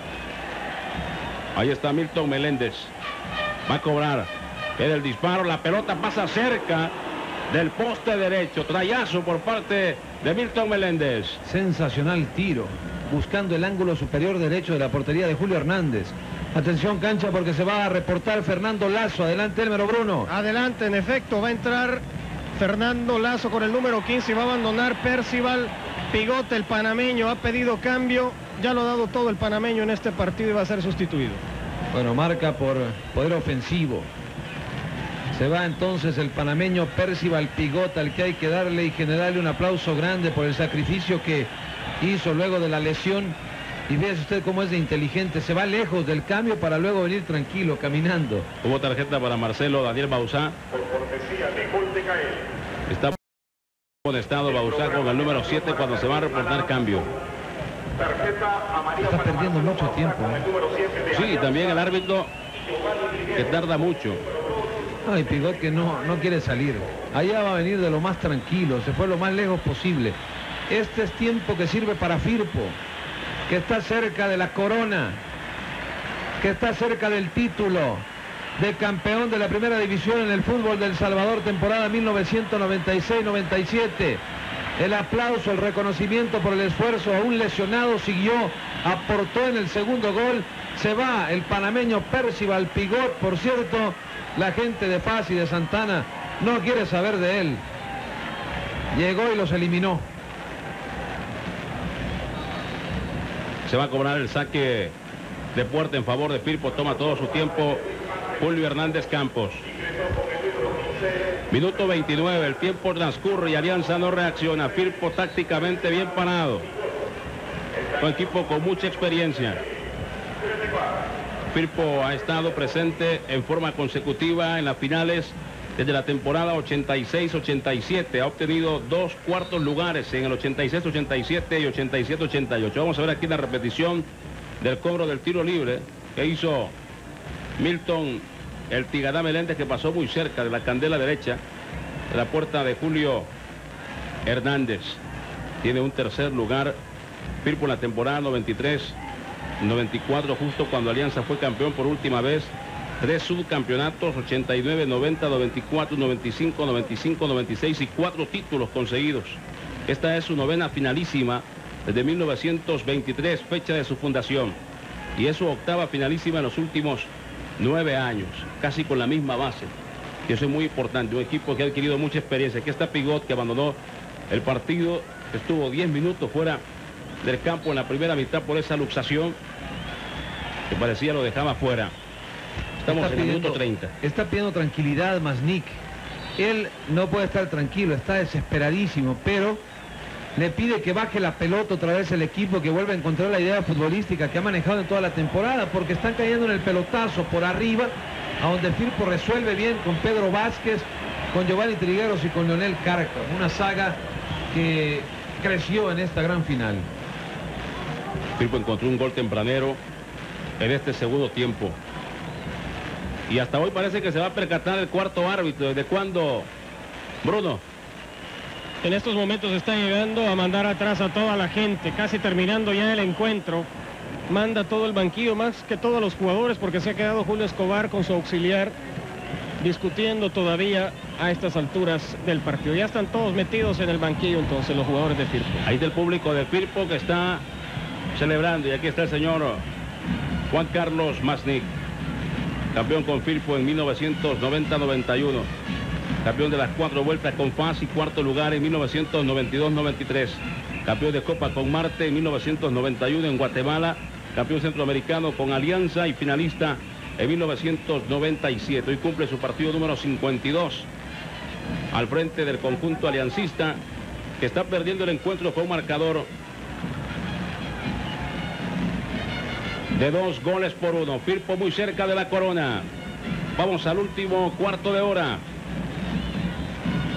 Ahí está Milton Meléndez. Va a cobrar. Queda el disparo. La pelota pasa cerca del poste derecho. Trayazo por parte de Milton Meléndez. Sensacional tiro. Buscando el ángulo superior derecho de la portería de Julio Hernández. Atención cancha porque se va a reportar Fernando Lazo. Adelante Elmer Bruno. Adelante, en efecto, va a entrar Fernando Lazo con el número 15 y va a abandonar Percival Pigot, el panameño. Ha pedido cambio, ya lo ha dado todo el panameño en este partido y va a ser sustituido. Bueno, marca por poder ofensivo. Se va entonces el panameño Percival Pigot, al que hay que darle y generarle un aplauso grande por el sacrificio que hizo luego de la lesión. Y véase usted cómo es de inteligente, se va lejos del cambio para luego venir tranquilo, caminando. Hubo tarjeta para Marcelo Daniel Bauzá. Está estado Bauzá con el número 7 cuando se va a reportar cambio. Está perdiendo mucho tiempo. Sí, también el árbitro que tarda mucho. Ay, Pigot que no quiere salir. Allá va a venir de lo más tranquilo, se fue lo más lejos posible. Este es tiempo que sirve para Firpo, que está cerca de la corona, que está cerca del título de campeón de la primera división en el fútbol del Salvador, temporada 1996-97. El aplauso, el reconocimiento por el esfuerzo, a un lesionado siguió, aportó en el segundo gol. Se va el panameño Percival Pigot. Por cierto, la gente de Paz y de Santana no quiere saber de él. Llegó y los eliminó. Se va a cobrar el saque de puerta en favor de Firpo. Toma todo su tiempo Julio Hernández Campos. Minuto 29, el tiempo transcurre y Alianza no reacciona. Firpo tácticamente bien parado. Un equipo con mucha experiencia. Firpo ha estado presente en forma consecutiva en las finales desde la temporada 86-87. Ha obtenido 2 cuartos lugares en el 86-87 y 87-88. Vamos a ver aquí la repetición del cobro del tiro libre que hizo Milton el Tigadá Meléndez, que pasó muy cerca de la candela derecha de la puerta de Julio Hernández. Tiene un tercer lugar Firpo en la temporada 93-94, justo cuando Alianza fue campeón por última vez. 3 subcampeonatos, 89, 90, 94, 95, 95, 96 y 4 títulos conseguidos. Esta es su 9ª finalísima desde 1923, fecha de su fundación. Y es su 8ª finalísima en los últimos 9 años, casi con la misma base. Y eso es muy importante, un equipo que ha adquirido mucha experiencia. Aquí está Pigot, que abandonó el partido, estuvo 10 minutos fuera del campo en la primera mitad por esa luxación que parecía lo dejaba fuera. Estamos en el minuto 30. Está pidiendo tranquilidad Masnick. Él no puede estar tranquilo, está desesperadísimo, pero le pide que baje la pelota otra vez el equipo, que vuelva a encontrar la idea futbolística que ha manejado en toda la temporada, porque están cayendo en el pelotazo por arriba, a donde Firpo resuelve bien con Pedro Vázquez, con Giovanni Trigueros y con Leonel Carca. Una saga que creció en esta gran final. Firpo encontró un gol tempranero en este segundo tiempo. Y hasta hoy parece que se va a percatar el cuarto árbitro. ¿Desde cuándo, Bruno? En estos momentos está llegando a mandar atrás a toda la gente, casi terminando ya el encuentro. Manda todo el banquillo, más que todos los jugadores, porque se ha quedado Julio Escobar con su auxiliar discutiendo todavía a estas alturas del partido. Ya están todos metidos en el banquillo entonces los jugadores de Firpo. Ahí está el público de Firpo que está celebrando, y aquí está el señor Juan Carlos Masnick, campeón con Firpo en 1990-91, campeón de las 4 vueltas con FAS y cuarto lugar en 1992-93, campeón de Copa con Marte en 1991 en Guatemala, campeón centroamericano con Alianza y finalista en 1997. Hoy cumple su partido número 52 al frente del conjunto aliancista, que está perdiendo el encuentro con un marcador de 2-1. Firpo muy cerca de la corona. Vamos al último cuarto de hora.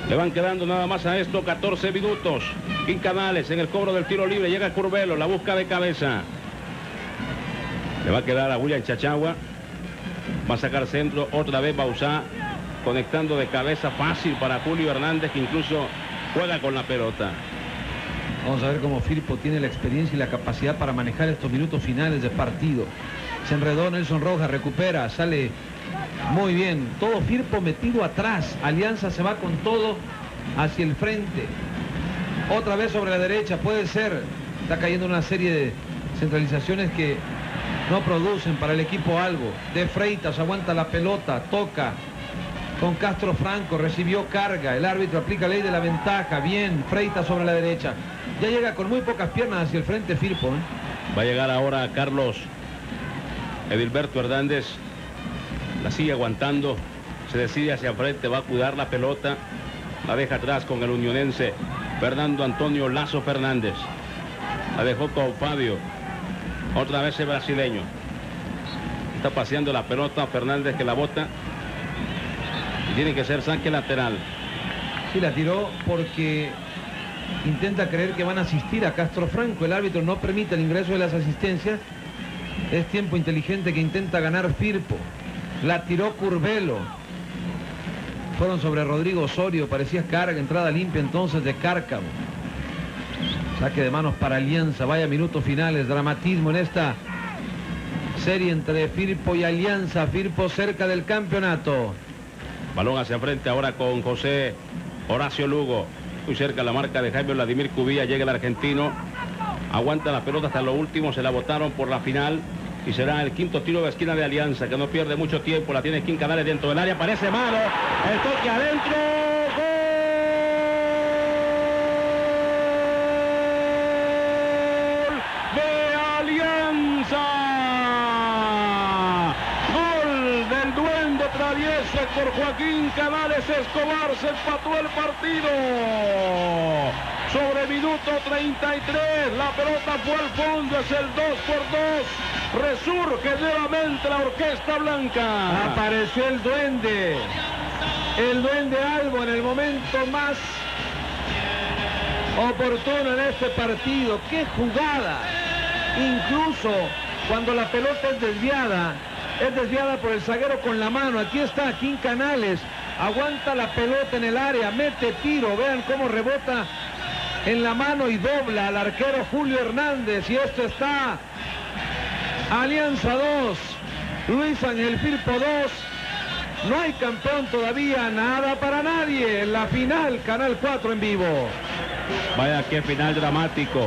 Le van quedando nada más a esto 14 minutos. Quincanales en el cobro del tiro libre. Llega Curbelo, la busca de cabeza. Le va a quedar a William Chachagua. Va a sacar centro otra vez Bauzá. Conectando de cabeza fácil para Julio Hernández, que incluso juega con la pelota. Vamos a ver cómo Firpo tiene la experiencia y la capacidad para manejar estos minutos finales de partido. Se enredó Nelson Rojas, recupera, sale muy bien. Todo Firpo metido atrás. Alianza se va con todo hacia el frente. Otra vez sobre la derecha, puede ser. Está cayendo una serie de centralizaciones que no producen para el equipo algo. De Freitas aguanta la pelota, toca con Castro Franco, recibió carga. El árbitro aplica ley de la ventaja. Bien, Freitas sobre la derecha. Ya llega con muy pocas piernas hacia el frente Firpo. Va a llegar ahora Carlos Edilberto Hernández. La sigue aguantando. Se decide hacia frente, va a cuidar la pelota. La deja atrás con el unionense Fernando Antonio Lazo Fernández. La dejó con Fabio. Otra vez el brasileño. Está paseando la pelota Fernández, que la bota. Y tiene que ser saque lateral. Sí, la tiró porque intenta creer que van a asistir a Castro Franco. El árbitro no permite el ingreso de las asistencias. Es tiempo inteligente que intenta ganar Firpo. La tiró Curbelo. Fueron sobre Rodrigo Osorio. Parecía carga, entrada limpia entonces de Cárcamo. Saque de manos para Alianza. Vaya minutos finales. Dramatismo en esta serie entre Firpo y Alianza. Firpo cerca del campeonato. Balón hacia frente ahora con José Horacio Lugo. Muy cerca la marca de Jaime Vladimir Cubilla. Llega el argentino. Aguanta la pelota hasta lo último. Se la botaron por la final. Y será el quinto tiro de esquina de Alianza, que no pierde mucho tiempo. La tiene Quincanales dentro del área. Parece malo. El toque adentro. ¡Gol de Alianza! ¡Gol del Duende Travieso por Joaquín Canales Escobar! Se empató el partido. Sobre minuto 33, la pelota fue al fondo, es el 2-2. Resurge nuevamente la Orquesta Blanca. Apareció el Duende Albo en el momento más oportuno en este partido. ¡Qué jugada! Incluso cuando la pelota es desviada por el zaguero con la mano. Aquí está Quincanales, aguanta la pelota en el área, mete tiro, vean cómo rebota en la mano y dobla al arquero Julio Hernández. Y esto está Alianza 2, Luis Ángel Firpo 2. No hay campeón todavía, nada para nadie. En la final, Canal 4 en vivo. Vaya qué final dramático.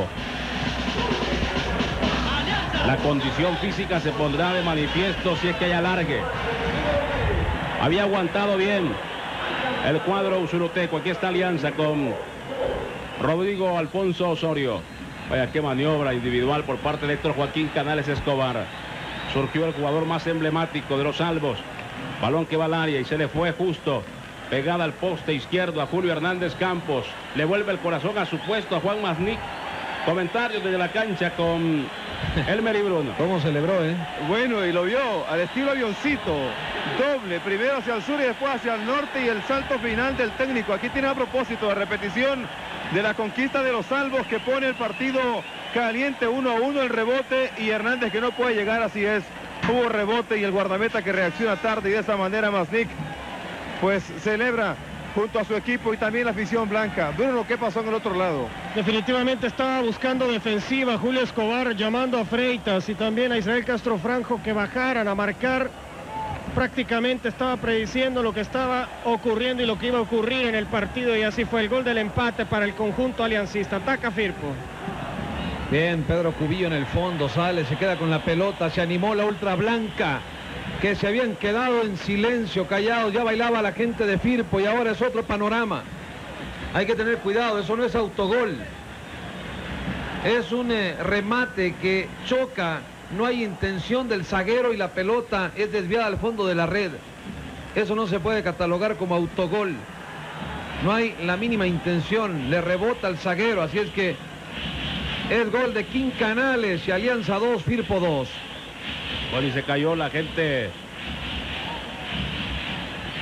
La condición física se pondrá de manifiesto si es que hay alargue. Había aguantado bien el cuadro usuroteco. Aquí está Alianza con Rodrigo Alfonso Osorio. Vaya qué maniobra individual por parte de Héctor Joaquín Canales Escobar. Surgió el jugador más emblemático de los Albos. Balón que va al área y se le fue justo. Pegada al poste izquierdo a Julio Hernández Campos. Le vuelve el corazón a su puesto a Juan Maznick. Comentarios desde la cancha con Elmer y Bruno. ¿Cómo celebró, Bueno, y lo vio al estilo avioncito. Doble, primero hacia el sur y después hacia el norte, y el salto final del técnico. Aquí tiene a propósito de repetición de la conquista de los Albos, que pone el partido caliente 1-1, el rebote, y Hernández que no puede llegar, así es. Hubo rebote y el guardameta que reacciona tarde, y de esa manera Maznick pues celebra junto a su equipo y también la afición blanca. Bruno, ¿qué pasó en el otro lado? Definitivamente estaba buscando defensiva Julio Escobar, llamando a Freitas y también a Israel Castro Franco que bajaran a marcar. Prácticamente estaba prediciendo lo que estaba ocurriendo y lo que iba a ocurrir en el partido, y así fue el gol del empate para el conjunto aliancista. Ataca Firpo. Bien, Pedro Cubillo en el fondo, sale, se queda con la pelota, se animó la ultra blanca, que se habían quedado en silencio, callados. Ya bailaba la gente de Firpo y ahora es otro panorama. Hay que tener cuidado, eso no es autogol. Es un remate que choca, no hay intención del zaguero y la pelota es desviada al fondo de la red. Eso no se puede catalogar como autogol. No hay la mínima intención, le rebota al zaguero, así es que es gol de Quincanales y Alianza 2, Firpo 2. Bueno, y se cayó la gente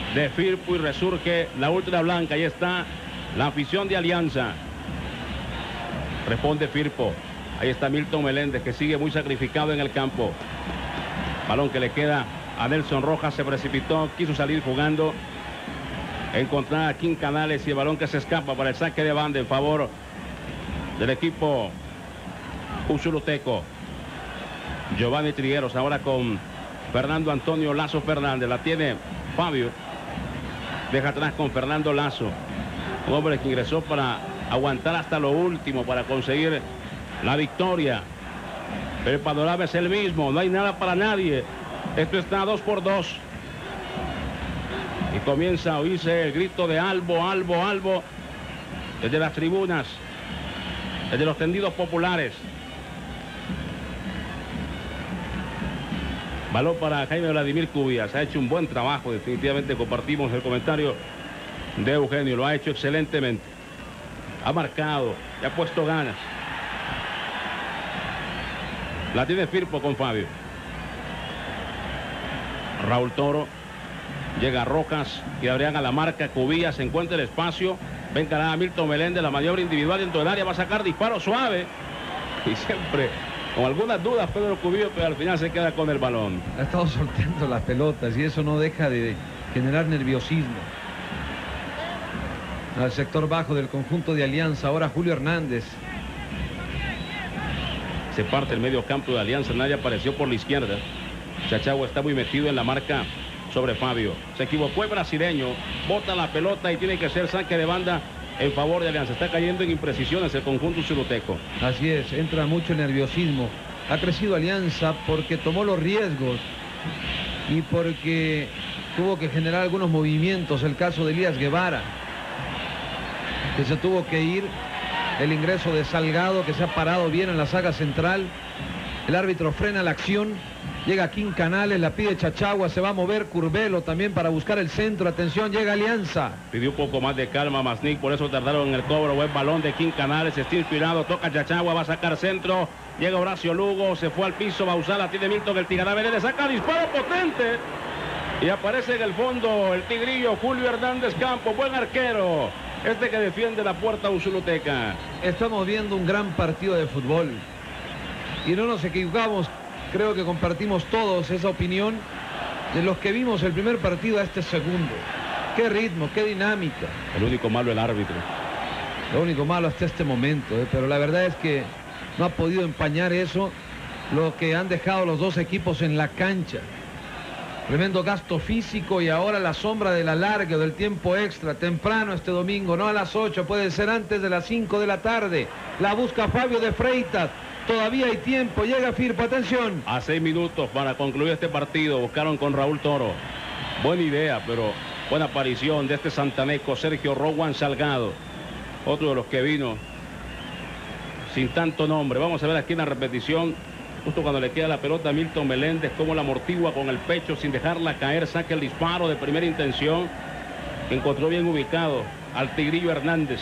de Firpo y resurge la ultra blanca. Ahí está la afición de Alianza. Responde Firpo. Ahí está Milton Meléndez, que sigue muy sacrificado en el campo. Balón que le queda a Nelson Rojas. Se precipitó, quiso salir jugando. Encontrar a King Canales y el balón que se escapa para el saque de banda en favor del equipo usuluteco. Giovanni Trigueros ahora con Fernando Antonio Lazo Fernández. La tiene Fabio. Deja atrás con Fernando Lazo. Un hombre que ingresó para aguantar hasta lo último para conseguir la victoria. El panorama es el mismo. No hay nada para nadie. Esto está 2-2. Y comienza a oírse el grito de Albo, Albo, Albo. Desde las tribunas. Desde los tendidos populares. Balón para Jaime Vladimir Cubillas. Ha hecho un buen trabajo. Definitivamente compartimos el comentario de Eugenio. Lo ha hecho excelentemente. Ha marcado. Y ha puesto ganas. La tiene Firpo con Fabio. Raúl Toro. Llega Rojas y Adrián a la marca. Cubillas se encuentra el espacio. Ven encarar a Milton Meléndez. La maniobra individual dentro del área. Va a sacar disparo suave. Y siempre con algunas dudas Pedro Cubillo, pero al final se queda con el balón. Ha estado soltando las pelotas y eso no deja de generar nerviosismo. Al sector bajo del conjunto de Alianza. Ahora Julio Hernández. Se parte el medio campo de Alianza. Nadie apareció por la izquierda. Chachagua está muy metido en la marca sobre Fabio. Se equivocó el brasileño. Bota la pelota y tiene que ser saque de banda en favor de Alianza. Está cayendo en imprecisiones el conjunto usuluteco. Así es, entra mucho nerviosismo. Ha crecido Alianza porque tomó los riesgos y porque tuvo que generar algunos movimientos. El caso de Elías Guevara, que se tuvo que ir. El ingreso de Salgado, que se ha parado bien en la saga central. El árbitro frena la acción. Llega King Canales, la pide Chachagua, se va a mover Curvelo también para buscar el centro. Atención, llega Alianza. Pidió un poco más de calma Masnik, por eso tardaron en el cobro. Buen balón de King Canales, está inspirado, toca Chachagua, va a sacar centro. Llega Horacio Lugo, se fue al piso, Bausala, tiene Milton el Tigará le saca disparo potente. Y aparece en el fondo el tigrillo Julio Hernández Campos, buen arquero. Este que defiende la puerta usuluteca. Estamos viendo un gran partido de fútbol. Y no nos equivocamos. Creo que compartimos todos esa opinión de los que vimos el primer partido a este segundo. Qué ritmo, qué dinámica. El único malo el árbitro. Lo único malo hasta este momento, pero la verdad es que no ha podido empañar eso lo que han dejado los dos equipos en la cancha. Tremendo gasto físico y ahora la sombra del alargue o del tiempo extra. Temprano este domingo, no a las 8, puede ser antes de las 5 de la tarde. La busca Fabio de Freitas. Todavía hay tiempo, llega Firpo, atención. A 6 minutos para concluir este partido, buscaron con Raúl Toro. Buena idea, pero buena aparición de este santaneco, Sergio Rowan Salgado. Otro de los que vino sin tanto nombre. Vamos a ver aquí en la repetición, justo cuando le queda la pelota a Milton Meléndez, cómo la amortigua con el pecho sin dejarla caer, saca el disparo de primera intención. Encontró bien ubicado al tigrillo Hernández.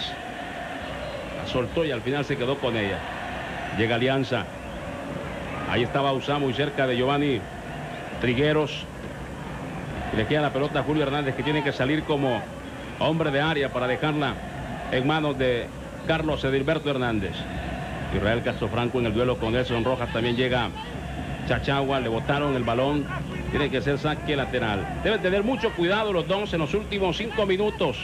La soltó y al final se quedó con ella. Llega Alianza. Ahí estaba Bausá muy cerca de Giovanni Trigueros. Y le queda la pelota a Julio Hernández, que tiene que salir como hombre de área para dejarla en manos de Carlos Edilberto Hernández. Israel Castrofranco en el duelo con Nelson Rojas. También llega Chachagua. Le botaron el balón. Tiene que ser saque lateral. Deben tener mucho cuidado los dos en los últimos 5 minutos.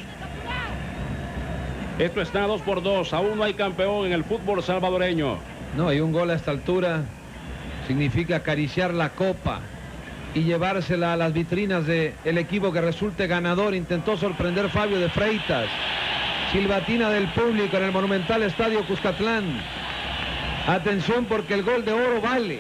Esto está 2-2. Aún no hay campeón en el fútbol salvadoreño. No, hay un gol a esta altura. Significa acariciar la copa y llevársela a las vitrinas del equipo que resulte ganador. Intentó sorprender Fabio de Freitas. Silbatina del público en el monumental estadio Cuscatlán. Atención, porque el gol de oro vale.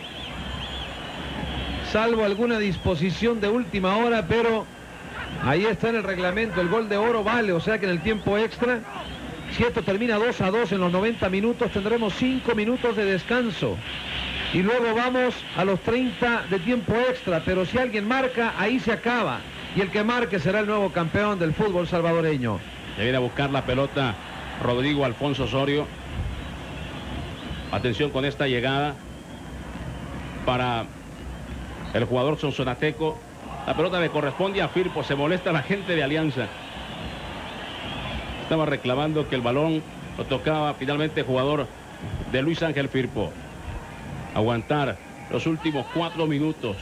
Salvo alguna disposición de última hora, pero ahí está en el reglamento. El gol de oro vale, o sea que en el tiempo extra, si esto termina 2-2 en los 90 minutos, tendremos 5 minutos de descanso. Y luego vamos a los 30 de tiempo extra, pero si alguien marca, ahí se acaba. Y el que marque será el nuevo campeón del fútbol salvadoreño. Ya viene a buscar la pelota Rodrigo Alfonso Osorio. Atención con esta llegada para el jugador sonsonateco. La pelota le corresponde a Firpo. Se molesta la gente de Alianza. Estaba reclamando que el balón lo tocaba finalmente el jugador de Luis Ángel Firpo. Aguantar los últimos 4 minutos.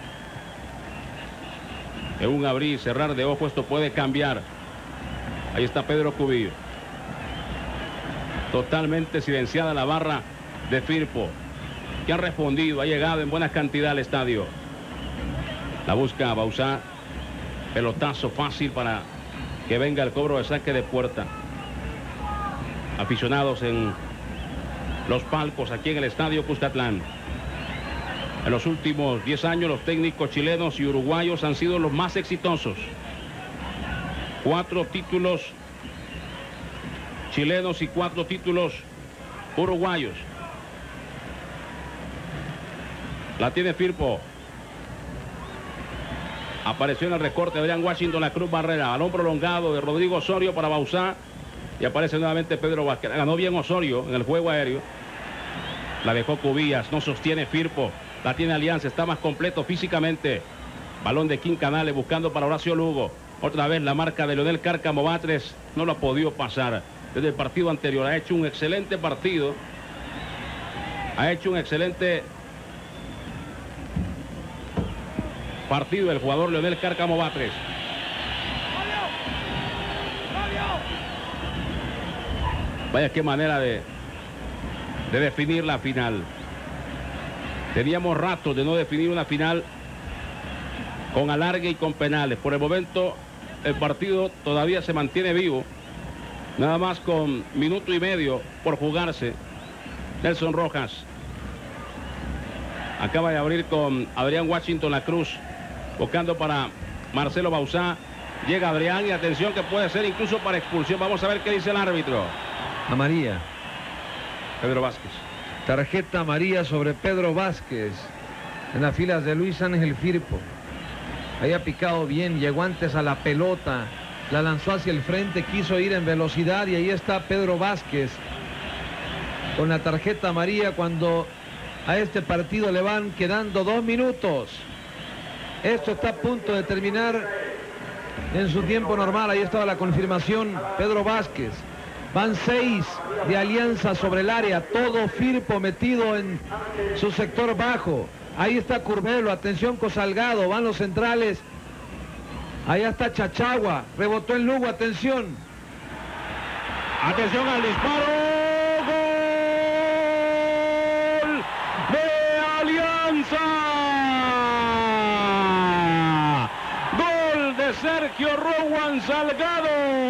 En un abrir y cerrar de ojo esto puede cambiar. Ahí está Pedro Cubillo. Totalmente silenciada la barra de Firpo, que ha respondido, ha llegado en buena cantidad al estadio. La busca Bauzá. Pelotazo fácil para que venga el cobro de saque de puerta. Aficionados en los palcos aquí en el estadio Cuscatlán. En los últimos 10 años los técnicos chilenos y uruguayos han sido los más exitosos. 4 títulos chilenos y 4 títulos uruguayos. La tiene Firpo. Apareció en el recorte Adrián Washington, la Cruz Barrera. Balón prolongado de Rodrigo Osorio para Bauzá. Y aparece nuevamente Pedro Vázquez. Ganó bien Osorio en el juego aéreo. La dejó Cubillas. No sostiene Firpo. La tiene Alianza. Está más completo físicamente. Balón de Quincanales buscando para Horacio Lugo. Otra vez la marca de Leonel Cárcamo Batres. No lo ha podido pasar desde el partido anterior. Ha hecho un excelente partido. Ha hecho un excelente partido el jugador Leonel Cárcamo Batres. Vaya qué manera de definir la final. Teníamos rato de no definir una final con alargue y con penales. Por el momento el partido todavía se mantiene vivo. Nada más con minuto y medio por jugarse. Nelson Rojas acaba de abrir con Adrián Washington la Cruz. Buscando para Marcelo Bauzá. Llega Adrián y atención que puede ser incluso para expulsión. Vamos a ver qué dice el árbitro. Amarilla. Pedro Vázquez. Tarjeta amarilla sobre Pedro Vázquez. En las filas de Luis Ángel Firpo. Ahí ha picado bien. Llegó antes a la pelota. La lanzó hacia el frente. Quiso ir en velocidad. Y ahí está Pedro Vázquez. Con la tarjeta amarilla cuando a este partido le van quedando 2 minutos. Esto está a punto de terminar en su tiempo normal. Ahí estaba la confirmación. Pedro Vázquez. Van 6 de Alianza sobre el área. Todo Firpo metido en su sector bajo. Ahí está Curbelo. Atención con Salgado. Van los centrales. Allá está Chachagua. Rebotó en Lugo. Atención. Atención al disparo. ¡Gol de Alianza! Sergio Rowan Salgado.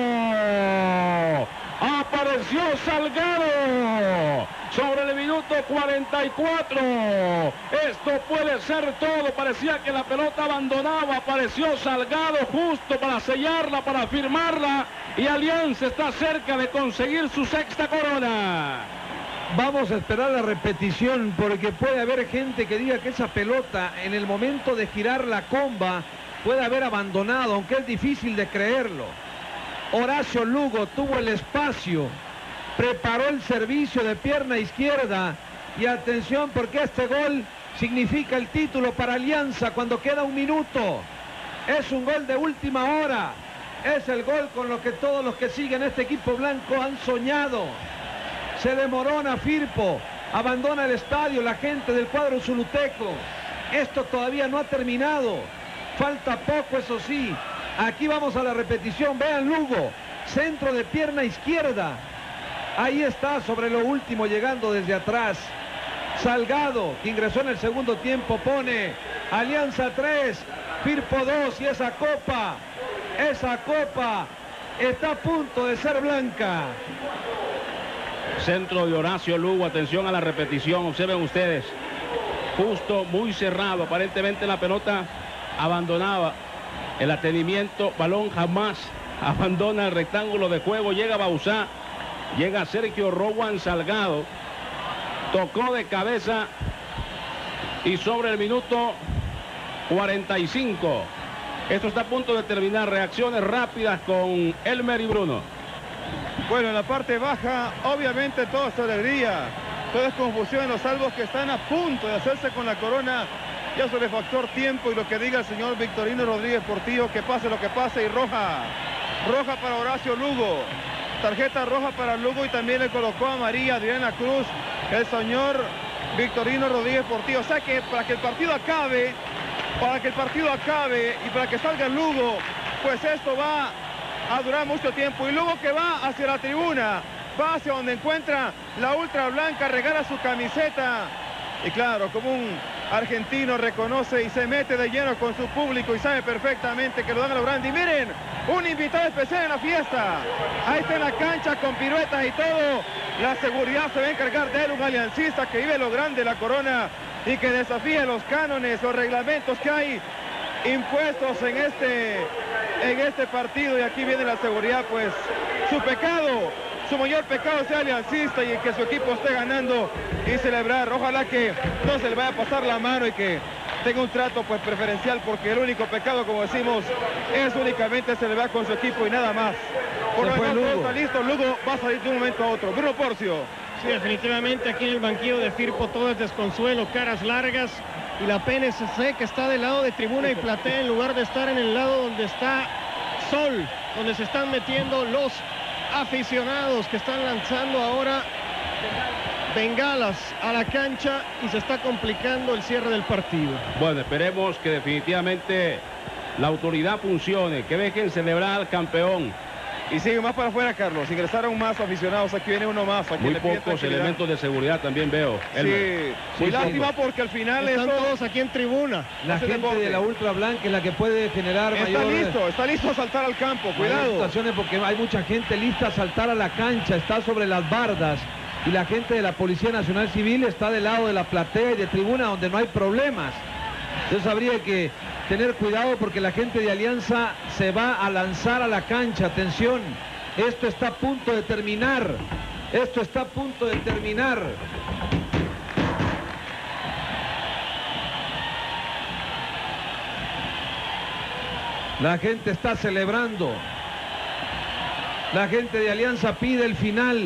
Apareció Salgado sobre el minuto 44. Esto puede ser todo. Parecía que la pelota abandonaba. Apareció Salgado justo para sellarla, para firmarla. Y Alianza está cerca de conseguir su 6ª corona. Vamos a esperar la repetición porque puede haber gente que diga que esa pelota en el momento de girar la comba puede haber abandonado, aunque es difícil de creerlo. Horacio Lugo tuvo el espacio, preparó el servicio de pierna izquierda y atención porque este gol significa el título para Alianza cuando queda 1 minuto. Es un gol de última hora, es el gol con lo que todos los que siguen este equipo blanco han soñado. Se demorona Firpo, abandona el estadio la gente del cuadro zuluteco. Esto todavía no ha terminado. Falta poco, eso sí. Aquí vamos a la repetición. Vean Lugo. Centro de pierna izquierda. Ahí está sobre lo último llegando desde atrás. Salgado, que ingresó en el segundo tiempo, pone Alianza 3, Firpo 2 y esa copa está a punto de ser blanca. Centro de Horacio Lugo. Atención a la repetición. Observen ustedes. Justo, muy cerrado. Aparentemente la pelota abandonaba el atenimiento. Balón jamás abandona el rectángulo de juego. Llega Bauzá. Llega Sergio Rowan Salgado. Tocó de cabeza. Y sobre el minuto 45. Esto está a punto de terminar. Reacciones rápidas con Elmer y Bruno. Bueno, en la parte baja, obviamente todo es alegría. Todo es confusión en los salvos que están a punto de hacerse con la corona Ya sobre factor tiempo y lo que diga el señor Victorino Rodríguez Portillo, que pase lo que pase, y roja. Roja para Horacio Lugo. Tarjeta roja para Lugo y también le colocó amarilla a Adriana Cruz el señor Victorino Rodríguez Portillo. O sea que para que el partido acabe, y para que salga el Lugo, pues esto va a durar mucho tiempo. Y Lugo, que va hacia la tribuna, va hacia donde encuentra la ultra blanca, regala su camiseta. Y claro, como un argentino reconoce y se mete de lleno con su público y sabe perfectamente que lo dan a lo grande. Y miren, un invitado especial en la fiesta. Ahí está en la cancha con piruetas y todo. La seguridad se va a encargar de él, un aliancista que vive lo grande, la corona, y que desafía los cánones, los reglamentos que hay impuestos en este partido. Y aquí viene la seguridad, pues su pecado, su mayor pecado sea aliancista y que su equipo esté ganando y celebrar. Ojalá que no se le vaya a pasar la mano y que tenga un trato pues preferencial, porque el único pecado, como decimos, es únicamente celebrar con su equipo y nada más. Por lo menos todo está listo, Lugo va a salir de un momento a otro. Bruno Porcio. Sí, definitivamente aquí en el banquillo de Firpo todo es desconsuelo, caras largas, y la PNCC, que está del lado de tribuna y platea en lugar de estar en el lado donde está Sol, donde se están metiendo los aficionados, que están lanzando ahora bengalas a la cancha y se está complicando el cierre del partido. Bueno, esperemos que definitivamente la autoridad funcione, que dejen celebrar al campeón. Y sigue más para afuera, Carlos. Ingresaron más aficionados. Aquí viene uno más. Aquí muy pocos elementos de seguridad también veo. Sí, muy lástima porque al final están todos aquí en tribuna. La gente de la ultra blanca es la que puede generar está listo a saltar al campo. Cuidado. Situaciones, porque hay mucha gente lista a saltar a la cancha. Está sobre las bardas. Y la gente de la Policía Nacional Civil está del lado de la platea y de tribuna, donde no hay problemas. Entonces habría que tener cuidado, porque la gente de Alianza se va a lanzar a la cancha. Atención, esto está a punto de terminar. Esto está a punto de terminar. La gente está celebrando. La gente de Alianza pide el final.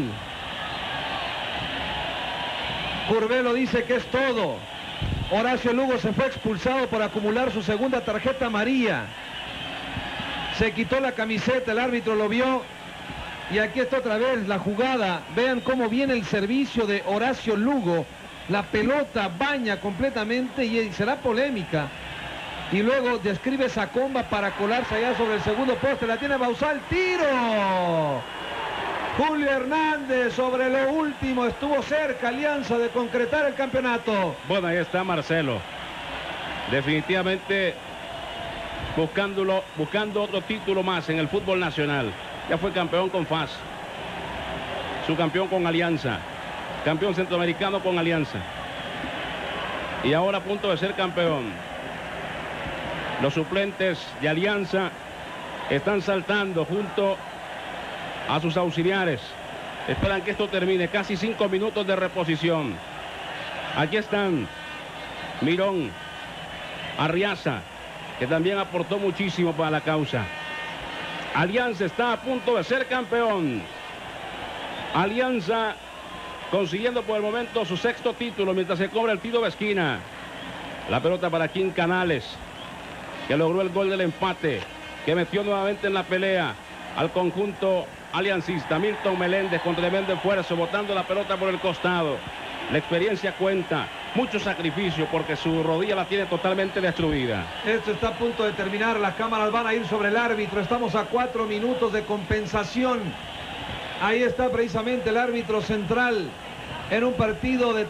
Curvelo dice que es todo. Horacio Lugo se fue expulsado por acumular su segunda tarjeta amarilla. Se quitó la camiseta, el árbitro lo vio. Y aquí está otra vez la jugada. Vean cómo viene el servicio de Horacio Lugo. La pelota baña completamente y será polémica. Y luego describe esa comba para colarse allá sobre el segundo poste. La tiene Bauzal, tiro. Julio Hernández sobre lo último, estuvo cerca Alianza de concretar el campeonato. Bueno, ahí está Marcelo. Definitivamente buscando otro título más en el fútbol nacional. Ya fue campeón con FAS. Subcampeón con Alianza. Campeón centroamericano con Alianza. Y ahora a punto de ser campeón. Los suplentes de Alianza están saltando junto a sus auxiliares. Esperan que esto termine. Casi 5 minutos de reposición. Aquí están Mirón, Arriaza, que también aportó muchísimo para la causa. Alianza está a punto de ser campeón. Alianza consiguiendo por el momento su 6º título mientras se cobra el tiro de esquina. La pelota para Kim Canales, que logró el gol del empate, que metió nuevamente en la pelea al conjunto aliancista. Milton Meléndez con tremendo esfuerzo, botando la pelota por el costado. La experiencia cuenta, mucho sacrificio, porque su rodilla la tiene totalmente destruida. Esto está a punto de terminar, las cámaras van a ir sobre el árbitro. Estamos a 4 minutos de compensación. Ahí está precisamente el árbitro central en un partido de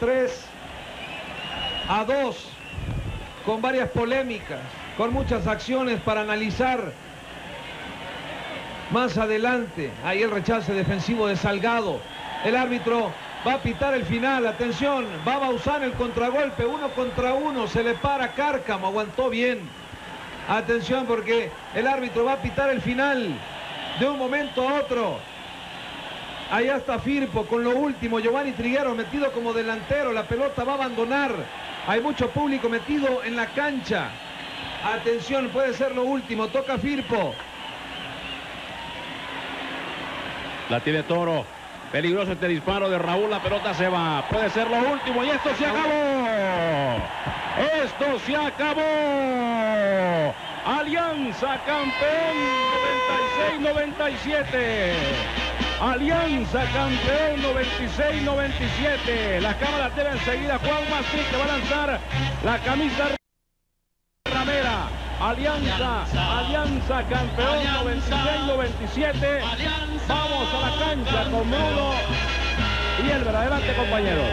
3-2, con varias polémicas, con muchas acciones para analizar más adelante. Ahí el rechace defensivo de Salgado. El árbitro va a pitar el final. Atención, va Bauzán el contragolpe, 1 contra 1. Se le para Cárcamo, aguantó bien. Atención, porque el árbitro va a pitar el final de un momento a otro. Allá está Firpo con lo último. Giovanni Trigueros metido como delantero. La pelota va a abandonar. Hay mucho público metido en la cancha. Atención, puede ser lo último. Toca Firpo. La tiene Toro. Peligroso este disparo de Raúl, la pelota se va. Puede ser lo último y esto se acabó. Esto se acabó. Alianza campeón 96-97. Alianza campeón 96-97. La cámara TV enseguida. Juan Masí que va a lanzar la camisa ramera. Alianza campeón 96-97. Vamos a la cancha con Bruno y Elber. Adelante, compañeros.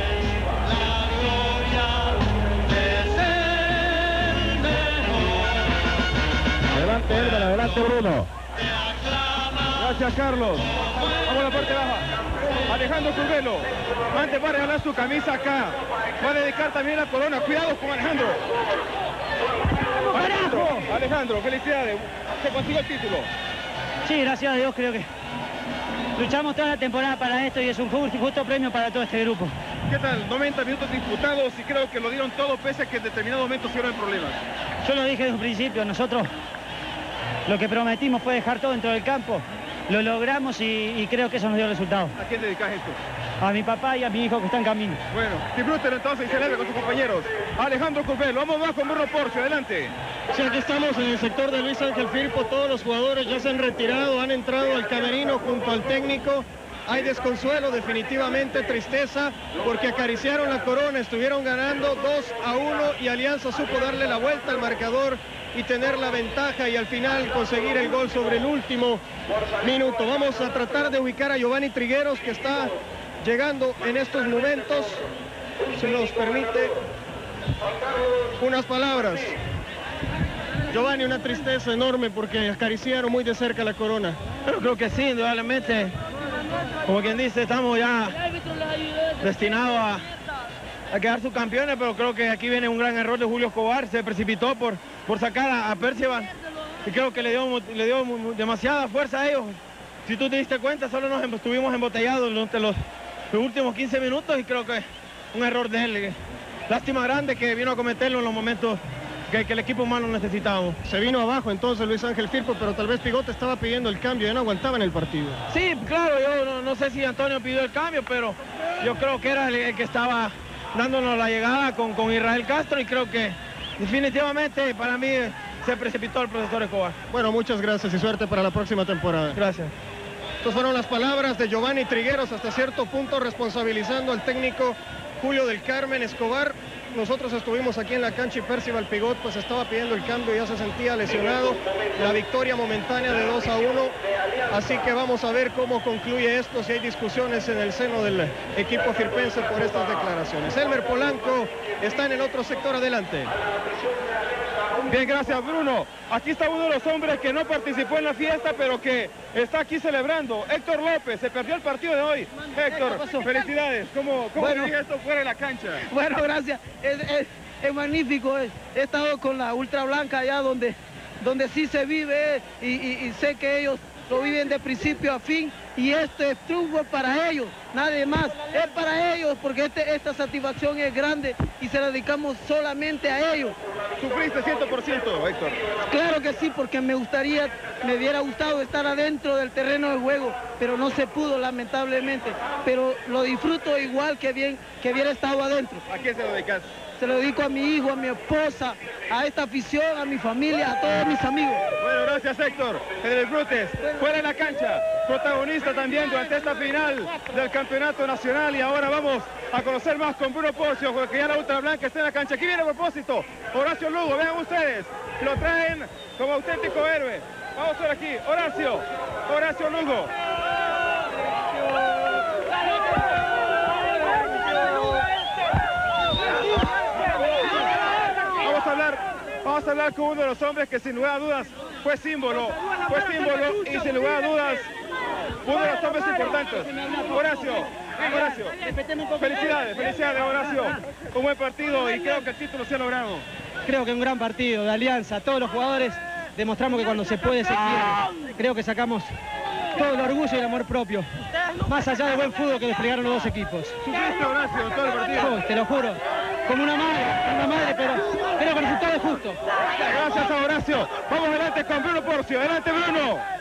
Adelante, Elber. Adelante, Bruno. Gracias, Carlos. Vamos a la parte baja. Alejandro Curvelo. Antes va a regalar su camisa acá. Va a dedicar también la corona. Cuidado con Alejandro. Alejandro, felicidades. Se consiguió el título. Sí, gracias a Dios, creo que luchamos toda la temporada para esto y es un justo premio para todo este grupo. ¿Qué tal? 90 minutos disputados y creo que lo dieron todo pese a que en determinados momentos hubieron problemas. Yo lo dije desde un principio, nosotros lo que prometimos fue dejar todo dentro del campo. Lo logramos y creo que eso nos dio resultado. ¿A quién dedicas esto? A mi papá y a mi hijo que están en camino. Bueno, disfruten entonces y celebren con sus compañeros. Alejandro Curvelo, vamos más con Bruno Porcio, adelante. Sí, aquí estamos en el sector de Luis Ángel Firpo, todos los jugadores ya se han retirado, han entrado al camerino junto al técnico. Hay desconsuelo, definitivamente tristeza, porque acariciaron la corona, estuvieron ganando 2-1 y Alianza supo darle la vuelta al marcador y tener la ventaja y al final conseguir el gol sobre el último minuto. Vamos a tratar de ubicar a Giovanni Trigueros, que está llegando en estos momentos. Si nos permite unas palabras. Giovanni, una tristeza enorme porque acariciaron muy de cerca la corona. Pero creo que sí, indudablemente. Como quien dice, estamos ya destinados a quedar subcampeones, pero creo que aquí viene un gran error de Julio Escobar. Se precipitó por sacar a Percival y creo que le dio demasiada fuerza a ellos. Si tú te diste cuenta, solo nos estuvimos embotellados durante los últimos 15 minutos y creo que un error de él. Lástima grande que vino a cometerlo en los momentos que el equipo humano necesitábamos. Se vino abajo entonces Luis Ángel Firpo, pero tal vez Pigote estaba pidiendo el cambio, ya no aguantaba en el partido. Sí, claro, yo no sé si Antonio pidió el cambio, pero yo creo que era el que estaba dándonos la llegada con Israel Castro y creo que definitivamente para mí se precipitó el profesor Escobar. Bueno, muchas gracias y suerte para la próxima temporada. Gracias. Estas fueron las palabras de Giovanni Trigueros, hasta cierto punto responsabilizando al técnico Julio del Carmen Escobar. Nosotros estuvimos aquí en la cancha y Percival Pigot pues estaba pidiendo el cambio, ya se sentía lesionado. La victoria momentánea de 2-1, así que vamos a ver cómo concluye esto, si hay discusiones en el seno del equipo firpense por estas declaraciones. Elmer Polanco está en el otro sector, adelante. Bien, gracias Bruno. Aquí está uno de los hombres que no participó en la fiesta, pero que está aquí celebrando. Héctor López, se perdió el partido de hoy. Héctor, felicidades. ¿Cómo sigue esto fuera de la cancha? Bueno, gracias. Es magnífico. He estado con la Ultra Blanca allá donde sí se vive y sé que ellos lo viven de principio a fin y este triunfo es para ellos, nadie más, es para ellos porque esta satisfacción es grande y se la dedicamos solamente a ellos. ¿Sufriste 100%, Héctor? Claro que sí, porque me hubiera gustado estar adentro del terreno de juego, pero no se pudo lamentablemente, pero lo disfruto igual que hubiera estado adentro. ¿A quién se lo dedicas? Se lo dedico a mi hijo, a mi esposa, a esta afición, a mi familia, a todos mis amigos. Bueno, gracias Héctor. En el Brutes, fuera de la cancha, protagonista también durante esta final del Campeonato Nacional. Y ahora vamos a conocer más con Bruno Porcio, porque ya la Ultra Blanca está en la cancha. Aquí viene a propósito Horacio Lugo, vean ustedes, lo traen como auténtico héroe. Vamos por aquí, Horacio Lugo. Vamos a hablar con uno de los hombres que sin lugar a dudas fue símbolo y sin lugar a dudas uno de los hombres importantes. Horacio, felicidades Horacio, un buen partido y creo que el título se ha logrado. Creo que un gran partido de Alianza, todos los jugadores demostramos que cuando se puede se quiere. Creo que sacamos todo el orgullo y el amor propio, más allá del buen fútbol que desplegaron los dos equipos. ¿Sufriste, Horacio, todo el partido? Te lo juro, como una madre, pero creo que el resultado es justo. Gracias a Horacio. Vamos adelante con Bruno Porcio. Adelante, Bruno.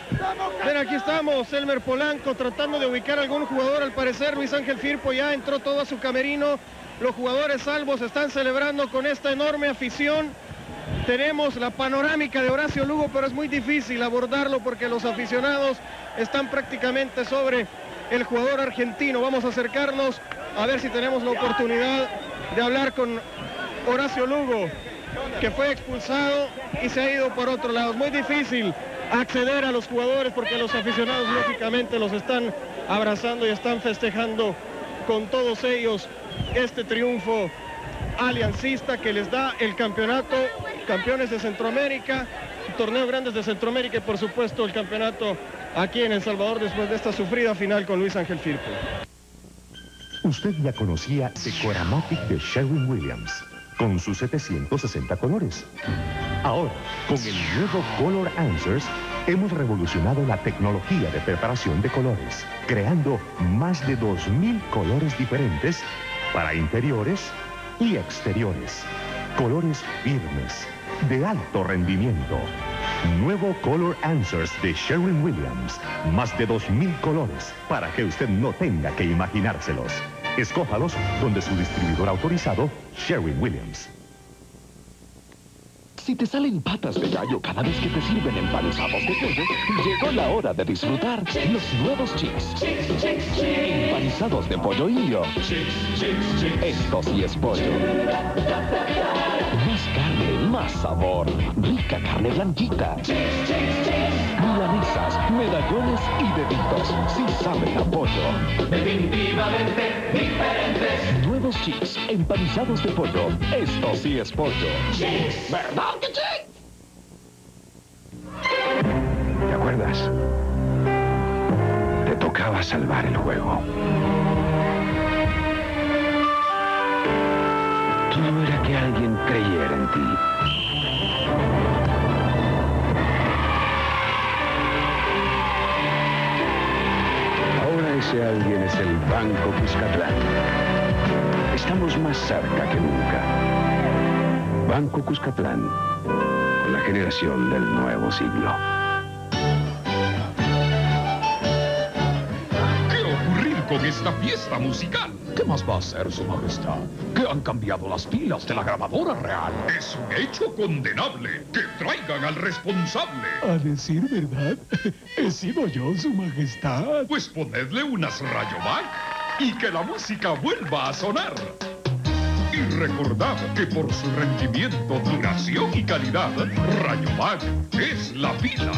Ven, aquí estamos, Elmer Polanco tratando de ubicar a algún jugador. Al parecer Luis Ángel Firpo ya entró todo a su camerino. Los jugadores salvos están celebrando con esta enorme afición. Tenemos la panorámica de Horacio Lugo, pero es muy difícil abordarlo porque los aficionados están prácticamente sobre el jugador argentino. Vamos a acercarnos a ver si tenemos la oportunidad de hablar con Horacio Lugo, que fue expulsado y se ha ido por otro lado. Es muy difícil acceder a los jugadores porque los aficionados lógicamente los están abrazando y están festejando con todos ellos este triunfo aliancista que les da el campeonato, campeones de Centroamérica, torneo grandes de Centroamérica y por supuesto el campeonato aquí en El Salvador después de esta sufrida final con Luis Ángel Firpo. Usted ya conocía Decoramatic de Sherwin-Williams, con sus 760 colores. Ahora, con el nuevo Color Answers, hemos revolucionado la tecnología de preparación de colores, creando más de 2000 colores diferentes para interiores y exteriores. Colores firmes, de alto rendimiento. Nuevo Color Answers de Sherwin-Williams. Más de 2000 colores para que usted no tenga que imaginárselos. Escójalos donde su distribuidor autorizado, Sherwin-Williams. Si te salen patas de gallo cada vez que te sirven empanizados de pollo, llegó la hora de disfrutar los nuevos Chicks. Empanizados de pollo indio. Esto sí es pollo. Más carne, más sabor. Rica carne blanquita. Milanesas, medallones y deditos. Sí saben a pollo. Definitivamente diferentes. Nuevos Chicks, empanizados de pollo. Esto sí es pollo. Chicks. ¿Verdad? ¿Te acuerdas? Te tocaba salvar el juego. Todo era que alguien creyera en ti. Ahora ese alguien es el Banco Cuscatlán. Estamos más cerca que nunca. Banco Cuscatlán, con la generación del nuevo siglo. ¿Qué ocurrir con esta fiesta musical? ¿Qué más va a hacer, Su Majestad? Que han cambiado las pilas de la grabadora real. Es un hecho condenable. Que traigan al responsable. A decir verdad, he sido yo, Su Majestad. Pues ponedle unas Rayovac y que la música vuelva a sonar. Y recordad que por su rendimiento, duración y calidad, Rayovac es la pila.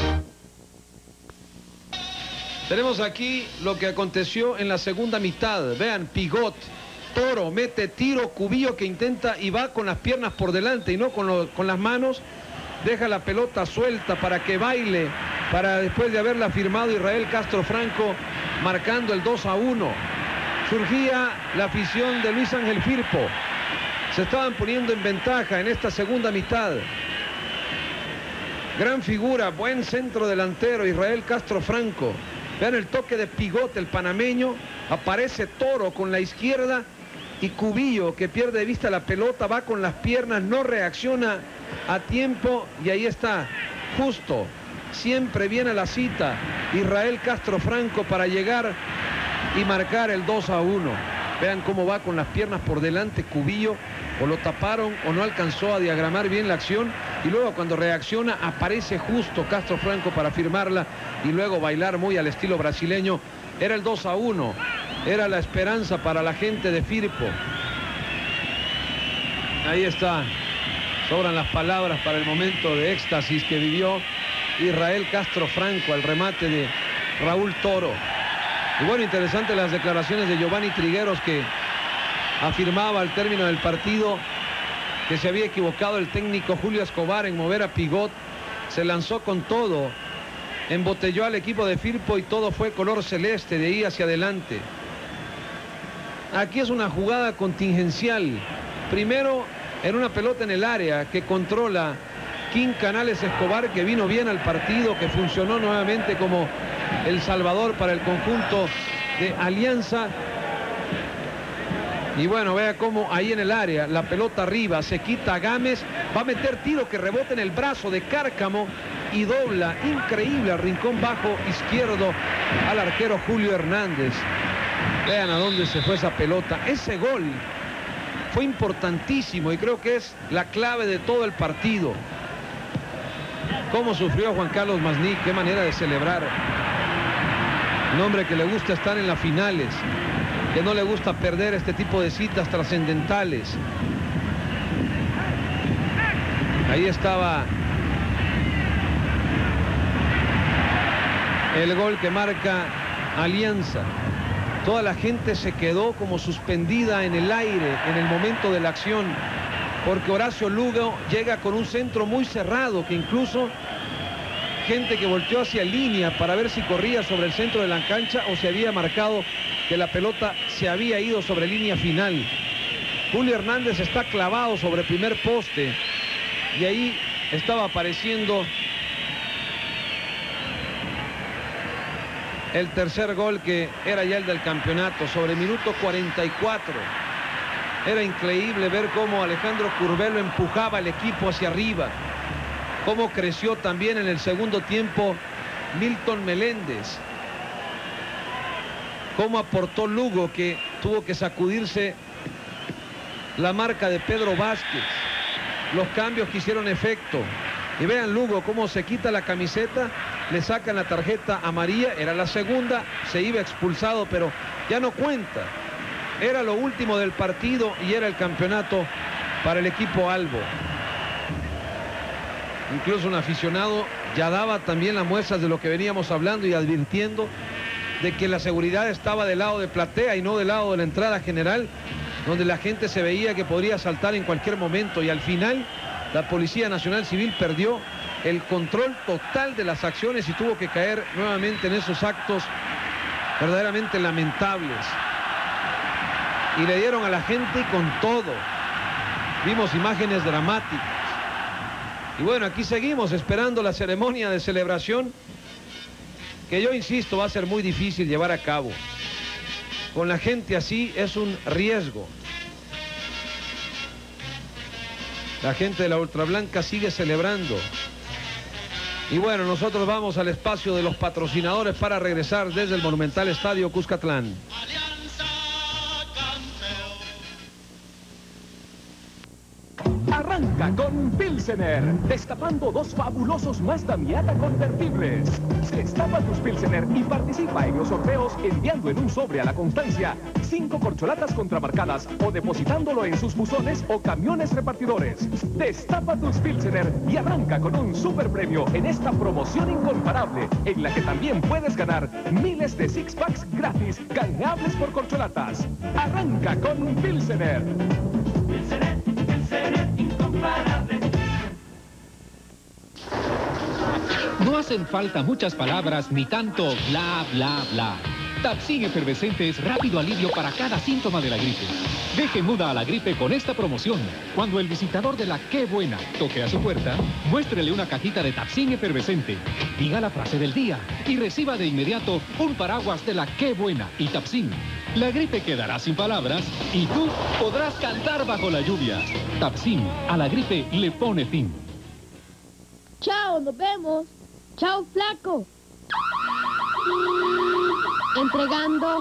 Tenemos aquí lo que aconteció en la segunda mitad. Vean, Pigot, Toro, mete tiro, Cubillo que intenta y va con las piernas por delante y no con las manos. Deja la pelota suelta para que baile, para después de haberla firmado Israel Castro Franco, marcando el 2-1. Surgía la afición de Luis Ángel Firpo. Se estaban poniendo en ventaja en esta segunda mitad. Gran figura, buen centro delantero, Israel Castro Franco. Vean el toque de Pigot, el panameño. Aparece Toro con la izquierda y Cubillo, que pierde de vista la pelota, va con las piernas, no reacciona a tiempo y ahí está, justo. Siempre viene a la cita Israel Castro Franco para llegar y marcar el 2-1. Vean cómo va con las piernas por delante Cubillo, o lo taparon o no alcanzó a diagramar bien la acción y luego cuando reacciona aparece justo Castro Franco para firmarla y luego bailar muy al estilo brasileño. Era el 2-1, era la esperanza para la gente de Firpo. Ahí está, sobran las palabras para el momento de éxtasis que vivió Israel Castro Franco al remate de Raúl Toro. Y bueno, interesante las declaraciones de Giovanni Trigueros, que afirmaba al término del partido que se había equivocado el técnico Julio Escobar en mover a Pigot. Se lanzó con todo, embotelló al equipo de Firpo y todo fue color celeste de ahí hacia adelante. Aquí es una jugada contingencial. Primero en una pelota en el área que controla King Canales Escobar, que vino bien al partido, que funcionó nuevamente como el salvador para el conjunto de Alianza. Y bueno, vea cómo ahí en el área, la pelota arriba, se quita a Gámez, va a meter tiro que rebota en el brazo de Cárcamo y dobla, increíble, al rincón bajo izquierdo al arquero Julio Hernández. Vean a dónde se fue esa pelota. Ese gol fue importantísimo y creo que es la clave de todo el partido. Cómo sufrió Juan Carlos Masnik, qué manera de celebrar. Un hombre que le gusta estar en las finales, que no le gusta perder este tipo de citas trascendentales. Ahí estaba el gol que marca Alianza. Toda la gente se quedó como suspendida en el aire en el momento de la acción, porque Horacio Lugo llega con un centro muy cerrado, que incluso gente que volteó hacia línea para ver si corría sobre el centro de la cancha o se había marcado que la pelota se había ido sobre línea final. Julio Hernández está clavado sobre el primer poste y ahí estaba apareciendo el tercer gol, que era ya el del campeonato, sobre minuto 44. Era increíble ver cómo Alejandro Curvelo empujaba al equipo hacia arriba. Cómo creció también en el segundo tiempo Milton Meléndez. Cómo aportó Lugo, que tuvo que sacudirse la marca de Pedro Vázquez. Los cambios que hicieron efecto. Y vean Lugo cómo se quita la camiseta, le sacan la tarjeta amarilla, era la segunda, se iba expulsado, pero ya no cuenta. Era lo último del partido y era el campeonato para el equipo albo. Incluso un aficionado ya daba también las muestras de lo que veníamos hablando y advirtiendo de que la seguridad estaba del lado de platea y no del lado de la entrada general, donde la gente se veía que podría saltar en cualquier momento, y al final la Policía Nacional Civil perdió el control total de las acciones y tuvo que caer nuevamente en esos actos verdaderamente lamentables. Y le dieron a la gente con todo. Vimos imágenes dramáticas. Y bueno, aquí seguimos esperando la ceremonia de celebración, que yo insisto va a ser muy difícil llevar a cabo. Con la gente así es un riesgo. La gente de la Ultrablanca sigue celebrando. Y bueno, nosotros vamos al espacio de los patrocinadores para regresar desde el Monumental Estadio Cuscatlán. Arranca con Pilsener, destapando dos fabulosos Mazda Miata convertibles. Destapa tus Pilsener y participa en los sorteos enviando en un sobre a La Constancia 5 corcholatas contramarcadas o depositándolo en sus buzones o camiones repartidores. Destapa tus Pilsener y arranca con un super premio en esta promoción incomparable, en la que también puedes ganar miles de six-packs gratis canjeables por corcholatas. Arranca con Pilsener. Pilsener, Pilsener incomparable. No hacen falta muchas palabras ni tanto bla, bla, bla. Tapsin efervescente es rápido alivio para cada síntoma de la gripe. Deje muda a la gripe con esta promoción. Cuando el visitador de la Qué Buena toque a su puerta, muéstrele una cajita de Tapsin efervescente. Diga la frase del día y reciba de inmediato un paraguas de la Qué Buena y Tapsin. La gripe quedará sin palabras y tú podrás cantar bajo la lluvia. Tapsin, a la gripe le pone fin. Chao, nos vemos. Chao, flaco. Entregando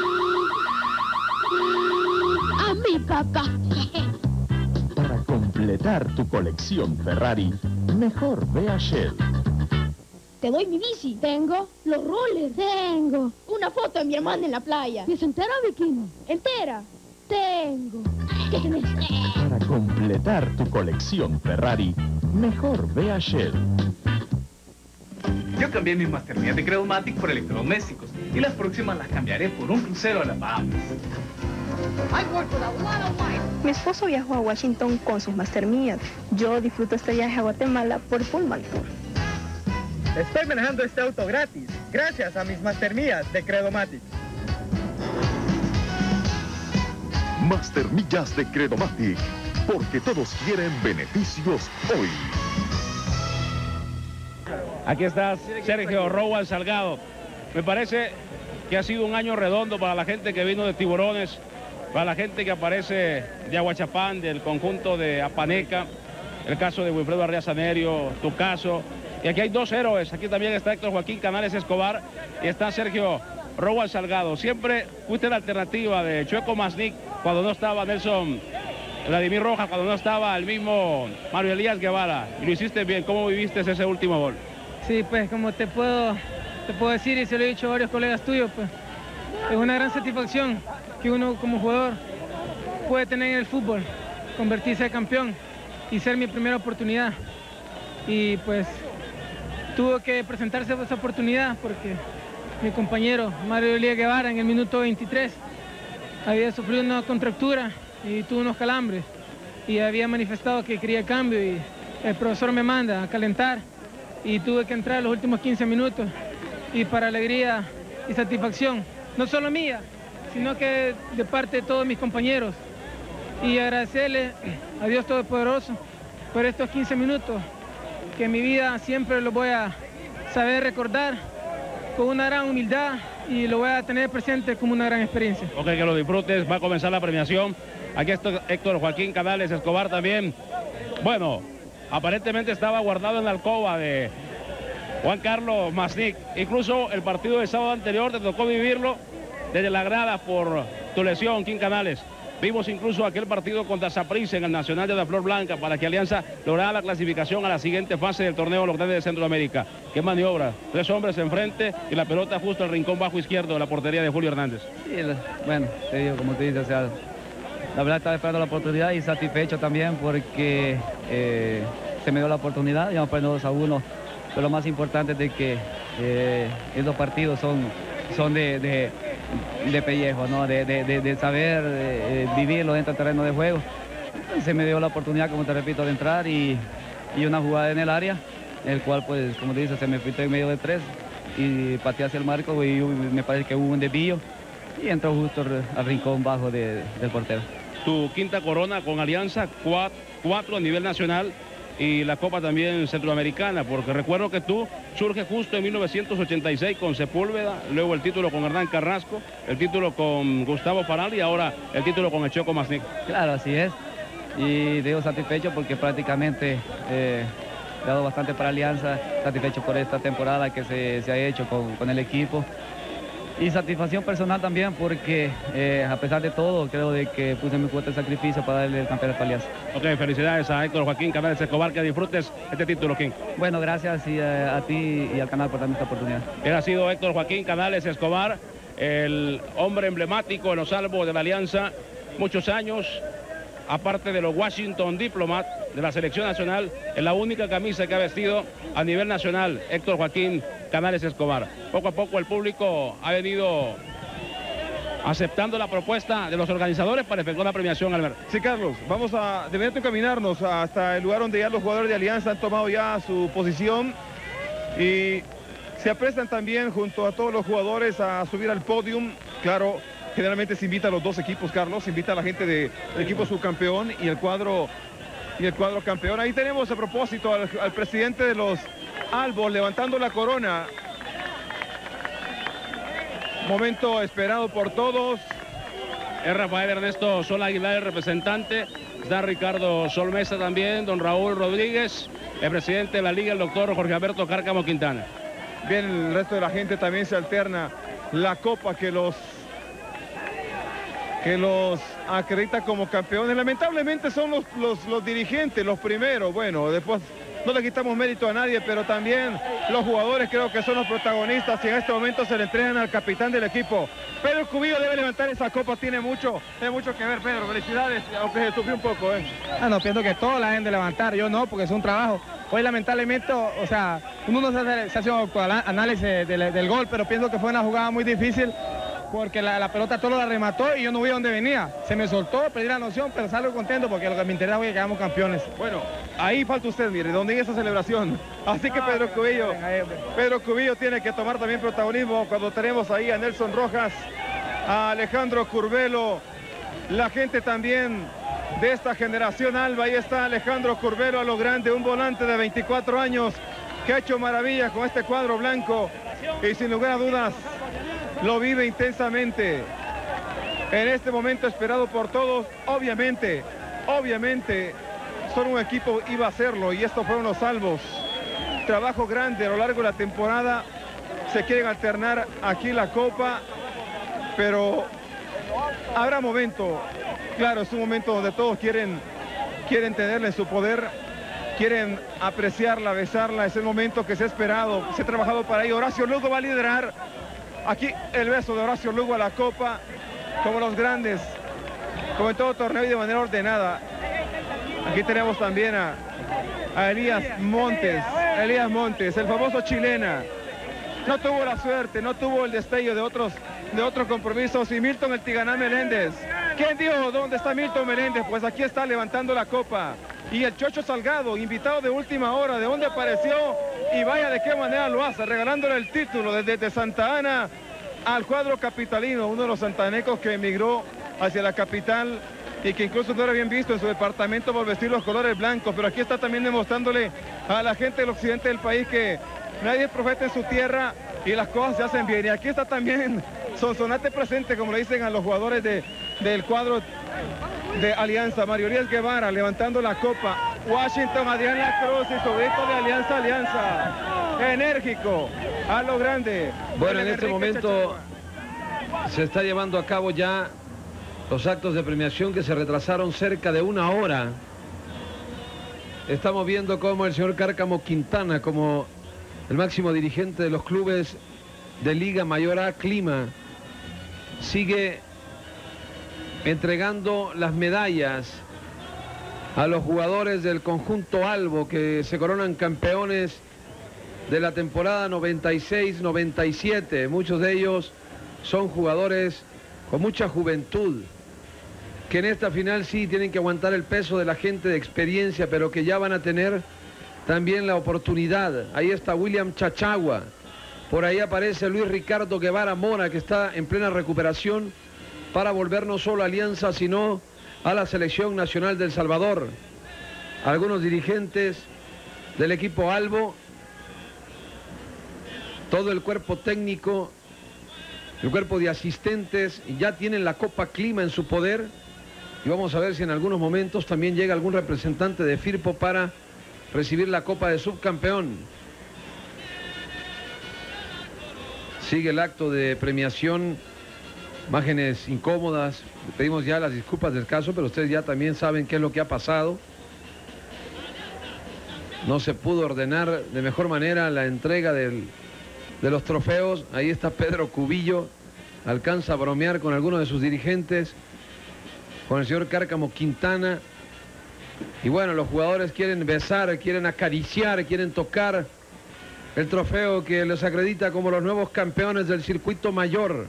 a mi papá. Para completar tu colección Ferrari, mejor ve a Shell. Te doy mi bici. Tengo los rollers. Tengo una foto de mi hermana en la playa. ¿Y es entera bikini? Entera. Tengo. ¿Qué tenés? Para completar tu colección Ferrari, mejor ve a Shell. Yo cambié mis Mastermías de Credomatic por electrodomésticos y las próximas las cambiaré por un crucero a las Bahamas. Mi esposo viajó a Washington con sus Mastermías. Yo disfruto este viaje a Guatemala por Pullman Tour. Estoy manejando este auto gratis, gracias a mis Mastermías de Credomatic. Mastermillas de Credomatic, porque todos quieren beneficios hoy. Aquí está Sergio Rowan Salgado. Me parece que ha sido un año redondo para la gente que vino de Tiburones, para la gente que aparece de Aguachapán, del conjunto de Apaneca, el caso de Wilfredo Arriaza Nerio, tu caso, Y aquí hay dos héroes. Aquí también está Héctor Joaquín Canales Escobar y está Sergio Roa Salgado. Siempre fuiste la alternativa de Chueco Masnik cuando no estaba Nelson Vladimir Rojas, cuando no estaba el mismo Mario Elías Guevara. Y lo hiciste bien. ¿Cómo viviste ese último gol? Sí, pues como te puedo decir, y se lo he dicho a varios colegas tuyos, pues es una gran satisfacción que uno como jugador puede tener en el fútbol, convertirse en campeón y ser mi primera oportunidad. Y pues tuvo que presentarse esa oportunidad porque mi compañero Mario Elías Guevara en el minuto 23 había sufrido una contractura y tuvo unos calambres y había manifestado que quería cambio, y el profesor me manda a calentar y tuve que entrar los últimos 15 minutos, y para alegría y satisfacción, no solo mía, sino que de parte de todos mis compañeros, y agradecerle a Dios Todopoderoso por estos 15 minutos que en mi vida siempre los voy a saber recordar con una gran humildad, y lo voy a tener presente como una gran experiencia. Ok, que lo disfrutes. Va a comenzar la premiación. Aquí está Héctor Joaquín Canales Escobar también. Bueno, aparentemente estaba guardado en la alcoba de Juan Carlos Masnik. Incluso el partido del sábado anterior te tocó vivirlo desde la grada por tu lesión, Kim Canales. Vimos incluso aquel partido contra Saprissa en el Nacional de la Flor Blanca para que Alianza lograra la clasificación a la siguiente fase del torneo de los grandes de Centroamérica. Qué maniobra, 3 hombres enfrente y la pelota justo al rincón bajo izquierdo de la portería de Julio Hernández. Sí, bueno, te digo, como te dices, o sea, la verdad estaba esperando la oportunidad y satisfecho también porque se me dio la oportunidad, ya perdido 2-1, pero lo más importante es de que estos partidos son de pellejo, ¿no? de saber vivirlo dentro del terreno de juego. Se me dio la oportunidad, como te repito, de entrar y una jugada en el área, el cual, pues, como te dices, se me filtró en medio de 3 y pateé hacia el marco y me parece que hubo un desvío y entró justo al rincón bajo del portero. Tu quinta corona con Alianza, 4 a nivel nacional y la Copa también centroamericana, porque recuerdo que tú surges justo en 1986 con Sepúlveda, luego el título con Hernán Carrasco, el título con Gustavo Paral y ahora el título con el Chueco Masnik. Claro, así es, y digo satisfecho porque prácticamente he dado bastante para Alianza, satisfecho por esta temporada que se ha hecho con el equipo. Y satisfacción personal también porque a pesar de todo creo de que puse mi fuerte sacrificio para darle el campeonato a Alianza. Ok, felicidades a Héctor Joaquín Canales Escobar, que disfrutes este título, King. Bueno, gracias y a ti y al canal por darme esta oportunidad. Él ha sido Héctor Joaquín Canales Escobar, el hombre emblemático en los salvos de la Alianza, muchos años, aparte de los Washington Diplomat de la selección nacional, es la única camisa que ha vestido a nivel nacional Héctor Joaquín Canales Escobar. Poco a poco el público ha venido aceptando la propuesta de los organizadores para efectuar la premiación, Albert. Sí, Carlos, vamos a de inmediato encaminarnos hasta el lugar donde ya los jugadores de Alianza han tomado ya su posición y se aprestan también junto a todos los jugadores a subir al podium. Claro, generalmente se invita a los dos equipos, Carlos, se invita a la gente del equipo subcampeón y el cuadro campeón. Ahí tenemos a propósito al presidente de los Albos levantando la corona. Momento esperado por todos. Es Rafael Ernesto Sol Aguilar, el representante. Está Ricardo Sol Mesa también, don Raúl Rodríguez, el presidente de la liga, el doctor Jorge Alberto Cárcamo Quintana. Bien, el resto de la gente también se alterna la copa que los acredita como campeones. Lamentablemente son los dirigentes, los primeros. Bueno, después no le quitamos mérito a nadie, pero también los jugadores creo que son los protagonistas y en este momento se le entregan al capitán del equipo. Pedro Cubillo debe levantar esa copa, tiene mucho que ver, Pedro. Felicidades, aunque se sufrió un poco. No, pienso que toda la gente levantar, yo no, porque es un trabajo. Hoy lamentablemente, o sea, uno no se hace un análisis del gol, pero pienso que fue una jugada muy difícil, porque la pelota todo la remató y yo no vi dónde venía. Se me soltó, perdí la noción, pero salgo contento porque lo que me interesa es que quedamos campeones. Bueno, ahí falta usted, mire, donde hay esa celebración. Así que Pedro Cubillo tiene que tomar también protagonismo cuando tenemos ahí a Nelson Rojas, a Alejandro Curvelo, la gente también de esta generación Alba. Ahí está Alejandro Curvelo a lo grande, un volante de 24 años que ha hecho maravillas con este cuadro blanco y sin lugar a dudas lo vive intensamente en este momento esperado por todos. Obviamente son un equipo, iba a hacerlo y estos fueron los salvos trabajo grande a lo largo de la temporada. Se quieren alternar aquí la copa, pero habrá momento, claro, es un momento donde todos quieren tenerla en su poder, quieren apreciarla, besarla. Es el momento que se ha esperado, se ha trabajado para ello. Horacio Lugo va a liderar aquí el beso de Horacio Lugo a la copa, como los grandes, como en todo torneo y de manera ordenada. Aquí tenemos también a Elías Montes, el famoso chilena. No tuvo la suerte, no tuvo el destello de otros compromisos. Y Milton el Tiganá Meléndez. ¿Quién dijo dónde está Milton Meléndez? Pues aquí está levantando la copa. Y el Chocho Salgado, invitado de última hora, ¿de dónde apareció? Y vaya de qué manera lo hace, regalándole el título desde Santa Ana al cuadro capitalino, uno de los santanecos que emigró hacia la capital y que incluso no era bien visto en su departamento por vestir los colores blancos. Pero aquí está también demostrándole a la gente del occidente del país que nadie es profeta en su tierra y las cosas se hacen bien. Y aquí está también Sonsonate presente, como le dicen a los jugadores del cuadro de Alianza. Mario Elías Guevara levantando la copa. Washington, Adrián La Cruz y sobrito de Alianza. Enérgico, a lo grande. Bueno, en este momento se está llevando a cabo ya los actos de premiación que se retrasaron cerca de 1 hora. Estamos viendo cómo el señor Cárcamo Quintana, como el máximo dirigente de los clubes de Liga Mayor A Clima, sigue entregando las medallas a los jugadores del conjunto Albo que se coronan campeones de la temporada 96-97. Muchos de ellos son jugadores con mucha juventud, que en esta final sí tienen que aguantar el peso de la gente de experiencia, pero que ya van a tener también la oportunidad. Ahí está William Chachagua. Por ahí aparece Luis Ricardo Guevara Mora, que está en plena recuperación para volver no solo a Alianza, sino a la Selección Nacional de El Salvador. Algunos dirigentes del equipo Albo, todo el cuerpo técnico, el cuerpo de asistentes, ya tienen la Copa Clima en su poder. Y vamos a ver si en algunos momentos también llega algún representante de Firpo para recibir la Copa de Subcampeón. Sigue el acto de premiación. Imágenes incómodas. Pedimos ya las disculpas del caso, pero ustedes ya también saben qué es lo que ha pasado. No se pudo ordenar de mejor manera la entrega de los trofeos. Ahí está Pedro Cubillo. Alcanza a bromear con algunos de sus dirigentes, con el señor Cárcamo Quintana. Y bueno, los jugadores quieren besar, quieren acariciar, quieren tocar el trofeo que les acredita como los nuevos campeones del circuito mayor.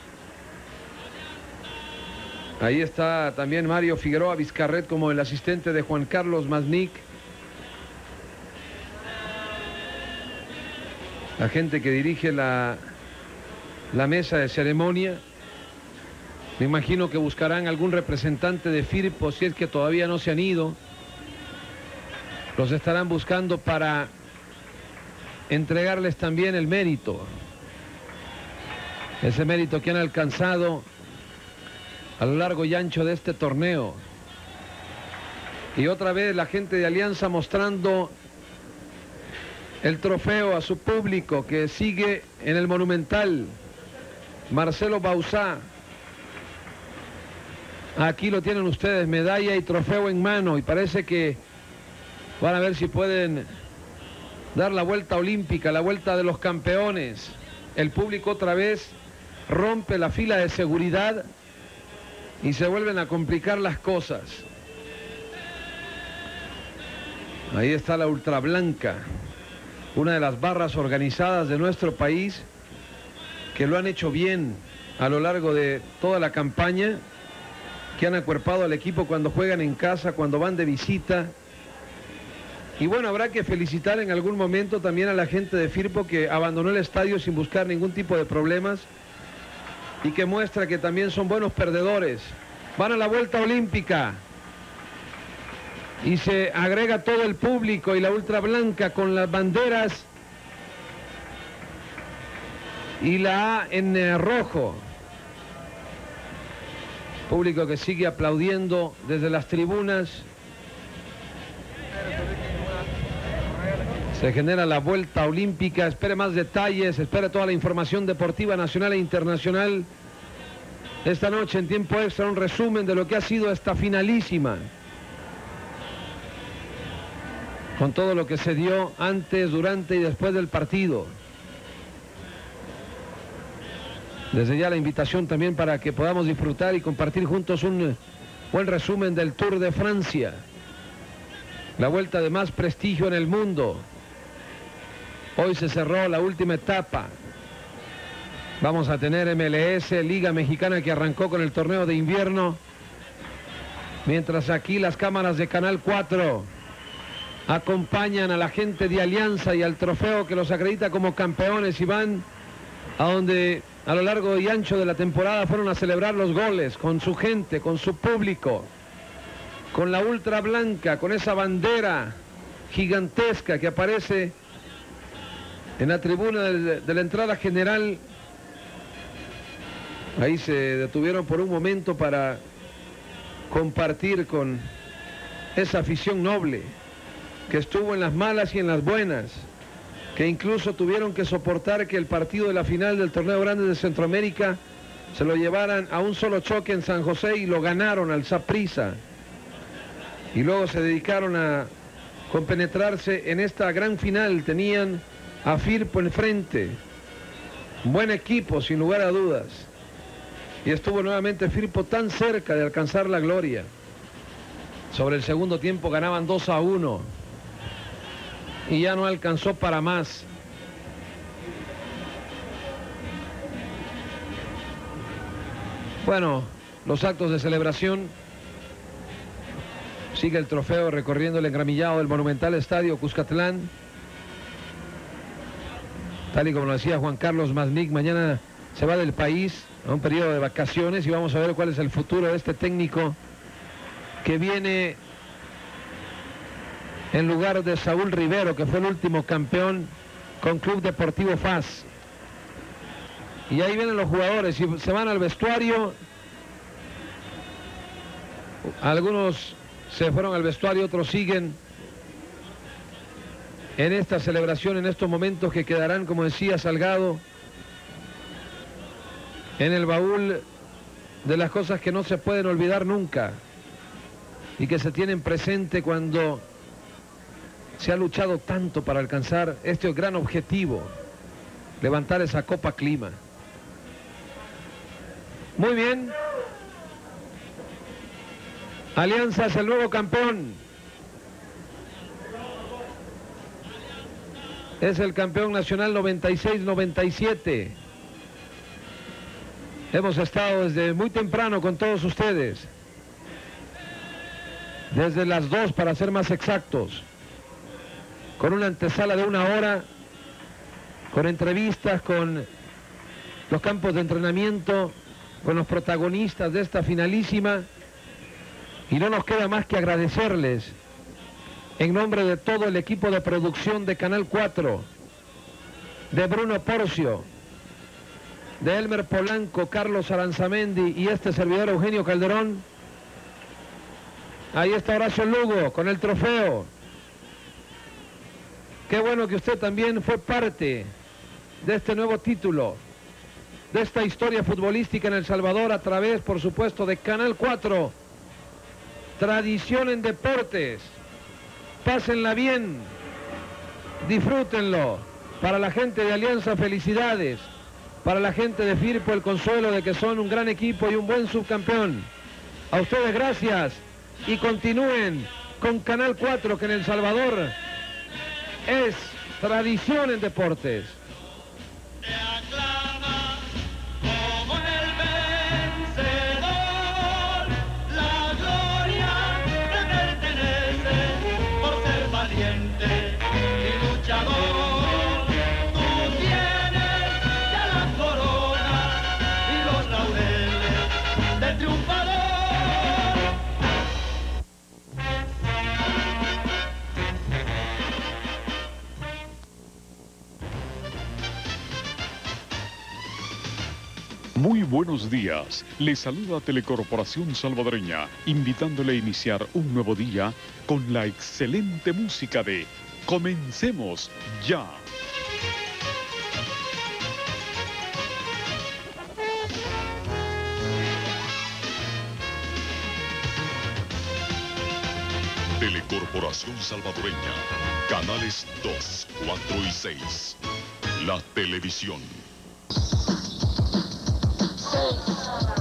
Ahí está también Mario Figueroa Vizcarret como el asistente de Juan Carlos Maznik. La gente que dirige la mesa de ceremonia. Me imagino que buscarán algún representante de Firpo, si es que todavía no se han ido. Los estarán buscando para entregarles también el mérito. Ese mérito que han alcanzado a lo largo y ancho de este torneo. Y otra vez la gente de Alianza mostrando el trofeo a su público que sigue en el Monumental. Marcelo Bauzá. Aquí lo tienen ustedes, medalla y trofeo en mano, y parece que van a ver si pueden dar la vuelta olímpica, la vuelta de los campeones. El público otra vez rompe la fila de seguridad y se vuelven a complicar las cosas. Ahí está la ultrablanca, una de las barras organizadas de nuestro país que lo han hecho bien a lo largo de toda la campaña, que han acuerpado al equipo cuando juegan en casa, cuando van de visita. Y bueno, habrá que felicitar en algún momento también a la gente de Firpo, que abandonó el estadio sin buscar ningún tipo de problemas y que muestra que también son buenos perdedores. Van a la vuelta olímpica y se agrega todo el público y la ultrablanca con las banderas y la A en rojo. Público que sigue aplaudiendo desde las tribunas. Se genera la vuelta olímpica. Espere más detalles, espere toda la información deportiva nacional e internacional. Esta noche en tiempo extra un resumen de lo que ha sido esta finalísima. Con todo lo que se dio antes, durante y después del partido. Desde ya la invitación también para que podamos disfrutar y compartir juntos un buen resumen del Tour de Francia. La vuelta de más prestigio en el mundo. Hoy se cerró la última etapa. Vamos a tener MLS, Liga Mexicana, que arrancó con el torneo de invierno. Mientras aquí las cámaras de Canal 4 acompañan a la gente de Alianza y al trofeo que los acredita como campeones y van a donde a lo largo y ancho de la temporada fueron a celebrar los goles con su gente, con su público, con la ultra blanca, con esa bandera gigantesca que aparece en la tribuna de la entrada general. Ahí se detuvieron por un momento para compartir con esa afición noble que estuvo en las malas y en las buenas, que incluso tuvieron que soportar que el partido de la final del Torneo Grande de Centroamérica se lo llevaran a un solo choque en San José y lo ganaron al Saprissa. Y luego se dedicaron a compenetrarse en esta gran final. Tenían a Firpo enfrente, buen equipo sin lugar a dudas, y estuvo nuevamente Firpo tan cerca de alcanzar la gloria. Sobre el segundo tiempo ganaban 2-1 y ya no alcanzó para más. Bueno, los actos de celebración. Sigue el trofeo recorriendo el engramillado del monumental estadio Cuscatlán. Tal y como lo decía Juan Carlos Maznik, mañana se va del país a un periodo de vacaciones y vamos a ver cuál es el futuro de este técnico que viene en lugar de Saúl Rivero, que fue el último campeón con Club Deportivo FAS. Y ahí vienen los jugadores y se van al vestuario. Algunos se fueron al vestuario, otros siguen en esta celebración, en estos momentos que quedarán, como decía Salgado, en el baúl de las cosas que no se pueden olvidar nunca y que se tienen presente cuando se ha luchado tanto para alcanzar este gran objetivo, levantar esa Copa Clima. Muy bien. Alianza es el nuevo campeón. Es el campeón nacional 96-97. Hemos estado desde muy temprano con todos ustedes. Desde las 2 para ser más exactos. Con una antesala de 1 hora. Con entrevistas, con los campos de entrenamiento, con los protagonistas de esta finalísima. Y no nos queda más que agradecerles en nombre de todo el equipo de producción de Canal 4, de Bruno Porcio, de Elmer Polanco, Carlos Aranzamendi y este servidor Eugenio Calderón. Ahí está Horacio Lugo con el trofeo. Qué bueno que usted también fue parte de este nuevo título, de esta historia futbolística en El Salvador a través, por supuesto, de Canal 4. Tradición en deportes. Pásenla bien, disfrútenlo. Para la gente de Alianza, felicidades. Para la gente de Firpo, el consuelo de que son un gran equipo y un buen subcampeón. A ustedes gracias y continúen con Canal 4, que en El Salvador es tradición en deportes. Muy buenos días. Les saluda Telecorporación Salvadoreña, invitándole a iniciar un nuevo día con la excelente música de Comencemos ya. Telecorporación Salvadoreña, canales 2, 4 y 6. La televisión. 6.